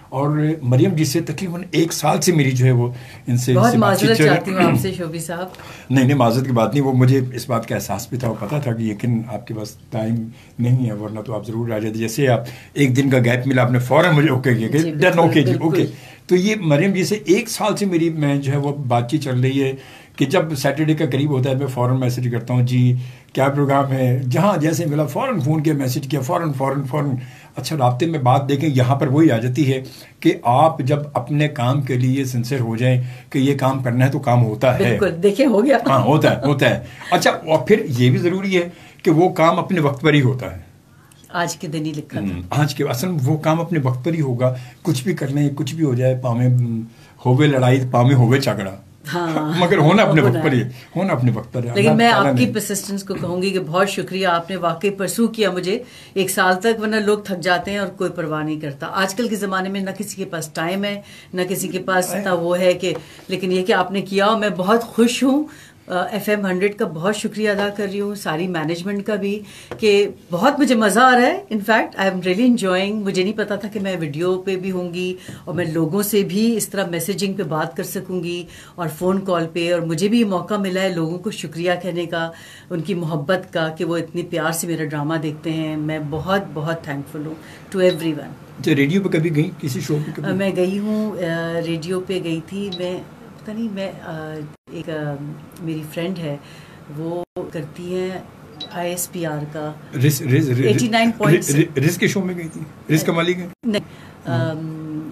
S1: اور مریم جی سے تقریباً 1 سال سے میری جو ہے وہ ان سے
S2: بہت معذرت چاہتی ہوں آپ سے شوبی صاحب.
S1: نہیں معذرت کی بات نہیں, وہ مجھے اس بات کا احساس بھی تھا, وہ پتا تھا کہ لیکن آپ کے پاس ٹائم نہیں ہے, ورنہ تو آپ ضرور آ جاتے. جیسے آپ 1 دن کا گیپ ملا, آپ نے فوراً مجھے اوکے کیا کہ ڈن, اوکے جی اوکے. تو یہ مریم جی سے 1 سال سے میری میں جو ہے وہ بات چیت چل رہی ہے کہ جب سیٹرڈے کا قریب ہوتا ہے میں فوراً میسج کرتا ہوں, جی کیا پروگرام ہے, جہاں جیسے ملا فوراً فون کیا, میسج کیا, فوراً. اچھا رابطے میں بات دیکھیں یہاں پر وہی آ جاتی ہے کہ آپ جب اپنے کام کے لیے سنسیئر ہو جائیں کہ یہ کام کرنا ہے تو کام ہوتا ہے.
S2: بالکل, دیکھیں ہو گیا.
S1: ہاں ہوتا ہے. اچھا اور پھر یہ بھی ضروری ہے کہ وہ کام اپنے وقت پر ہی ہوتا ہے.
S2: آج کے دن ہی لکھا تھا,
S1: آج کے اصل وہ کام اپنے وقت پر ہی ہوگا. کچھ بھی کر لیں, کچھ بھی ہو جائے, پاویں ہووے لڑائی پاویں ہووے جھگڑا, مگر ہونا اپنے وقت پر ہی, ہونا اپنے وقت پر.
S2: لیکن میں آپ کی پرسسٹنس کو کہوں گی کہ بہت شکریہ, آپ نے واقعی پرسو کیا مجھے 1 سال تک, ورنہ لوگ تھک جاتے ہیں اور کوئی پرواہ نہیں کرتا. آج کل کے زمانے میں نہ کسی کے پاس ٹائم ہے, نہ کسی کے پاس اتنا وہ ہے کہ, لیکن یہ کہ آپ نے کیا, میں بہت خوش ہوں. FM 100 کا بہت شکریہ ادا کر رہی ہوں, ساری مینجمنٹ کا بھی, کہ بہت مجھے مزہ آ رہا ہے. In fact I am really enjoying. مجھے نہیں پتا تھا کہ میں ویڈیو پہ بھی ہوں گی اور میں لوگوں سے بھی اس طرح میسیجنگ پہ بات کر سکوں گی اور فون کال پہ, اور مجھے بھی یہ موقع ملا ہے لوگوں کو شکریہ کہنے کا, ان کی محبت کا, کہ وہ اتنی پیار سے میرا ڈرامہ دیکھتے ہیں. میں بہت بہت تھینکفل ہوں ٹو ایوری ون.
S1: ریڈیو پہ کبھی گئی کسی شو پہ؟
S2: میں گئی ہوں, ریڈیو پہ گئی تھی. نہیں, میں ایک میری فرینڈ ہے, وہ کرتی ہیں ISPR کا 89.6
S1: رز کے شو میں گئی تھی. رز کمالی کے
S2: نہیں,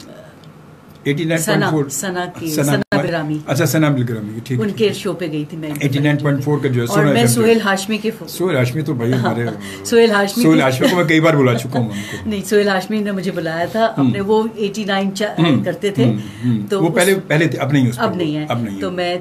S1: 89.4
S2: ثنا بلگرامی.
S1: اچھا ثنا بلگرامی, ٹھیک,
S2: ان کے شو پہ گئی تھی میں.
S1: 89.4 کا جو ہے,
S2: اور میں سہیل ہاشمی کے,
S1: سہیل ہاشمی تو بھائی ہمارے,
S2: سہیل ہاشمی
S1: کو میں کئی بار بلا چکا ہوں.
S2: نہیں, سہیل ہاشمی نے مجھے بلایا تھا, اپنے وہ 89 کرتے تھے, تو
S1: وہ پہلے تھے, اب نہیں
S2: ہے. تو میں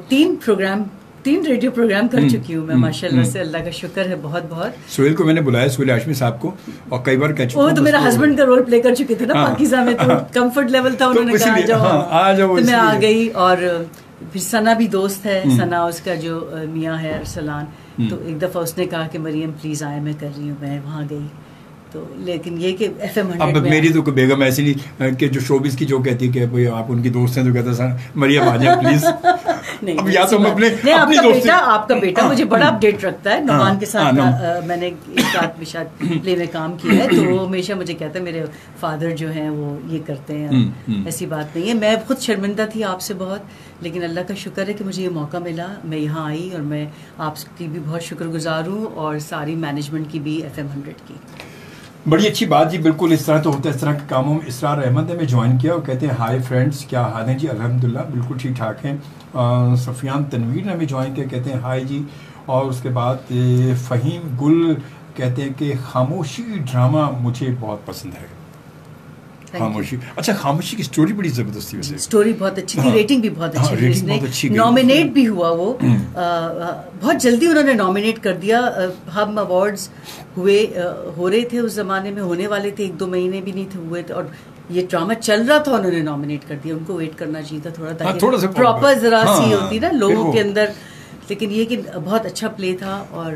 S2: 3 ریڈیو پروگرام کر چکی ہوں میں, ماشاء اللہ سے, اللہ کا شکر ہے بہت بہت.
S1: سہیل کو میں نے بلایا, سہیل ہاشمی صاحب کو, اور کئی بار کہہ چکا ہوں.
S2: وہ تو میرا ہسبینڈ کا رول پلے کر چکے تھے نا پاکیزہ میں, تو کمفرٹ لیول تھا, انہوں نے کہا آ جاؤ, تو میں آ گئی. اور پھر ثنا بھی دوست ہے, ثنا اس کا جو میاں ہے ارسلان, تو ایک دفعہ اس نے کہا کہ مریم پلیز آئے, میں کر رہی ہوں, میں وہاں گئی. تو لیکن یہ کہ FM 100
S1: اب میری تو بیگم ایسی نہیں کہ جو شوبز کی جو کہتی ہے کہ آپ ان کی دوست ہیں, تو کہتا ہے مریم آ جائیں پلیز. اب یا تو ہم اپنے
S2: آپ کا بیٹا مجھے بڑا اپڈیٹ رکھتا ہے. نعمان کے ساتھ میں نے ایک آدھ وشاد پلے میں کام کیا ہے, تو وہ ہمیشہ مجھے کہتا ہے میرے فادر جو ہیں وہ یہ کرتے ہیں. ایسی بات نہیں ہے, میں خود شرمندہ تھی آپ سے بہت, لیکن اللہ کا شکر ہے کہ مجھے یہ موقع ملا, میں یہاں آئی, اور میں آپ کی بھی بہت شکر گزار ہوں, اور ساری مینجمنٹ کی بھی FM 100 کی.
S1: بڑی اچھی بات جی, بالکل اس طرح تو ہوتا ہے. اس طرح کے کاموں میں اسرار احمد نے میں جوائن کیا, اور کہتے ہیں ہائی فرینڈس, کیا حال ہیں جی؟ الحمدللہ بالکل ٹھیک ٹھاک ہیں. سفیان تنویر نے ہمیں جوائن کیا, کہتے ہیں ہائی جی. اور اس کے بعد فہیم گل کہتے ہیں کہ خاموشی ڈرامہ مجھے بہت پسند ہے. خاموشی, اچھا خاموشی کی سٹوری بڑی زبردست تھی, ویسے
S2: سٹوری بہت اچھی تھی, ریٹنگ بھی بہت اچھی, نامینیٹ بھی ہوا, وہ بہت جلدی انہوں نے نامینیٹ کر دیا. ہم ایوارڈز ہو رہے تھے اس زمانے میں, ہونے والے تھے, 1-2 مہینے بھی نہیں تھے ہوئے تھے, اور یہ ڈرامہ چل رہا تھا, انہوں نے نامینیٹ کر دیا. ان کو ویٹ کرنا چاہیے تھا تھوڑا سا پراپر ذرا سی ہوتی نا لوگوں کے اندر, لیکن یہ کہ بہت اچھا پلے تھا. اور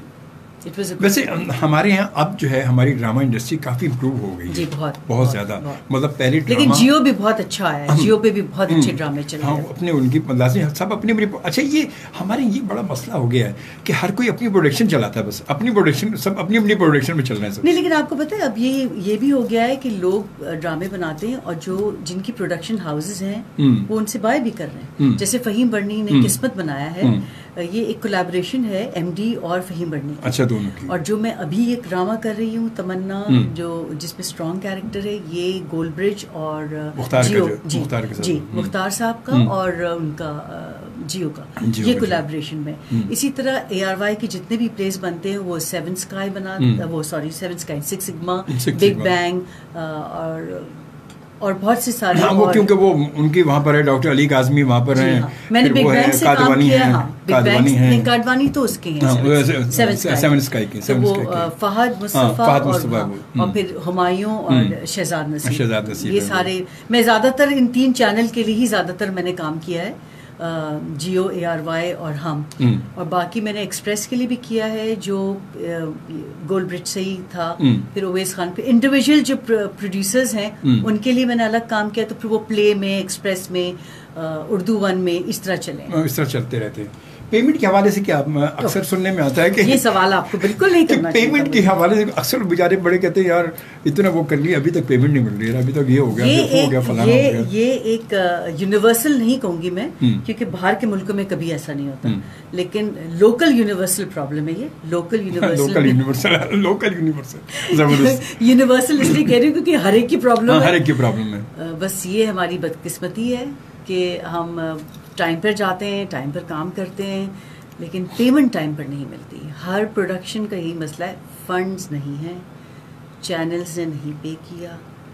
S1: ویسے ہمارے یہاں اب جو ہے ہماری ڈرامہ انڈسٹری کافی امپروو ہو گئی
S2: جی,
S1: بہت زیادہ. مطلب پہلے
S2: لیکن جیو بھی بہت اچھا ہے, جیو پہ بھی بہت اچھے ڈرامے چل رہے ہیں.
S1: اپنے ان کی لازمی سب اپنی. اچھا یہ ہمارے یہ بڑا مسئلہ ہو گیا ہے کہ ہر کوئی اپنی پروڈکشن چلاتا ہے, بس اپنی پروڈکشن, سب اپنی پروڈکشن میں چل رہے ہیں.
S2: نہیں, لیکن آپ کو پتہ ہے اب یہ بھی ہو گیا ہے کہ لوگ ڈرامے بناتے ہیں, اور جن کی پروڈکشن ہاؤسز ہیں وہ ان سے بائی بھی کر رہے ہیں. جیسے فہیم برنی نے قسمت بنایا ہے, یہ ایک کولیبریشن ہے MD اور فہیم برنی.
S1: اچھا, دونوں کی.
S2: اور جو میں ابھی ایک ڈرامہ کر رہی ہوں تمنا, جس میں اسٹرانگ کیریکٹر ہے, یہ گول برج اور مختار صاحب کا اور ان کا جیو کا, یہ کولیبریشن میں. اسی طرح ARY کے جتنے بھی پلیز بنتے ہیں وہ 7 Sky بناتا, وہ 7 Sky, 6 Sigma, بگ بینگ, اور بہت سے سارے.
S1: وہ کیونکہ وہ ان کی وہاں پر ہے, ڈاکٹر علی کاظمی وہاں پر ہیں.
S2: میں نے بگ بینگ سے کام کیا, کادوانی تو اس کے ہیں 7 Sky کے, وہ فہد مصطفیٰ, اور پھر ہمایوں اور شہزاد نصیر. یہ سارے میں زیادہ تر ان 3 چینل کے لیے ہی زیادہ تر میں نے کام کیا ہے. جیو ARY اور ہم, اور باقی میں نے ایکسپریس کے لیے بھی کیا ہے جو گولڈ برج سے ہی تھا, پھر اویس خان پہ انڈیویجول جو پروڈیوسرز ہیں ان کے لیے میں نے الگ کام کیا, تو پھر وہ پلے میں, ایکسپریس میں, اردو ون میں اس طرح
S1: چلتے رہتے ہیں. پیمنٹ کے حوالے سے کیا اکثر سننے میں آتا ہے کہ
S2: یہ سوال آپ کو بالکل نہیں کرنا چاہیے.
S1: پیمنٹ کے حوالے سے اکثر بیچارے بڑے کہتے ہیں یار اتنا وہ کر لیا, ابھی تک پیمنٹ نہیں مل رہی ہے, ابھی تک یہ ہو گیا فلانا ہو گیا.
S2: یہ ایک یونیورسل نہیں کہوں گی میں, کیونکہ باہر کے ملکوں میں کبھی ایسا نہیں ہوتا, لیکن لوکل یونیورسل پرابلم ہے. یہ لوکل یونیورسل یونیورسل اس لیے کہہ رہی ہوں کیونکہ ہر ایک کی پرابلم ہے. بس یہ ہماری بدقسمتی ہے کہ ہم ٹائم پر جاتے ہیں, ٹائم پر کام کرتے ہیں, لیکن پیمنٹ ٹائم پر نہیں ملتی. ہر پروڈکشن کا یہی مسئلہ ہے, فنڈز نہیں ہیں, چینلز نے نہیں پے کیا,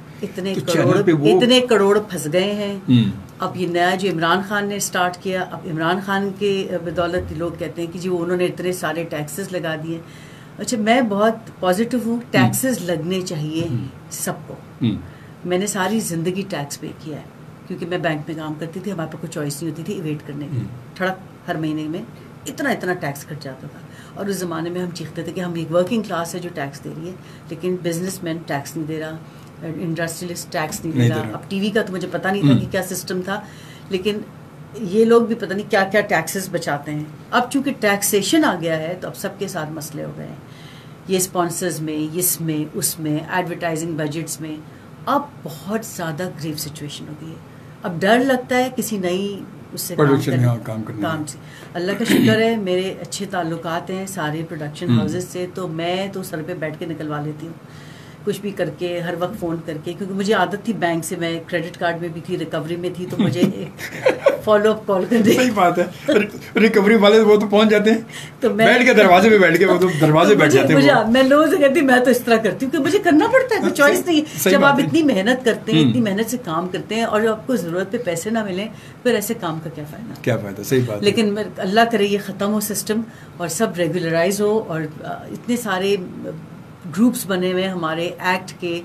S2: اتنے کروڑ پھنس گئے ہیں. اب یہ نیا جو عمران خان نے اسٹارٹ کیا, اب عمران خان کے بدولت لوگ کہتے ہیں کہ جی وہ انہوں نے اتنے سارے ٹیکسز لگا دیے. اچھا میں بہت پازیٹیو ہوں, ٹیکسز لگنے چاہیے سب کو. میں نے ساری زندگی ٹیکس پے کیا ہے کیونکہ میں بینک میں کام کرتی تھی, ہمارے پاس کوئی چوائس نہیں ہوتی تھی ایویٹ کرنے کی. ٹھڑک ہر مہینے میں اتنا ٹیکس کٹ جاتا تھا, اور اس زمانے میں ہم چیختے تھے کہ ہم ایک ورکنگ کلاس ہے جو ٹیکس دے رہی ہے, لیکن بزنس مین ٹیکس نہیں دے رہا, انڈسٹریلسٹ ٹیکس نہیں دے رہا. اب ٹی وی کا تو مجھے پتا نہیں تھا کہ کیا سسٹم تھا, لیکن یہ لوگ بھی پتہ نہیں کیا کیا ٹیکسز بچاتے ہیں. اب چونکہ ٹیکسیشن آ گیا ہے تو اب سب کے ساتھ مسئلے ہو گئے ہیں, یہ اسپانسرز میں, اس میں, اس میں, ایڈورٹائزنگ بجٹس میں. اب بہت زیادہ گریو سچویشن ہو گئی ہے. اب ڈر لگتا ہے کسی نئی اس سے کام سے. اللہ کا شکر ہے میرے اچھے تعلقات ہیں سارے پروڈکشن ہاؤسز سے, تو میں تو سر پہ بیٹھ کے نکلوا لیتی ہوں کچھ بھی کر کے, ہر وقت فون کر کے, کیونکہ مجھے عادت تھی بینک سے, میں کریڈٹ کارڈ میں بھی تھی, ریکوری میں تھی, تو مجھے فالو اپ کال کر دے.
S1: صحیح بات ہے, ریکوری والے وہ تو پہنچ جاتے ہیں, تو میں بیٹھ کے دروازے پہ بیٹھ کے وہ تو دروازے بیٹھ جاتے ہیں.
S2: میں لوگوں سے کہتی میں تو اس طرح کرتی ہوں کہ مجھے کرنا پڑتا ہے, کوئی چوائس نہیں ہے. جب آپ اتنی محنت کرتے ہیں, اتنی محنت سے کام کرتے ہیں, اور جب آپ کو ضرورت پہ پیسے نہ ملیں, پھر ایسے کام کا کیا فائدہ.
S1: صحیح بات.
S2: لیکن اللہ کرے یہ ختم ہو سسٹم, اور سب ریگولرائز ہو, اور اتنے سارے گروپس بنے ہوئے ہمارے ایکٹ کے,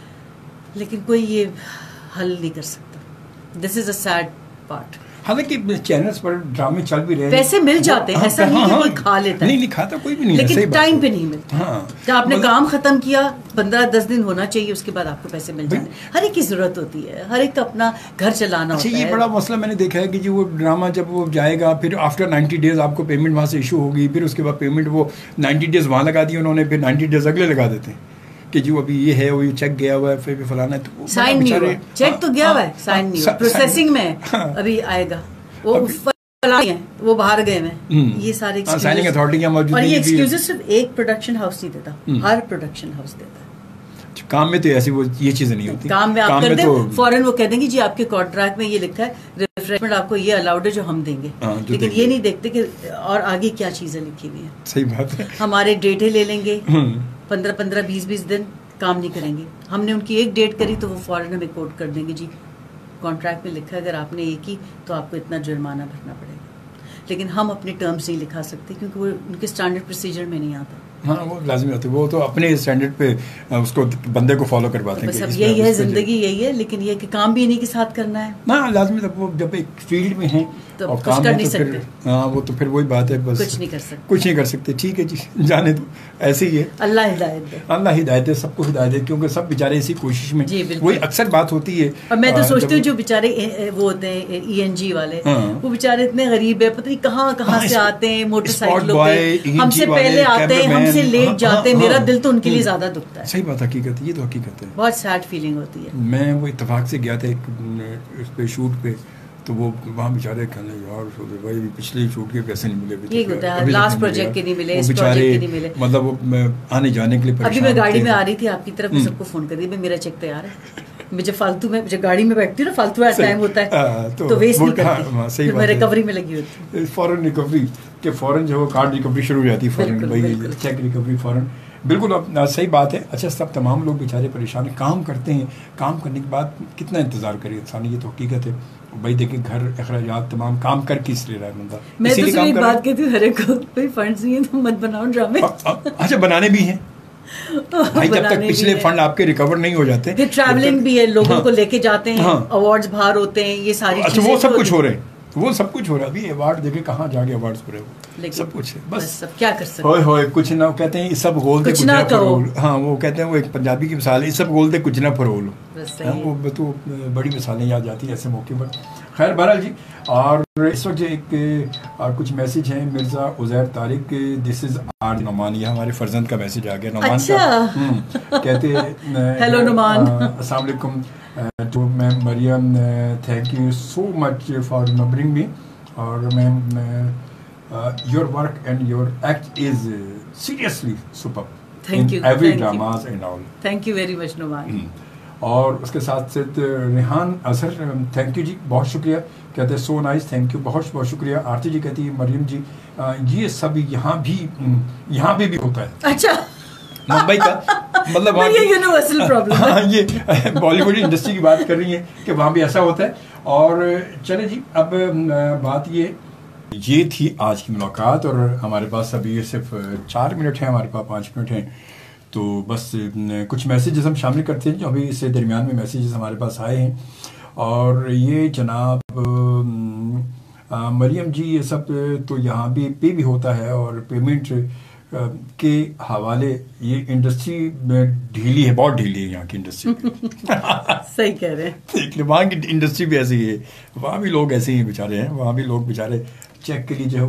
S2: لیکن کوئی یہ حل نہیں کر سکتا. This is a sad part.
S1: حالانکہ چینلز پر ڈرامے چل بھی رہے ہیں,
S2: پیسے مل جاتے ہیں, ایسا نہیں کہ کوئی کھا لیتا ہے,
S1: نہیں کھاتا کوئی بھی نہیں,
S2: لیکن ٹائم پہ نہیں ملتا. جب آپ نے کام ختم کیا 15-10 دن ہونا چاہیے, اس کے بعد آپ کو پیسے مل جاتے ہیں. ہر ایک کی ضرورت ہوتی ہے, ہر ایک کا اپنا گھر چلانا ہوتا ہے.
S1: یہ بڑا مسئلہ میں نے دیکھا ہے کہ جو وہ ڈرامہ جب وہ جائے گا, پھر آفٹر 90 days آپ کو پیمنٹ وہاں سے ایشو ہوگی, پھر اس کے بعد پیمنٹ وہ 90 days وہاں لگا دی انہوں نے, پھر 90 days اگلے لگا دیتے ہیں کہ جو ابھی یہ ہے, وہ چیک گیا ہوا ہے, پھر فلانا ہے, تو
S2: سائن نہیں ہوا, چیک تو گیا ہوا ہے, سائن نہیں ہوا, پروسیسنگ میں ابھی آئے گا, وہ باہر گئے ہیں, یہ سارے
S1: سائننگ اتھارٹی کی موجودگی.
S2: اور یہ ایکسکیوزز صرف ایک پروڈکشن ہاؤس نہیں دیتا, ہر پروڈکشن ہاؤس دیتا ہے.
S1: کام میں تو ایسی وہ یہ چیزیں نہیں ہوتی,
S2: کام میں آپ کر دیں فوراً وہ کہہ دیں گے جی آپ کے کانٹریکٹ میں یہ لکھا ہے ریفریشمنٹ آپ کو یہ الاؤڈ ہے جو ہم دیں گے, لیکن یہ نہیں دیکھتے کہ اور آگے کیا چیزیں لکھی ہوئی ہیں.
S1: صحیح بات ہے.
S2: ہمارے ڈیٹے لے لیں گے 15-20 دن کام نہیں کریں گے, ہم نے ان کی ایک ڈیٹ کری تو وہ فوراً ہمیں کوٹ کر دیں گے جی کانٹریکٹ میں لکھا ہے اگر آپ نے یہ کی تو آپ کو اتنا جرمانہ بھرنا پڑے گا. لیکن ہم اپنے ٹرمز نہیں لکھا سکتے کیونکہ وہ ان کے اسٹینڈرڈ پروسیجر میں نہیں آتا.
S1: ہاں وہ لازمی ہوتی ہے, وہ تو اپنے اسٹینڈرڈ پہ اس کو بندے کو فالو کرواتے ہیں.
S2: بس اب یہی ہے زندگی, یہی ہے, لیکن یہ کہ کام بھی انہیں کے ساتھ کرنا ہے.
S1: ہاں لازمی, تب وہ جب ایک فیلڈ میں ہیں
S2: اور کام کر نہیں سکتے.
S1: ہاں وہ تو پھر وہی بات ہے, بس
S2: کچھ نہیں کر سکتے.
S1: ٹھیک ہے جی, جانے دو, ایسے ہی ہے.
S2: اللہ ہدایت دے,
S1: اللہ ہدایت دے, سب کو ہدایت دے, کیونکہ سب بیچارے اسی کوشش میں. وہی اکثر بات ہوتی ہے.
S2: اور میں تو سوچتی ہوں جو بیچارے وہ ہوتے ہیں ENG والے, وہ بیچارے اتنے غریب ہے, پتہ نہیں کہاں سے آتے ہیں, موٹر سائیکلوں پہ ہم سے پہلے آتے ہیں, ہم سے لیٹ جاتے ہیں. میرا دل تو ان کے لیے زیادہ دکھتا ہے.
S1: صحیح بات, حقیقت ہے, یہ تو حقیقت ہے.
S2: بہت سیڈ فیلنگ ہوتی ہے.
S1: میں وہ اتفاق سے گیا تھا ایک اس پہ شوٹ پہ, تو وہ وہاں بیچارے کہنے یار بھائی پچھلے شوٹ کے پیسے نہیں ملے,
S2: یہ ہوتا ہے لاسٹ پروجیکٹ کے نہیں ملے, اس پروجیکٹ کے نہیں ملے,
S1: مطلب وہ آنے جانے کے لیے پریشان.
S2: ابھی میں گاڑی میں آ رہی تھی آپ کی طرف, میں سب کو فون کر دی میرا چیک تیار ہے. مجھے فالتو میں جب گاڑی میں بیٹھتی ہوں نا, فالتو ٹائم ہوتا ہے تو ویسٹ نہیں کرتی, میں ریکوری میں لگی ہوتی ہوں.
S1: فوراً ریکوری کہ فوراً جو کارڈ ریکوری شروع ہو جاتی ہے, فوراً بھائی چیک ریکوری فوراً. بالکل صحیح بات ہے. اچھا سب تمام لوگ بیچارے پریشان ہیں, کام کرتے ہیں, کام کرنے کے بعد کتنا انتظار کرے انسان, یہ تو حقیقت ہے. بھائی دیکھیں گھر اخراجات تمام, کام کر کس لیے رہا ہے بندہ.
S2: میں تو ایک بات کہتی ہوں, ہر ایک کو کوئی فنڈز نہیں ہے تو مت بناؤ ڈرامے.
S1: اچھا بنانے بھی ہیں بھائی, جب تک پچھلے فنڈ آپ کے ریکور نہیں ہو جاتے.
S2: پھر ٹریولنگ بھی ہے, لوگوں کو لے کے جاتے ہیں, ایوارڈز باہر ہوتے ہیں, یہ ساری
S1: چیزیں وہ سب کچھ ہو رہے ہیں. وہ سب کچھ ہو رہا ہے. ابھی ایوارڈ دیکھے کہاں جا کے ایوارڈ ہو رہے ہیں, سب کچھ ہے. بس
S2: سب کیا کر سکتے
S1: ہوئے ہوئے کچھ نہ کہتے ہیں سب گول دے کچھ نہ فرول. ہاں وہ کہتے ہیں, وہ ایک پنجابی کی مثال ہے, سب گول دے کچھ نہ فرول. وہ تو بڑی مثالیں یاد جاتی ہیں ایسے موقع پر. خیر بہرحال جی, اور اس وقت ایک کچھ میسج ہیں. Mirza Uzair Tariq, this is R Noman, یہ ہمارے فرزند کا میسج آ گیا نعمان کا. کہتے
S2: ہیلو نعمان,
S1: السلام علیکم to ma'am Maryam, thank you so much for numbering me, اور ma'am your work and your act is seriously super in every dramas and all.
S2: Thank you very much Noman.
S1: اور اس کے ساتھ ساتھ ریحان اظہر, تھینک یو جی, بہت شکریہ. کہتے ہیں سو نائس, تھینک یو, بہت بہت شکریہ. آرتی جی کہتی ہے مریم جی یہ سب یہاں پہ بھی ہوتا ہے.
S2: اچھا,
S1: ممبئی کا مطلب
S2: یہ یونیورسل پرابلم ہے.
S1: ہاں, یہ بالی ووڈ انڈسٹری کی بات کر رہی ہیں کہ وہاں بھی ایسا ہوتا ہے. اور چلے جی, اب بات یہ تھی آج کی ملاقات, اور ہمارے پاس ابھی صرف 4 منٹ ہیں, ہمارے پاس 5 منٹ ہیں, تو بس کچھ میسیجز ہم شامل کرتے ہیں جو ابھی اس سے درمیان میں میسیجز ہمارے پاس آئے ہیں. اور یہ جناب مریم جی, یہ سب تو یہاں بھی ہوتا ہے, اور پیمنٹ کے حوالے یہ انڈسٹری میں ڈھیلی ہے, بہت ڈھیلی ہے یہاں کی انڈسٹری.
S2: صحیح کہہ رہے ہیں.
S1: وہاں کی انڈسٹری بھی ایسی ہے, وہاں بھی لوگ ایسے ہی بیچارے ہیں, وہاں بھی لوگ بیچارے چیک کے لیے جو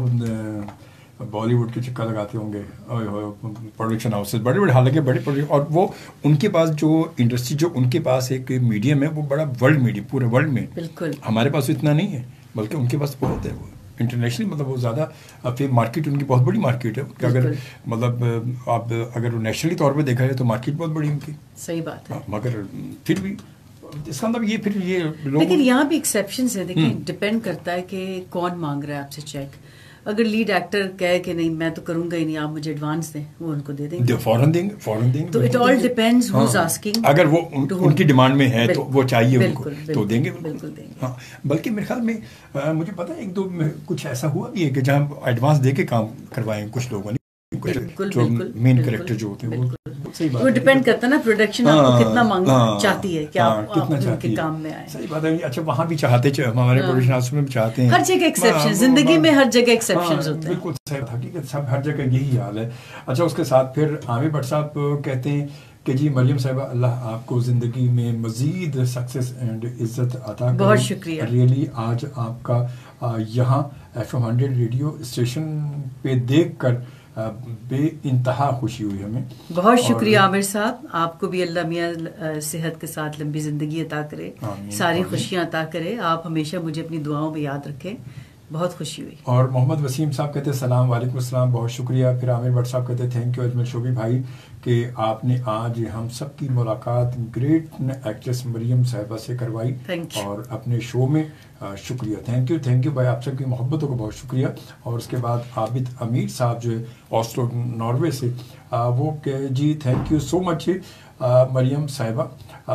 S1: ہے بالی ووڈ کے چکر لگاتے ہوں گے, پروڈکشن ہاؤسز بڑے بڑے, حالانکہ بڑے پروڈکشن, اور وہ ان کے پاس جو انڈسٹری, جو ان کے پاس ایک میڈیم ہے, وہ بڑا ورلڈ میڈیم, پورے ورلڈ میں. بالکل, ہمارے پاس اتنا نہیں ہے, بلکہ ان کے پاس بہت ہے. وہ انٹرنیشنلی مطلب وہ زیادہ مارکیٹ, ان کی بہت بڑی مارکیٹ ہے. کہ اگر مطلب آپ اگر نیشنلی طور پہ دیکھا جائے تو مارکیٹ بہت بڑی ان کی.
S2: صحیح بات ہے,
S1: مگر پھر بھی اس کا مطلب یہ پھر یہ لوگ,
S2: لیکن یہاں بھی ایکسیپشنز ہیں. دیکھیں ڈپینڈ کرتا ہے کہ کون مانگ رہا ہے آپ سے چیک. اگر لیڈ ایکٹر کہے کہ نہیں میں تو کروں گا ہی نہیں, آپ مجھے ایڈوانس دیں, وہ ان کو دے دیں گے, فوراً دیں گے. تو it all depends who's asking.
S1: اگر وہ ان کی ڈیمانڈ میں ہے تو وہ چاہیے ان کو, تو دیں گے, بالکل دیں گے. ہاں, بلکہ میرے خیال میں مجھے پتا ہے 1-2 کچھ ایسا ہوا بھی ہے کہ جہاں ایڈوانس دے کے کام کروائے کچھ لوگوں نے, جو مین کریکٹر جو ہوتے ہیں.
S2: وہ ڈیپینڈ کرتا ہے نا پروڈکشن آپ کو کتنا مانگنا چاہتی ہے کہ آپ ان کے کام میں آئیں.
S1: صحیح بات ہے. اچھا, وہاں بھی چاہتے, ہمارے پروڈکشن ہاؤس میں بھی چاہتے ہیں.
S2: ہر جگہ ایکسیپشن, زندگی میں ہر جگہ ایکسیپشنز ہوتے ہیں.
S1: بالکل صحیح, حقیقت سب ہر جگہ یہی حال ہے. اچھا, اس کے ساتھ پھر عامر بٹ صاحب کہتے ہیں کہ جی مریم صاحبہ, اللہ آپ کو زندگی میں مزید سکسیس اینڈ عزت عطا کرے.
S2: بہت شکریہ.
S1: ریئلی آج آپ کا یہاں FM 100 ریڈیو اسٹیشن پہ دیکھ کر بے انتہا خوشی ہوئی ہمیں.
S2: بہت شکریہ عامر صاحب, آپ کو بھی اللہ میاں صحت کے ساتھ لمبی زندگی عطا کرے, ساری خوشیاں عطا کرے. آپ ہمیشہ مجھے اپنی دعاؤں میں یاد رکھیں, بہت خوشی ہوئی. اور
S1: محمد وسیم صاحب کہتے ہیں السلام علیکم. السلام, بہت شکریہ. پھر عامر بٹ صاحب کہتے ہیں تھینک یو اجمل شوبی بھائی کہ آپ نے آج ہم سب کی ملاقات گریٹ ایکٹریس مریم صاحبہ سے کروائی, اور اپنے شو میں شکریہ. تھینک یو بھائی, آپ سب کی محبتوں کو بہت شکریہ. اور اس کے بعد عابد امیر صاحب جو ہے آسلو ناروے سے, وہ کہ جی تھینک یو سو مچ مریم صاحبہ,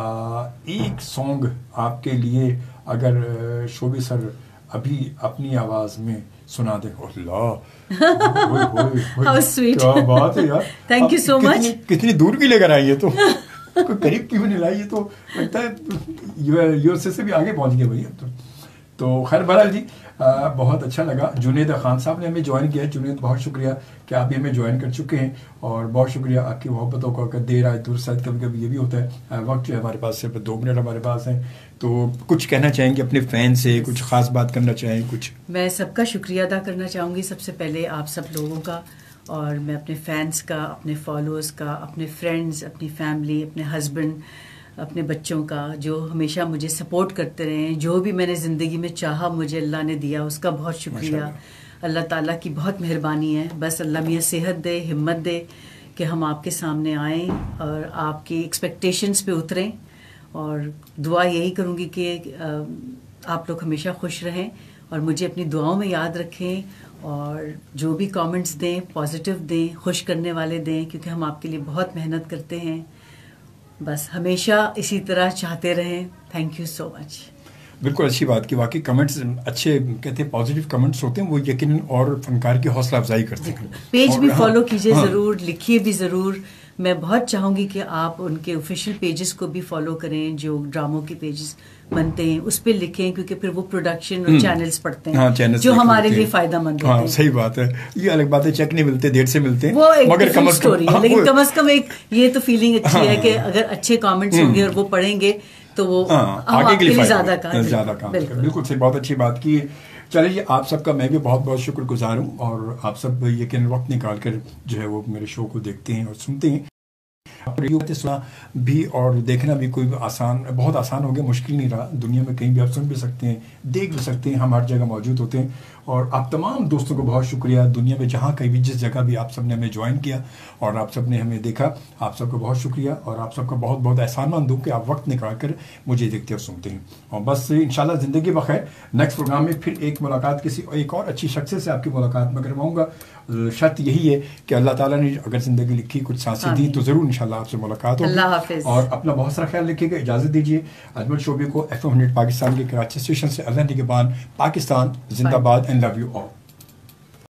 S1: ایک سانگ آپ کے لیے اگر شوبی سر ابھی اپنی آواز میں سنا دیں. اللہ,
S2: کیا
S1: بات ہے یار,
S2: تھینک یو سو مچ.
S1: کتنی دور کی لے کر آئی ہے, تو قریب کیوں نہیں لائی, تو لگتا ہے یو ایس اے سے بھی آگے پہنچ گئے بھائی اب تو. خیر بہرحال جی, بہت اچھا لگا. جنید خان صاحب نے ہمیں جوائن کیا ہے. جنید, بہت شکریہ کہ آپ ہمیں جوائن کر چکے ہیں, اور بہت شکریہ آپ کی محبتوں کا. دیر آئے دور شاید کبھی کبھی یہ بھی ہوتا ہے. وقت جو ہے ہمارے پاس صرف 2 منٹ ہمارے پاس ہیں, تو کچھ کہنا چاہیں گے اپنے فین سے, کچھ خاص بات کرنا چاہیں کچھ؟
S2: میں سب کا شکریہ ادا کرنا چاہوں گی. سب سے پہلے آپ سب لوگوں کا, اور میں اپنے فینس کا, اپنے فالوورز کا, اپنے فرینڈز, اپنی فیملی, اپنے ہسبینڈ, اپنے بچوں کا, جو ہمیشہ مجھے سپورٹ کرتے رہے ہیں. جو بھی میں نے زندگی میں چاہا مجھے اللہ نے دیا, اس کا بہت شکریہ. اللہ تعالیٰ کی بہت مہربانی ہے. بس اللہ میاں صحت دے, ہمت دے کہ ہم آپ کے سامنے آئیں اور آپ کی ایکسپیکٹیشنز پہ اتریں. اور دعا یہی کروں گی کہ آپ لوگ ہمیشہ خوش رہیں اور مجھے اپنی دعاؤں میں یاد رکھیں, اور جو بھی کامنٹس دیں پازیٹیو دیں, خوش کرنے والے دیں, کیونکہ ہم آپ کے لیے بہت محنت کرتے ہیں. بس ہمیشہ اسی طرح چاہتے رہیں. Thank you so much.
S1: بالکل اچھی بات کی. واقعی کمنٹس اچھے کہتے ہیں پازیٹیو کمنٹس ہوتے ہیں, وہ یقیناً اور فنکار کی حوصلہ افزائی کرتے ہیں.
S2: پیج بھی فالو کیجیے ضرور, لکھیے بھی ضرور. میں بہت چاہوں گی کہ آپ ان کے آفیشیل پیجز کو بھی فالو کریں, جو ڈراموں کے پیجز بنتے ہیں اس پہ لکھیں, کیونکہ پھر وہ پروڈکشن اور چینلز پڑھتے ہیں جو ہمارے لیے فائدہ مند ہوتے ہیں.
S1: صحیح بات ہے, یہ الگ بات ہے چیک نہیں ملتے, دیر سے ملتے ہیں,
S2: وہ ایک
S1: مگر کم از کم,
S2: لیکن کم از کم ایک یہ تو فیلنگ اچھی ہے کہ اگر اچھے کامنٹس ہوں گے اور وہ پڑھیں گے تو وہ
S1: آگے کے لیے
S2: زیادہ
S1: کام. بالکل صحیح, بہت اچھی بات کی. چلیے آپ سب کا میں بھی بہت بہت شکر گزار ہوں, اور آپ سب یقیناً وقت نکال کر جو ہے وہ میرے شو کو دیکھتے ہیں اور سنتے ہیں. سنا بھی اور دیکھنا بھی کوئی بہت آسان ہو گیا, مشکل نہیں رہا. دنیا میں کہیں بھی آپ سن بھی سکتے ہیں, دیکھ بھی سکتے ہیں, ہم ہر جگہ موجود ہوتے ہیں. اور آپ تمام دوستوں کو بہت شکریہ, دنیا میں جہاں کہیں بھی جس جگہ بھی آپ سب نے ہمیں جوائن کیا اور آپ سب نے ہمیں دیکھا, آپ سب کو بہت شکریہ. اور آپ سب کا بہت بہت احسان مند ہوں کہ آپ وقت نکال کر مجھے دیکھتے اور سنتے ہیں. اور بس انشاءاللہ زندگی بخیر, نیکسٹ پروگرام میں پھر ایک ملاقات کسی ایک اور اچھی شخص سے آپ کی ملاقات میں کرواؤں گا. شرط یہی ہے کہ اللہ تعالیٰ نے اگر زندگی لکھی, کچھ سانسیں دی, تو ضرور انشاءاللہ آپ سے ملاقات ہوگی.
S2: اللہ حافظ.
S1: اور اپنا بہت سارا خیال رکھیے گا. اجازت دیجیے. اجمل شعبے کو FM 100 پاکستان کے کراچی اسٹیشن سے اللہ نگہبان, پاکستان زندہ باد, اینڈ لو یو آل.